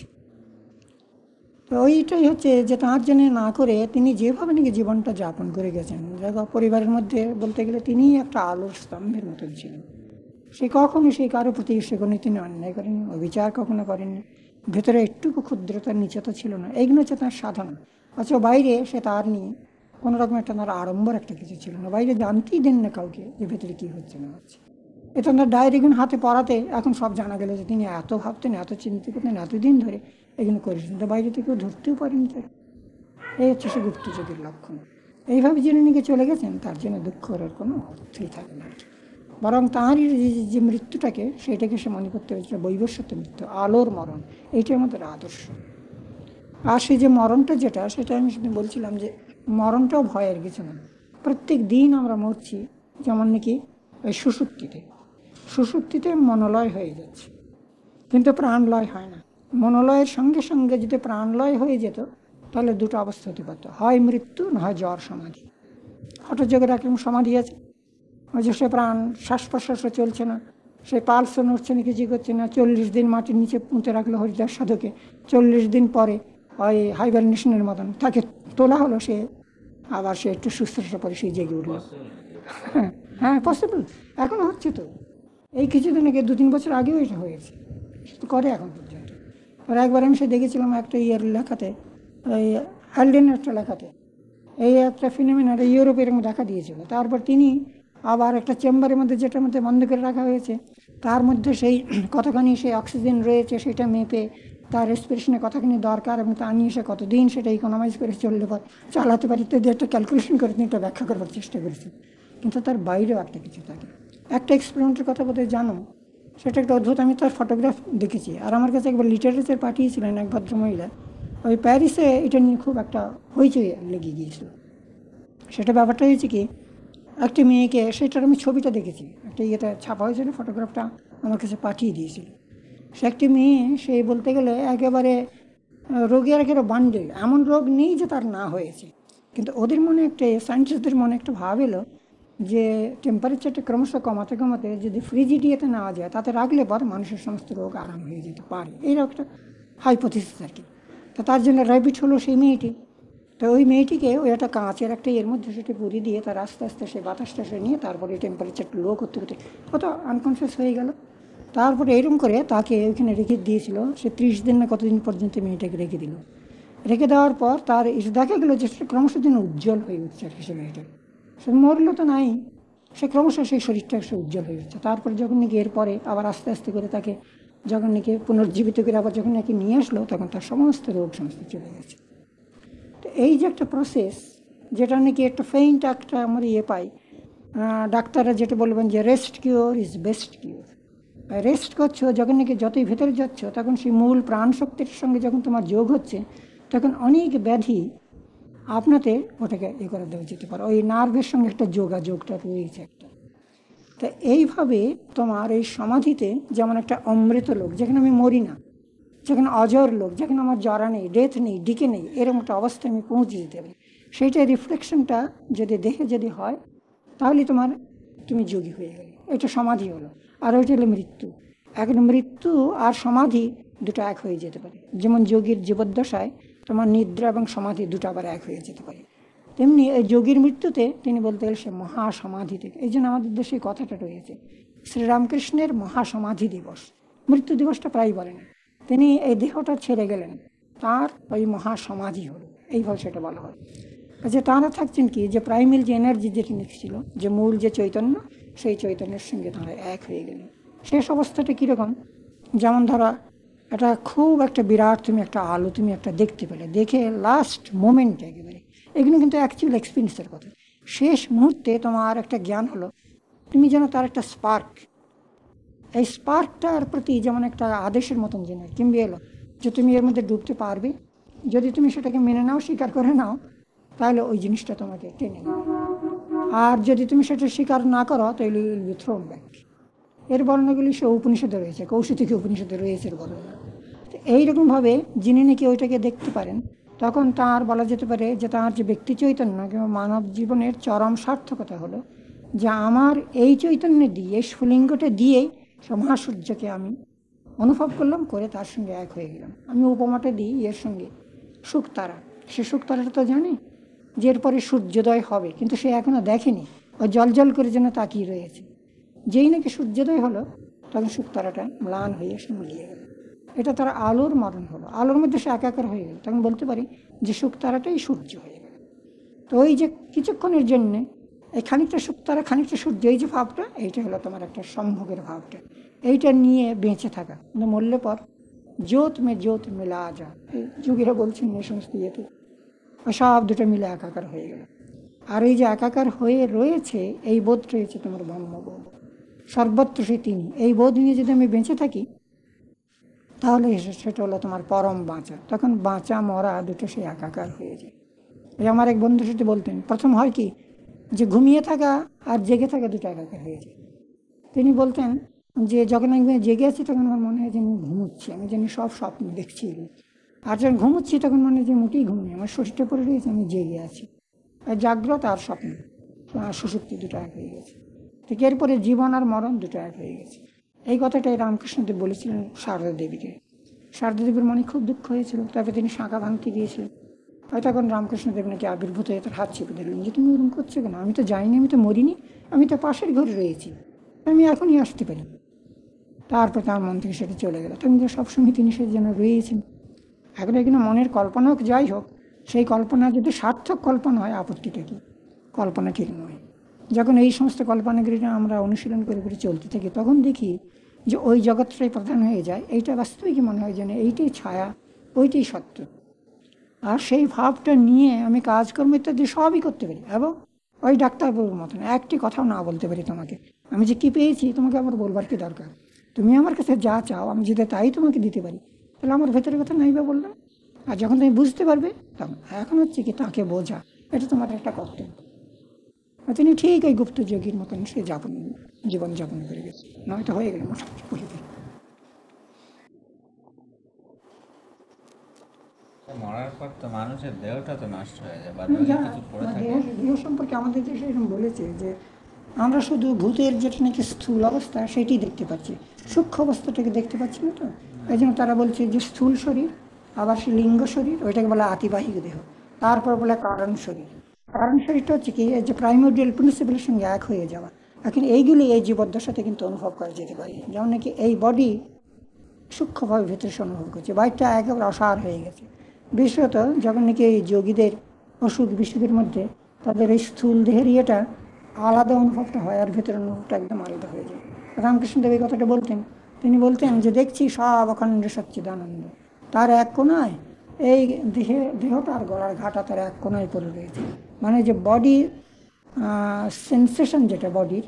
তো ওইটাই হচ্ছে যে তাঁর জন্য না করে তিনি যেভাবে নাকি জীবনটা যাপন করে গেছেন, দেখো পরিবারের মধ্যে বলতে গেলে তিনিই একটা আলোর স্তম্ভের মতন ছিলেন। সে কখনো সেই কারো প্রতি সে কোনো তিনি অন্যায় করেননি, অবিচার কখনো করেননি, ভেতরে একটুকু ক্ষুদ্রতার নিচেতা ছিল না। এইগুলো হচ্ছে তার সাধনা। অথচ বাইরে সে তার নিয়ে কোনো রকম একটা তার আড়ম্বর একটা কিছু ছিল না, বাইরে জানতেই দেন না কাউকে যে ভেতরে কী হচ্ছে না হচ্ছে। এটা তার ডায়েরিগুলো হাতে পড়াতে এখন সব জানা গেল যে তিনি এত ভাবতেন, এত চিন্তা করতেন, এতদিন ধরে এগুলো করেছেন, তো বাইরে থেকে কেউ ধরতেও পারেনি তার। এই হচ্ছে সে গুপ্তযোগের লক্ষণ। এইভাবে যিনি নিকে চলে গেছেন, তার জন্য দুঃখ করার কোনো অর্থই থাকে না, বরং তাঁরই যে মৃত্যুটাকে সেটাকে সে মনে করতে হয়েছিল বৈবস্বত মৃত্যু, আলোর মরণ, এইটাই আমাদের আদর্শ। আর সেই যে মরণটা যেটা, সেটা আমি সেদিন বলছিলাম যে মরণটাও ভয়ের কিছু না। প্রত্যেক দিন আমরা মরছি, যেমন নাকি ওই সুষুপ্তিতে মনোলয় হয়ে যাচ্ছে, কিন্তু প্রাণলয় হয় না। মনোলয়ের সঙ্গে সঙ্গে যদি প্রাণলয় হয়ে যেত, তাহলে দুটো অবস্থা হতে পারত, হয় মৃত্যু না হয় জ্বর সমাধি। হঠযোগের একরকম সমাধি আছে, ওই যে সে প্রাণ শ্বাস প্রশ্বাসও চলছে না, সে পালসও নড়ছে না, কিছু করছে না, 40 দিন মাটির নিচে পুঁতে রাখলো হরিদাস সাধকে, 40 দিন পরে ওই হাইবারনেশনের মতন তাকে তোলা হলো, সে আবার সে একটু সুস্থতা পরে সেই জেগে উঠলো। হ্যাঁ হ্যাঁ, পসিবল, এখনো হচ্ছে তো। এই কিছুদিন আগে 2-3 বছর আগেও এটা হয়েছে, করে এখন পর্যন্ত। আর একবার আমি সে দেখেছিলাম একটা লেখাতে, ওই অ্যালডেনের একটা লেখাতে, এই একটা ফিনোমেনার ইউরোপে এরকম দেখা দিয়েছিল। তারপর তিনি আবার একটা চেম্বারের মধ্যে, যেটার মধ্যে বন্ধ করে রাখা হয়েছে, তার মধ্যে সেই কতখানি সেই অক্সিজেন রয়েছে সেটা মেপে, তার রেসপিরেশনে কতখানি দরকার এবং তা নিয়ে সে কতদিন সেটা ইকোনমাইজ করে চললে পর চালাতে পারি, তো একটা ক্যালকুলেশন করে তিনি একটা ব্যাখ্যা করবার চেষ্টা করেছেন। কিন্তু তার বাইরেও একটা কিছু থাকে। একটা এক্সপেরিমেন্টের কথা বোধহয় জানো, সেটা একটা অদ্ভুত, আমি তার ফটোগ্রাফ দেখেছি। আর আমার কাছে একবার লিটারেচার পাঠিয়েছিলেন এক ভদ্রমহিলা, ওই প্যারিসে এটা নিয়ে খুব একটা হইচই লেগে গিয়েছিল। সেটা ব্যাপারটা হয়েছে কি, একটি মেয়েকে, সেটার আমি ছবিটা দেখেছি, একটা ইয়েটা ছাপা হয়েছিল, ফটোগ্রাফটা আমার কাছে পাঠিয়ে দিয়েছিল। সে একটি মেয়ে, সে বলতে গেলে একেবারে রোগের একেবারে বান্ডেল, এমন রোগ নেই যে তার না হয়েছে, কিন্তু ওদের মনে একটা, সায়েন্টিস্টদের মনে একটা ভাব এলো যে টেম্পারেচারটা ক্রমশ কমাতে কমাতে যদি ফ্রিজিডিয়াতে নেওয়া যায়, তাতে রাখলে পর মানুষের সমস্ত রোগ আরাম হয়ে যেতে পারে, এইরকম একটা হাইপোথিসিস আর কি। তো তার জন্য র্যাবিট হলো সেই মেয়েটি। তো ওই মেয়েটিকে ওই একটা কাঁচের একটা এর মধ্যে সেটি পুরি দিয়ে তার আস্তে আস্তে সেই বাতাসটা সে নিয়ে তারপরে টেম্পারেচারটা লো করতে করতে কত আনকনসিয়াস হয়ে গেল। তারপরে এরকম করে তাকে ওইখানে রেখে দিয়েছিল, সে 30 দিন না কতদিন পর্যন্ত মেয়েটাকে রেখে দিল। রেখে দেওয়ার পর তার এসে দেখা গেলো যে সেটা ক্রমশ দিন উজ্জ্বল হয়ে উঠছে আর কি। সে মেয়েটা সে মরলো তো নাই, সে ক্রমশ সেই শরীরটা সে উজ্জ্বল হয়ে উঠছে। তারপরে যখন নাকি এরপরে আবার আস্তে আস্তে করে তাকে যখন নাকি পুনর্জীবিত করে আবার যখন নাকি নিয়ে আসলো, তখন তার সমস্ত রোগ সমস্ত চলে গেছে। তো এই যে একটা প্রসেস, যেটা নাকি একটা ফেইন্ট একটা আমরা পাই, ডাক্তাররা যেটা বলবেন যে rest cure is best cure. Rest করছো যখন নাকি যতই ভেতরে যাচ্ছ, তখন সেই মূল প্রাণ শক্তির সঙ্গে যখন তোমার যোগ হচ্ছে, তখন অনেক ব্যাধি আপনাতে ওটাকে করে দেওয়া যেতে পারে। ওই নার্ভের সঙ্গে একটা যোগাযোগটা রয়েছে একটা। তা এইভাবে তোমার এই সমাধিতে যেমন একটা অমৃত লোক, যেখানে আমি মরি না, যেখানে অজর লোক, যেখানে আমার জরা নেই, ডেথ নেই, ডিকে নেই, এরকম একটা অবস্থায় আমি পৌঁছে যেতে পারি, সেইটা রিফ্লেকশনটা যদি দেহে যদি হয়, তাহলে তুমি যোগী হয়ে গেলে, এটা সমাধি হলো। আর ওইটা হলো মৃত্যু। এখন মৃত্যু আর সমাধি দুটো এক হয়ে যেতে পারে। যেমন যোগীর জীবদ্দশায় তোমার নিদ্রা এবং সমাধি দুটো আবার এক হয়ে যেতে পারে, তেমনি এই যোগীর মৃত্যুতে তিনি বলতে গেলে সে মহাসমাধি থেকে। এই জন্য আমাদের দেশে কথাটা রয়েছে, শ্রীরামকৃষ্ণের মহাসমাধি দিবস। মৃত্যু দিবসটা প্রায় বলে না, তিনি এই দেহটা ছেড়ে গেলেন, তার ওই মহাসমাধি হলো, এইভাবে সেটা বলা হয়। যে তাঁরা থাকছেন কি, যে প্রাইমেল যে এনার্জি যেটি ছিল, যে মূল যে চৈতন্য, সেই চৈতন্যের সঙ্গে তাঁরা এক হয়ে গেলেন। শেষ অবস্থাটা কীরকম, যেমন ধরা এটা খুব একটা বিরাট তুমি একটা আলো তুমি একটা দেখতে পেলে, দেখে লাস্ট মোমেন্ট একেবারে, এগুলো কিন্তু অ্যাকচুয়াল এক্সপিরিয়েন্সের কথা। শেষ মুহূর্তে তোমার একটা জ্ঞান হলো, তুমি যেন তার একটা স্পার্ক, এই স্পার্কটার প্রতি যেমন একটা আদেশের মতন জিনিস কিংবা এলো যে তুমি এর মধ্যে ডুবতে পারবে, যদি তুমি সেটাকে মেনে নাও, স্বীকার করে নাও, তাহলে ওই জিনিসটা তোমাকে টেনে নেবে। আর যদি তুমি সেটা স্বীকার না করো তাহলে উইল বি থ্রোন ব্যাক। এর বর্ণনাগুলি সে উপনিষদে রয়েছে, কৌশিক উপনিষদে রয়েছে এর বর্ণনা। তো এইরকমভাবে যিনি নাকি ওইটাকে দেখতে পারেন, তখন তার বলা যেতে পারে যে তার যে ব্যক্তি চৈতন্য কিংবা মানব জীবনের চরম সার্থকতা হলো যে আমার এই চৈতন্য দিয়ে, এই স্ফুলিঙ্গটা দিয়েই মহাসূর্যকে আমি অনুভব করলাম, করে তার সঙ্গে এক হয়ে গেলাম। আমি উপমাটা দিই এর সঙ্গে শুকতারা। সে শুকতারাটা তো জানে যে এরপরে সূর্যোদয় হবে, কিন্তু সে এখনো দেখেনি, ও জল জল করে যেন তাকিয়ে রয়েছে। যেই নাকি সূর্যোদয় হলো তখন শুকতারাটা ম্লান হয়ে এসে মিলিয়ে গেল। এটা তার আলোর মরণ হলো, আলোর মধ্যে সে একাকার হয়ে গেল। তখন বলতে পারি যে শুকতারাটাই সূর্য হয়ে গেল। তো ওই যে কিছুক্ষণের জন্যে এই খানিকটা শুকতারা খানিকটা সূর্য, এই যে ভাবটা, এইটা হলো তোমার একটা সম্ভোগের ভাবটা। এইটা নিয়ে বেঁচে থাকা, কিন্তু মরলে পর জ্যোত মে জ্যোত মিলা যা, এই যুগীরা বলছেন এই সমস্ত ইয়েতে, সব দুটো মিলে একাকার হয়ে গেল। আর এই যে একাকার হয়ে রয়েছে এই বোধ রয়েছে তোমার ব্রহ্মবোধ, সর্বত্র সে তিনি। এই বোধ নিয়ে যদি আমি বেঁচে থাকি তাহলে সেটা হলো তোমার পরম বাঁচা। তখন বাঁচা মরা দুটো সে একাকার হয়ে যায়। এই আমার এক বন্ধুর সাথে বলতেন, প্রথম হয় কি যে ঘুমিয়ে থাকা আর জেগে থাকা দুটো একাকার হয়ে যায়। তিনি বলতেন যে যখন আমি জেগে আছি তখন আমার মনে হয় যে আমি ঘুমোচ্ছি, আমি জানি সব স্বপ্ন দেখছি। আর যখন ঘুমোচ্ছি তখন মনে হয় যে মোটেই ঘুমিয়ে, আমার শরীরটা পড়ে রয়েছে, আমি জেগে আছি। আর জাগ্রত আর স্বপ্ন, সুষুপ্তি দুটো এক হয়ে গেছে। ঠিক এরপরে জীবন আর মরণ দুটো এক হয়ে গেছে। এই কথাটাই রামকৃষ্ণদেব বলেছিলেন সারদা দেবীকে। সারদা দেবীর মনে খুব দুঃখ হয়েছিল, তারপরে তিনি শাঁখা ভাঙতে গিয়েছিলেন। হয়তো এখন রামকৃষ্ণদেব নাকি আবির্ভূত হয়ে তার হাত চেপে দিলেন যে তুমি ওরকম করছো কেন, আমি তো যাইনি, আমি তো মরিনি, আমি তো পাশের ঘরে রয়েছি, আমি এখনই আসতে পারি। তারপর তার মন থেকে সেটা চলে গেল। তখন যে সবসময় তিনি সে যেন রয়েছেন। এখন এখানে মনের কল্পনা হোক, যাই হোক, সেই কল্পনা যদি সার্থক কল্পনা হয় আপত্তিটা কি? কল্পনা ঠিক নয়। যখন এই সমস্ত কল্পনাগুলিটা আমরা অনুশীলন করে করে চলতে থাকি তখন দেখি যে ওই জগৎটাই প্রধান হয়ে যায়। এইটা বাস্তবিকই মনে হয় যেন এইটাই ছায়া, ওইটাই সত্য। আর সেই ভাবটা নিয়ে আমি কাজকর্ম ইত্যাদি সবই করতে পারি, এবং ওই ডাক্তারবাবুর মতন একটি কথাও না বলতে পারি তোমাকে, আমি যে কী পেয়েছি তোমাকে আমার বলবার কি দরকার? তুমি আমার কাছে যা চাও আমি যদি তাই তোমাকে দিতে পারি, তাহলে আমার ভেতরের কথা নাই বা বললাম। আর যখন তুমি বুঝতে পারবে তখন এখন হচ্ছে কি তাকে বোঝা, এটা তোমার একটা কর্তব্য। তিনি ঠিক এই গুপ্ত যোগীর মতন সে জীবনযাপন করে গেছে, নয়তো হয়ে গেল মোটামুটি পরিবার। মরার পর তো মানুষের দেহটা তো নষ্ট হয়ে যায়, দেহ সম্পর্কে আমাদের দেশে এরকম বলেছে যে আমরা শুধু ভূতের যেটা নাকি স্থূল অবস্থা সেটি দেখতে পাচ্ছি, সূক্ষ্ম অবস্থাটাকে দেখতে পাচ্ছি না। তো এই জন্য তারা বলছে যে স্থূল শরীর, আবার সে লিঙ্গ শরীর, ওইটাকে বলে আতিবাহিক দেহ, তারপর বলে কারণ শরীর। কারণ শরীরটা হচ্ছে কি যে প্রাইমোডিয়াল প্রিন্সিপালের সঙ্গে এক হয়ে যাওয়া। এখন এইগুলি এই জীবদ্দশাতে কিন্তু অনুভব করা যেতে পারে, যেমন নাকি এই বডি সূক্ষ্মভাবে ভেতরে সে অনুভব করছে, বাইরটা একেবারে অসার হয়ে গেছে। বিশেষত যখন নাকি এই যোগীদের অসুখ বিসুখের মধ্যে তাদের এই স্থূল দেহের ইয়েটা আলাদা অনুভবটা হয়, আর ভেতরের অনুভবটা একদম আলাদা হয়ে যায়। রামকৃষ্ণদেব এই কথাটা বলতেন। তিনি বলতেন যে দেখছি সব অখণ্ড সচ্চিদানন্দ, তার এক কোনায় এই দেহটা আর গলার ঘাটা তার এক কোনায় পড়ে রয়েছে। মানে যে বডি সেন্সেশন, যেটা বডির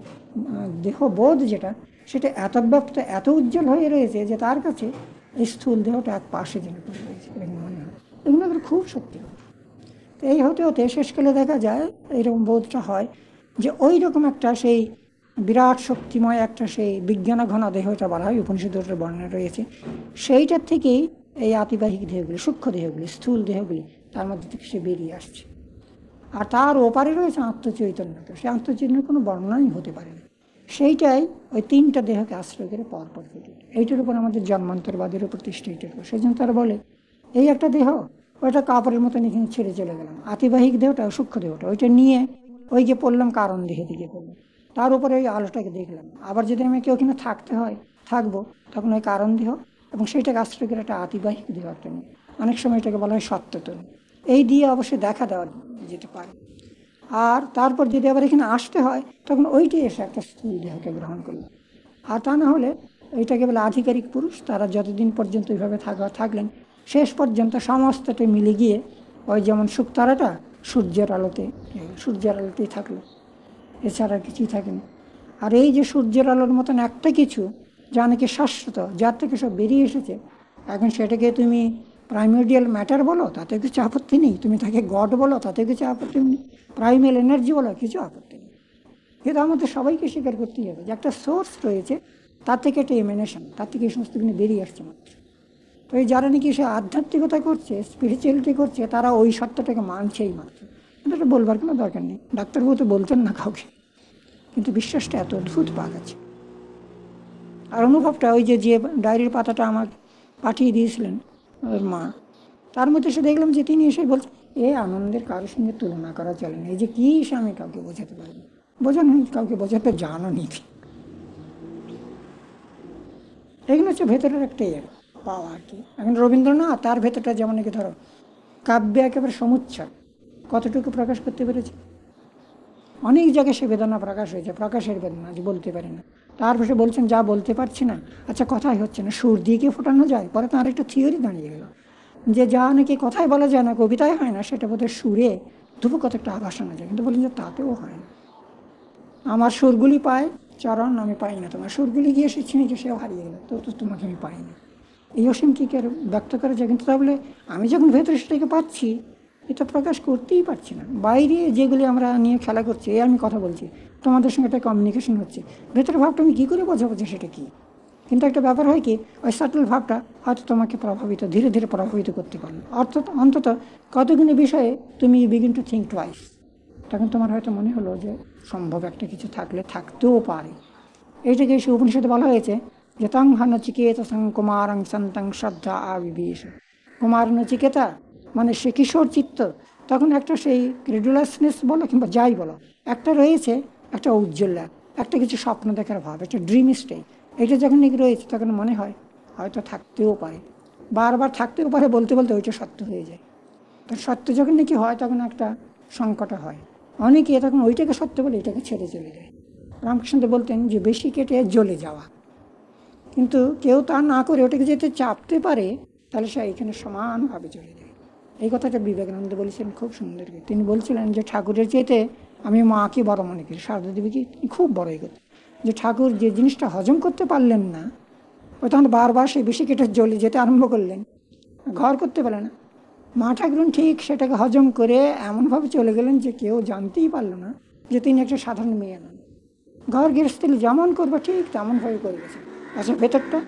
দেহবোধ যেটা, সেটা এত ব্যাপ্ত, এত উজ্জ্বল হয়ে রয়েছে যে তার কাছে এই স্থূল দেহটা এক পাশে যেন পড়ে রয়েছে, এরকম মনে হয়। এগুলো খুব সত্যি। তো এই হতে হতে শেষকালে দেখা যায় এইরকম বোধটা হয় যে ওই রকম একটা সেই বিরাট শক্তিময় একটা সেই বিজ্ঞানঘন দেহটা বলা হয়, উপনিষদের বর্ণনা রয়েছে, সেইটার থেকেই এই আতিবাহিক দেহগুলি, সূক্ষ্ম দেহগুলি, স্থূল দেহগুলি তার মধ্যে থেকে সে বেরিয়ে আসছে। আর তার ওপারে রয়েছে আত্মচৈতন্যটা, সেই আত্মচৈতন্য কোনো বর্ণনাই হতে পারে না। সেইটাই ওই তিনটা দেহকে আশ্রয় করে পরপর ঘটে। এইটার উপর আমাদের জন্মান্তরবাদের প্রতিষ্ঠা। সেই জন্য তারা বলে এই একটা দেহ, ওইটা কাপড়ের মতন এখানে ছেড়ে চলে গেলাম, আতিবাহিক দেহটা, সূক্ষ্ম দেহটা, ওইটা নিয়ে ওই যে পড়লাম কারণ দেহে দিকে পড়লাম, তার উপরে ওই আলোটাকে দেখলাম। আবার যদি আমি কেউ ওখানে থাকতে হয়, থাকবো, তখন ওই কারণ দেহ এবং সেইটাকে আশ্রয় করে একটা আতিবাহিক দেহ একটা নিয়ে, অনেক সময় এটাকে বলা হয় সত্যতন। এই দিয়ে অবশ্যই দেখা দেওয়া যেতে পারে। আর তারপর যদি আবার এখানে আসতে হয় তখন ওইটাই এসে একটা স্থূল দেহকে গ্রহণ করলো। আর তা না হলে এইটাকে বলে আধিকারিক পুরুষ, তারা যতদিন পর্যন্ত ওইভাবে থাকলেন শেষ পর্যন্ত সমস্তটা মিলে গিয়ে ওই যেমন শুকতারাটা সূর্যের আলোতেই থাকলো, এছাড়া কিছুই থাকেনি। আর এই যে সূর্যের আলোর মতন একটা কিছু যা নাকি শাশ্বত, যার থেকে সব বেরিয়ে এসেছে, এখন সেটাকে তুমি প্রাইমোডিয়াল ম্যাটার বলো, তাতে কিছু আপত্তি নেই, তুমি তাকে গড বলো, তাতে কিছু আপত্তি নেই, প্রাইমাল এনার্জি বলো, কিছু আপত্তি নেই। কিন্তু আমাদের সবাইকে স্বীকার করতেই হবে যে একটা সোর্স রয়েছে, তার থেকে একটা এমিনেশন, তার থেকে এই সমস্ত কিছু বেরিয়ে আসছে মাত্র। তো এই যারা নাকি সে আধ্যাত্মিকতা করছে, স্পিরিচুয়ালিটি করছে, তারা ওই সত্যটাকে মানছেই মাত্র। কিন্তু এটা বলবার কোনো দরকার নেই, ডাক্তারবাবু তো বলতেন না কাউকে, কিন্তু বিশ্বাসটা এত অদ্ভুত পাওয়া গেছে। আর অনুভবটা ওই যে ডায়েরির পাতাটা আমাকে পাঠিয়ে দিয়েছিলেন ওর মা, তার মধ্যে সে দেখলাম যে তিনি এসে বলছেন, এ আনন্দের কারোর সঙ্গে তুলনা করা চলে না, এই যে কী সে আমি কাউকে বোঝাতে পারবো, বোঝানো কাউকে বোঝাতে জানো নীতি। এগুলো হচ্ছে ভেতরের একটা পাওয়া আর কি। এখন রবীন্দ্রনাথ তার ভেতরটা যেমন নাকি ধরো কাব্যে একেবারে সমুচ্ছয়, কতটুকু প্রকাশ করতে পেরেছে। অনেক জায়গায় সে বেদনা প্রকাশ হয়েছে, প্রকাশের বেদনা যে বলতে পারে না। তারপর সে বলছেন যা বলতে পারছি না, আচ্ছা কথাই হচ্ছে না, সুর দিয়ে কি ফোটানো যায়? পরে তার একটা থিওরি দাঁড়িয়ে গেল যে যা নাকি কথায় বলা যায় না, কবিতায় হয় না, সেটা বোধহয় সুরে ধুপু কত একটা আভাস আনা যায়। কিন্তু বললেন যে তাতেও হয় না, আমার সুরগুলি পায় চরণ, আমি পাই না তোমার সুরগুলি, গিয়ে সে ছিঁড়ে সেও হারিয়ে গেল, তো তোমাকে আমি পাই না। এই অসীম কি ব্যক্ত করা যায়? কিন্তু তাহলে আমি যখন ভেতরে সেটাকে পাচ্ছি, এটা প্রকাশ করতেই পারছি না। বাইরে যেগুলি আমরা নিয়ে খেলা করছি, আমি কথা বলছি, তোমাদের সঙ্গে একটা কমিউনিকেশন হচ্ছে, ভেতরের ভাবটা আমি কী করে বোঝাবো যে সেটা কী? কিন্তু একটা ব্যাপার হয় কি, ওই সাটল ভাবটা হয়তো তোমাকে প্রভাবিত, ধীরে ধীরে প্রভাবিত করতে পারলো। অর্থাৎ অন্তত কতগুলো বিষয়ে তুমি বিগিন টু থিঙ্ক টুয়াইস, তখন তোমার হয়তো মনে হলো যে সম্ভব একটা কিছু থাকলে থাকতেও পারে। এইটাকে সে উপনিষদে বলা হয়েছে যে তং নচিকেতা সং কুমারং সন্তং শ্রদ্ধা আবিবেশ। কুমার নচিকেতা মানে সে কিশোর চিত্ত, তখন একটা সেই ক্রেডুলাসনেস বলো কিংবা যাই বলো, একটা রয়েছে, একটা ঔজ্জ্বল্য, একটা কিছু স্বপ্ন দেখার ভাব, একটা ড্রিম স্টেট। এটা যখন নাকি রয়েছে তখন মনে হয় হয়তো থাকতেও পারে, বারবার থাকতেও পারে বলতে বলতে ওইটা সত্য হয়ে যায়। তো সত্য যখন নাকি হয় তখন একটা সংকট হয়, অনেকে তখন ওইটাকে সত্য বলে এটাকে ছেড়ে চলে যায়। রামকৃষ্ণ বলতেন যে বেশি কেটে জ্বলে যাওয়া, কিন্তু কেউ তা না করে ওটাকে যেতে চাপতে পারে, তাহলে সে এখানে সমানভাবে চলে যায়। এই কথাটা বিবেকানন্দ বলেছিলেন খুব সুন্দর। তিনি বলছিলেন যে ঠাকুরের চেয়ে আমি মাকে বড় মনে করি, সারদা দেবীকে খুব বড় এই কথা, যে ঠাকুর যে জিনিসটা হজম করতে পারলেন না, ওই তখন বারবার সেই বেশি কেটে জ্বলে যেতে আরম্ভ করলেন, ঘর করতে পারলেন না। মা ঠাকুর ঠিক সেটাকে হজম করে এমনভাবে চলে গেলেন যে কেউ জানতেই পারল না যে তিনি একটা সাধারণ মেয়ে নন। ঘর গৃহস্থী যেমন করবে ঠিক তেমনভাবে করে গেছে, আচ্ছা ভেতরটা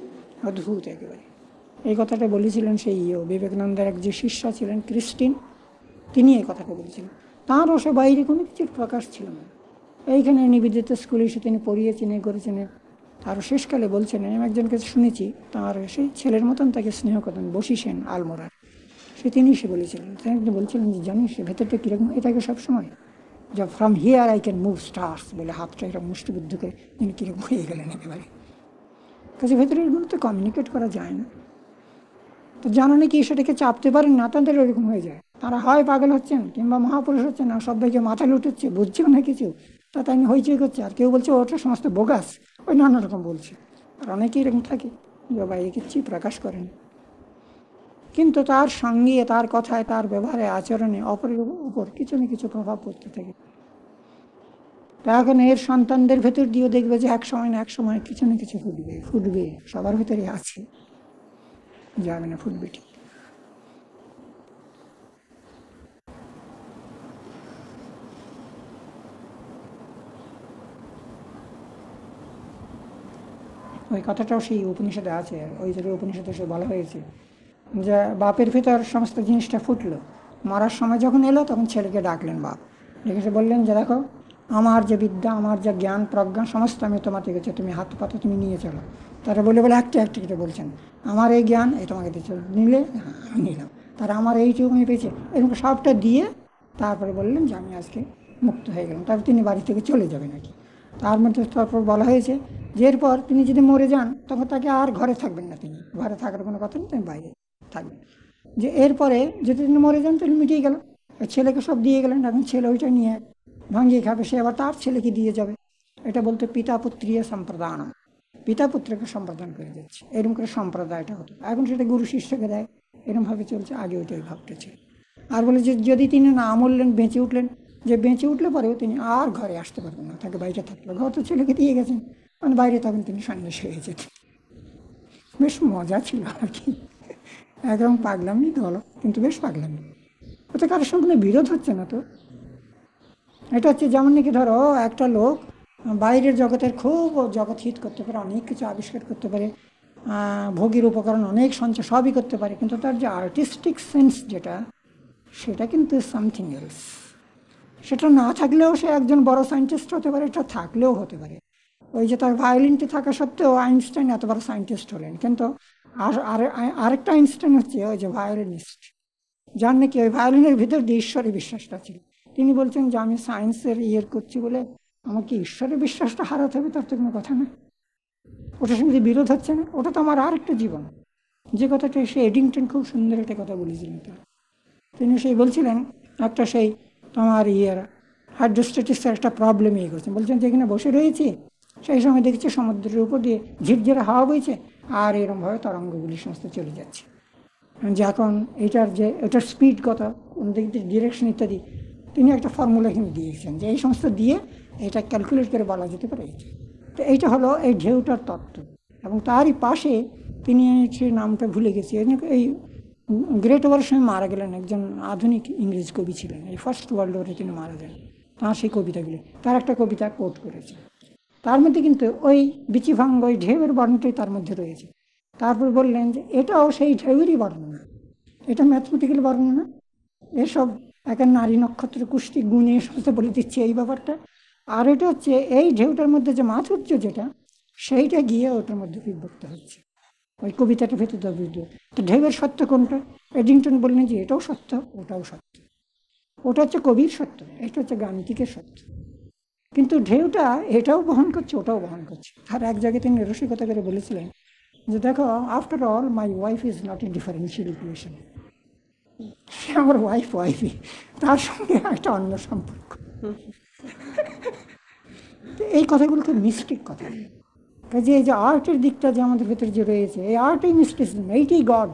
অদ্ভুত একেবারে। এই কথাটা বলেছিলেন সেই বিবেকানন্দের এক যে শিষ্যা ছিলেন ক্রিস্টিন, তিনি এই কথাটা বলেছিলেন। তাঁরও সে বাইরে কোনো কিছুর প্রকাশ ছিল না, এইখানে নিবেদিত স্কুলে এসে তিনি পড়িয়েছেন, করেছেন। তারও শেষকালে বলছেন, আমি একজনকে শুনেছি, তাঁর সেই ছেলের মতন তাকে স্নেহ করতেন, বসিসেন আলমোড়ার, তিনি সে বলেছিলেন, তিনি বলছিলেন যে জানিস সে ভেতরটা কীরকম হয়ে থাকে সবসময়, যে from here I can move stars বলে হাতটা এরকম মুষ্টিবুদ্ধ করে তিনি কীরকম হয়ে গেলেন একেবারে। কাছে ভেতরে এগুলো তো কমিউনিকেট করা যায় না, তো জানা নাকি সেটাকে চাপতে পারেন না, তাদের ওরকম হয়ে যায়। তারা হয় পাগল হচ্ছেন কিংবা মহাপুরুষ হচ্ছেন না, সবাইকে মাথা লুটেছে, বুঝছেও না কিছু, তা তাই হইচই করছে। আর কেউ বলছে ওটা সমস্ত বোগাস, ওই নানা রকম বলছে। আর অনেকেই এরকম থাকে যে বাইরে কিছুই প্রকাশ করেন, কিন্তু তার সঙ্গে, তার কথায়, তার ব্যবহারে, আচরণে অপরের উপর কিছু না কিছু প্রভাব পড়তে থাকে। তা এখন এর সন্তানদের ভেতর দিয়েও দেখবে যে এক সময় না এক সময় কিছু না কিছু ফুটবে, ফুটবে, সবার ভেতরে আছে, যাবে না, ফুটবে ঠিক। ওই কথাটাও সেই উপনিষদে আছে, ওই যে উপনিষদে সে বলা হয়েছে যে বাপের ভেতর সমস্ত জিনিসটা ফুটলো, মরার সময় যখন এলো তখন ছেলেকে ডাকলেন বাপ, ডেকে সে বললেন যে দেখো আমার যে বিদ্যা, আমার যে জ্ঞান প্রজ্ঞা সমস্ত আমি তোমাকে গেছে, তুমি হাত পাতো, তুমি নিয়ে চলো। তারা বলে একটা একটা বলছেন আমার এই জ্ঞান এই তোমাকে দিচ্ছ, নিলে? হ্যাঁ আমি নিলাম। তারা আমার এইটুকু আমি পেয়েছে, এরকম সবটা দিয়ে তারপরে বললেন যে আমি আজকে মুক্ত হয়ে গেলাম। তারপর তিনি বাড়ি থেকে চলে যাবে নাকি। তার মধ্যে তারপর বলা হয়েছে যে এরপর তিনি যদি মরে যান তখন তাকে আর ঘরে থাকবেন না, তিনি ঘরে থাকার কোনো কথা নেই, তিনি বাইরে থাকবেন। যে এরপরে যদি তিনি মরে যান তাহলে মিটিয়ে গেল, ছেলেকে সব দিয়ে গেলেন, এখন ছেলে ওইটা নিয়ে ভাঙিয়ে খাবে, সে আবার তার ছেলেকে দিয়ে যাবে। এটা বলতে পিতা পুত্রীয় সম্প্রদান, পিতা পুত্রকে সম্প্রদান করে যাচ্ছে, এরকম করে সম্প্রদায়টা হতো। এখন সেটা গুরু শিষ্যকে দেয়, এরকমভাবে চলছে। আগে ওইটাই ভাবতে ছিল। আর বলে যে যদি তিনি না মরলেন, বেঁচে উঠলেন, যে বেঁচে উঠলে পরেও তিনি আর ঘরে আসতে পারবেন না, তাকে বাইরে থাকলো, ঘর তো ছেলেকে দিয়ে গেছেন, মানে বাইরে তখন তিনি সন্ন্যাসী হয়ে যেতেন। বেশ মজা ছিল আর কি, একদম পাগলামি তো হলো, কিন্তু বেশ পাগলামি। ওতে কারোর সঙ্গে কোনো বিরোধ হচ্ছে না তো। এটা হচ্ছে যেমন নাকি ধরো একটা লোক বাইরের জগতের খুব জগৎ হিত করতে পারে, অনেক কিছু আবিষ্কার করতে পারে, ভোগের উপকরণ অনেক সঞ্চয় সবই করতে পারে, কিন্তু তার যে আর্টিস্টিক সেন্স যেটা, সেটা কিন্তু সামথিং এলস। সেটা না থাকলেও সে একজন বড় সায়েন্টিস্ট হতে পারে, এটা থাকলেও হতে পারে। ওই যে তার ভায়োলিনটি থাকা সত্ত্বেও আইনস্টাইন এত বড় সায়েন্টিস্ট হলেন, কিন্তু আরেকটা আইনস্টাইন হচ্ছে ওই যে ভায়োলিনিস্ট, যার নাকি ওই ভায়োলিনের ভিতর দিয়ে ঈশ্বরের বিশ্বাসটা ছিল। তিনি বলছেন যে আমি সায়েন্সের করছি বলে আমাকে ঈশ্বরের বিশ্বাসটা হারাতে হবে, তার তো কোনো কথা না। ওটার সঙ্গে বিরোধ হচ্ছে না, ওটা তো আমার আরেকটা জীবন। যে কথাটা সে এডিংটন খুব সুন্দর একটা কথা বলেছিলেন। তিনি সেই বলছিলেন একটা সেই তোমার হাইড্রোস্ট্যাটিক্সের একটা প্রবলেম করছেন, বলছেন যেখানে বসে রয়েছি সেই সময় দেখছি সমুদ্রের উপর দিয়ে ঝিরঝিরে হাওয়া বইছে, আর এরকমভাবে তরঙ্গগুলি সমস্ত চলে যাচ্ছে। যে এখন এটার স্পিড কত, কোন দিক দিয়ে ডিরেকশন ইত্যাদি তিনি একটা ফর্মুলা এখানে দিয়েছেন, যে এই সমস্ত দিয়ে এটা ক্যালকুলেট করে বলা যেতে পারে। তো এইটা হলো এই ঢেউটার তত্ত্ব। এবং তারই পাশে তিনি সে নামটা ভুলে গেছি, এই গ্রেট ওয়ারের সময় মারা গেলেন একজন আধুনিক ইংরেজ কবি ছিলেন, এই ফার্স্ট ওয়ার্ল্ড ওয়ারে তিনি মারা যান। তাঁর সেই কবিতাগুলি, তার একটা কবিতা কোট করেছে, তার মধ্যে কিন্তু ওই বিচিভাঙ্গ ওই ঢেউয়ের বর্ণটাই তার মধ্যে রয়েছে। তারপর বললেন যে এটাও সেই ঢেউয়েরই বর্ণনা, এটা ম্যাথমেটিক্যাল বর্ণনা, এসব একটা নারী নক্ষত্র কুষ্টি গুণে সমস্ত বলে দিচ্ছে এই ব্যাপারটা। আর এটা হচ্ছে এই ঢেউটার মধ্যে যে মাধুর্য যেটা, সেইটা গিয়ে ওটার মধ্যে বিভক্ত হচ্ছে ওই কবিতাটা ভেতর বুঝতে। তো ঢেউয়ের সত্য কোনটা? এডিংটন বললেন যে এটাও সত্য, ওটাও সত্য। ওটা হচ্ছে কবির সত্য, এটা হচ্ছে গাণিতিকের সত্য। কিন্তু ঢেউটা এটাও বহন করছে, ওটাও বহন করছে। আর এক জায়গায় তিনি রসিকতা করে বলেছিলেন যে দেখো, after all my wife is not a differential equation. সে আমার ওয়াইফই, তার সঙ্গে একটা অন্য সম্পর্ক। এই কথাগুলোকে মিস্টিক কথা। কাজে এই যে আর্টের দিকটা যে আমাদের ভেতরে যে রয়েছে, এই আর্টই মিস্টিসিজম, এইটাই গড।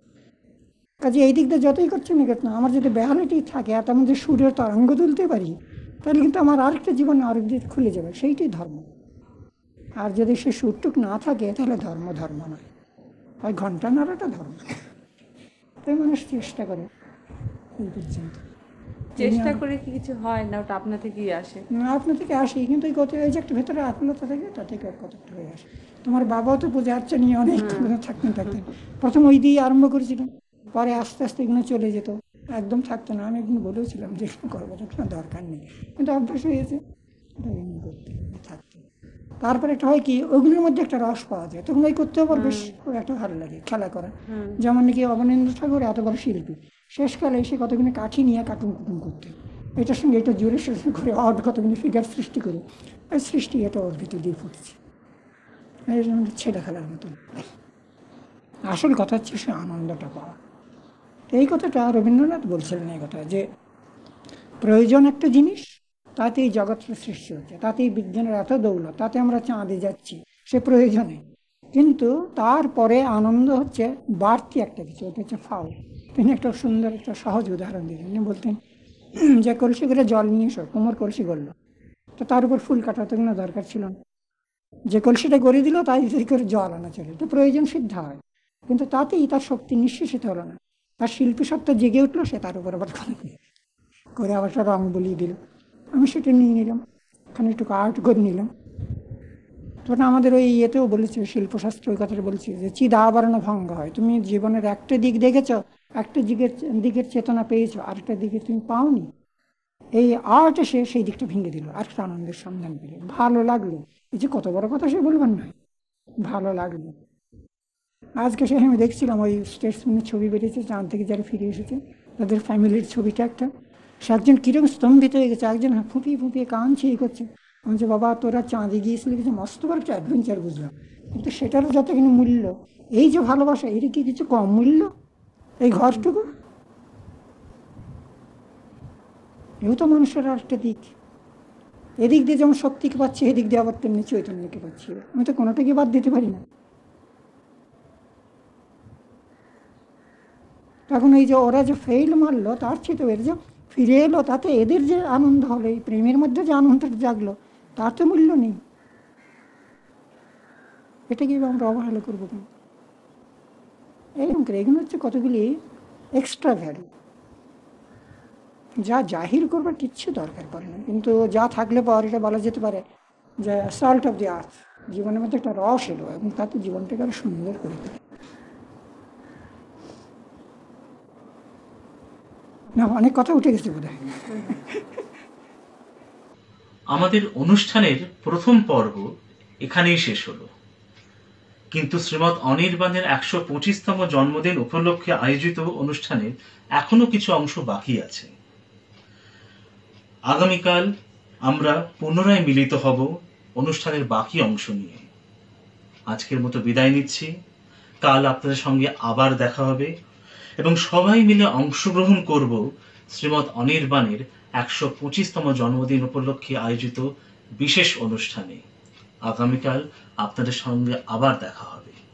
কাজে এই দিকটা যতই করছে না কেন, আমার যদি বেহালিটি থাকে আর তার মধ্যে সুরের তরঙ্গ তুলতে পারি, তাহলে কিন্তু আমার আরেকটা জীবনে আরেক দিক খুলে যাবে, সেইটাই ধর্ম। আর যদি সে সুরটুক না থাকে, তাহলে ধর্ম নয়, ওই ঘন্টা নাড়াটা ধর্ম। তাই মানুষ চেষ্টা করে এই পর্যন্ত। চেষ্টা করে কি কিছু হয় না, ওটা আপনা থেকেই আসে। আপনা থেকে আসি, কিন্তু এই কত এই যে একটা ভেতরে আকুলতা থাকে, তা থেকে কতটা হয়ে আসে। তোমার বাবাও তো পূজা আর্চা নিয়ে অনেক থাকতেন। প্রথম ওই দিয়ে আরম্ভ করেছিলেন, পরে আস্তে আস্তে এগুলো চলে যেত, একদম থাকতো না। আমি একদিন বলেছিলাম যে করবো, কোনো দরকার নেই, কিন্তু অভ্যাস হয়েছে করতে থাকতো। তারপরে একটা হয় কি, ওগুলোর মধ্যে একটা রস পাওয়া যায়, তখন ওই করতেও আবার বেশ একটা ভালো লাগে খেলা করা। যেমন নাকি অবনীন্দ্র ঠাকুর এত বড় শিল্পী, শেষকালে এসে কতগুলি কাঠি নিয়ে কার্টুন করতে, এটার সঙ্গে এটা জোরে শেষে করে অড কতগুলি ফিগার সৃষ্টি করে, এই সৃষ্টি এটা ওর ভিতর দিয়ে ফুটছে, এই ছেলে খেলার মতন। আসল কথা হচ্ছে সে আনন্দটা পাওয়া। এই কথাটা রবীন্দ্রনাথ বলছিলেন, এই কথা যে প্রয়োজন একটা জিনিস, তাতেই জগৎটা সৃষ্টি হচ্ছে, তাতেই বিজ্ঞানের এত দৌলত, তাতে আমরা চাঁদে যাচ্ছি, সে প্রয়োজনে। কিন্তু তারপরে আনন্দ হচ্ছে বাড়তি একটা কিছু, ওটা হচ্ছে ফাউল। তিনি একটা সুন্দর একটা সহজ উদাহরণ দিলেন। তিনি বলতেন যে কলসি করে জল নিয়ে এসো, কোমর কলসি গড়লো, তো তার উপর ফুল কাটাতে কোনো দরকার ছিল না। যে কলসিটা গড়ে দিল তাই করে জল আনা চলে, তো প্রয়োজন সিদ্ধ হয়। কিন্তু তাতেই তার শক্তি নিঃশেষিত হলো না, তার শিল্পী সত্তা জেগে উঠলো, সে তার উপর আবার করে আবার একটা রং বলিয়ে দিল। আমি সেটা নিয়ে নিলাম, খানিকটুকু আর্ট করে নিলাম। তো আমাদের ওই ইয়েতেও বলেছে, শিল্পশাস্ত্র ওই কথাটা বলছে যে চিদ আবরণ ভঙ্গ হয়। তুমি জীবনের একটা দিক দেখেছ, একটা দিকের চেতনা পেয়েছো, আরেকটা দিকে তুমি পাওনি। এই আর্ট এসে সেই দিকটা ভেঙে দিল, আরেকটা আনন্দের সন্ধান পেলে, ভালো লাগলো। এই যে কত বড় কথা সে বলবেন নয়, ভালো লাগলো। আজকে সে আমি দেখছিলাম ওই স্টেটসম্যানের ছবি বেরিয়েছে, চাঁদ থেকে যারা ফিরে এসেছে তাদের ফ্যামিলির ছবিটা একটা, সে একজন কিরকম স্তম্ভিত হয়ে গেছে, একজন ফুঁপিয়ে কাঁদছে, এই করছে। আমি যে বাবা তোরা চাঁদে গিয়েছিলি, কিছু মস্ত বড় একটা অ্যাডভেঞ্চার বুঝলাম, কিন্তু সেটারও যতখানি মূল্য, এই যে ভালোবাসা, এটা কি কিছু কম মূল্য? এই ঘরটুকু, এও তো মানুষের আর একটা দিক। এদিক দিয়ে যেমন শক্তিকে পাচ্ছি, এদিক দিয়ে আবার তেমনি চৈতন্যকে পাচ্ছি। আমি তো কোনোটাকে বাদ দিতে পারি না। তখন এই যে ওরা যে ফেইল মারলো, তার চেয়ে তো এর যে ফিরে এলো, তাতে এদের যে আনন্দ হলো, এই প্রেমের মধ্যে যে আনন্দটা জাগলো, তার তো মূল্য নেই। এটাকে আমরা অবহেলা করবো কেন? এরকম করে এগুলো হচ্ছে কতগুলি এক্সট্রা ভ্যালু, যা জাহির করবার কিচ্ছু দরকার পড়ে না, কিন্তু যা থাকলে পর এটা বলা যেতে পারে যে সল্ট অফ দি আর্থ, জীবনের মধ্যে একটা রস এলো এবং তাতে জীবনটাকে আরো সুন্দর করে তোলে। না, অনেক কথা উঠে গেছে বোধ হয়। আমাদের অনুষ্ঠানের প্রথম পর্ব এখানেই শেষ হলো, কিন্তু শ্রীমৎ অনির্বাণের 125তম জন্মদিন উপলক্ষে আয়োজিত অনুষ্ঠানের এখনো কিছু অংশ বাকি আছে। আগামীকাল আমরা পুনরায় মিলিত হব অনুষ্ঠানের বাকি অংশ নিয়ে। আজকের মতো বিদায় নিচ্ছি। কাল আপনাদের সঙ্গে আবার দেখা হবে এবং সবাই মিলে অংশগ্রহণ করব শ্রীমৎ অনির্বাণের 125তম জন্মদিন উপলক্ষে আয়োজিত বিশেষ অনুষ্ঠানে। আগামীকাল আপনাদের সঙ্গে আবার দেখা হবে।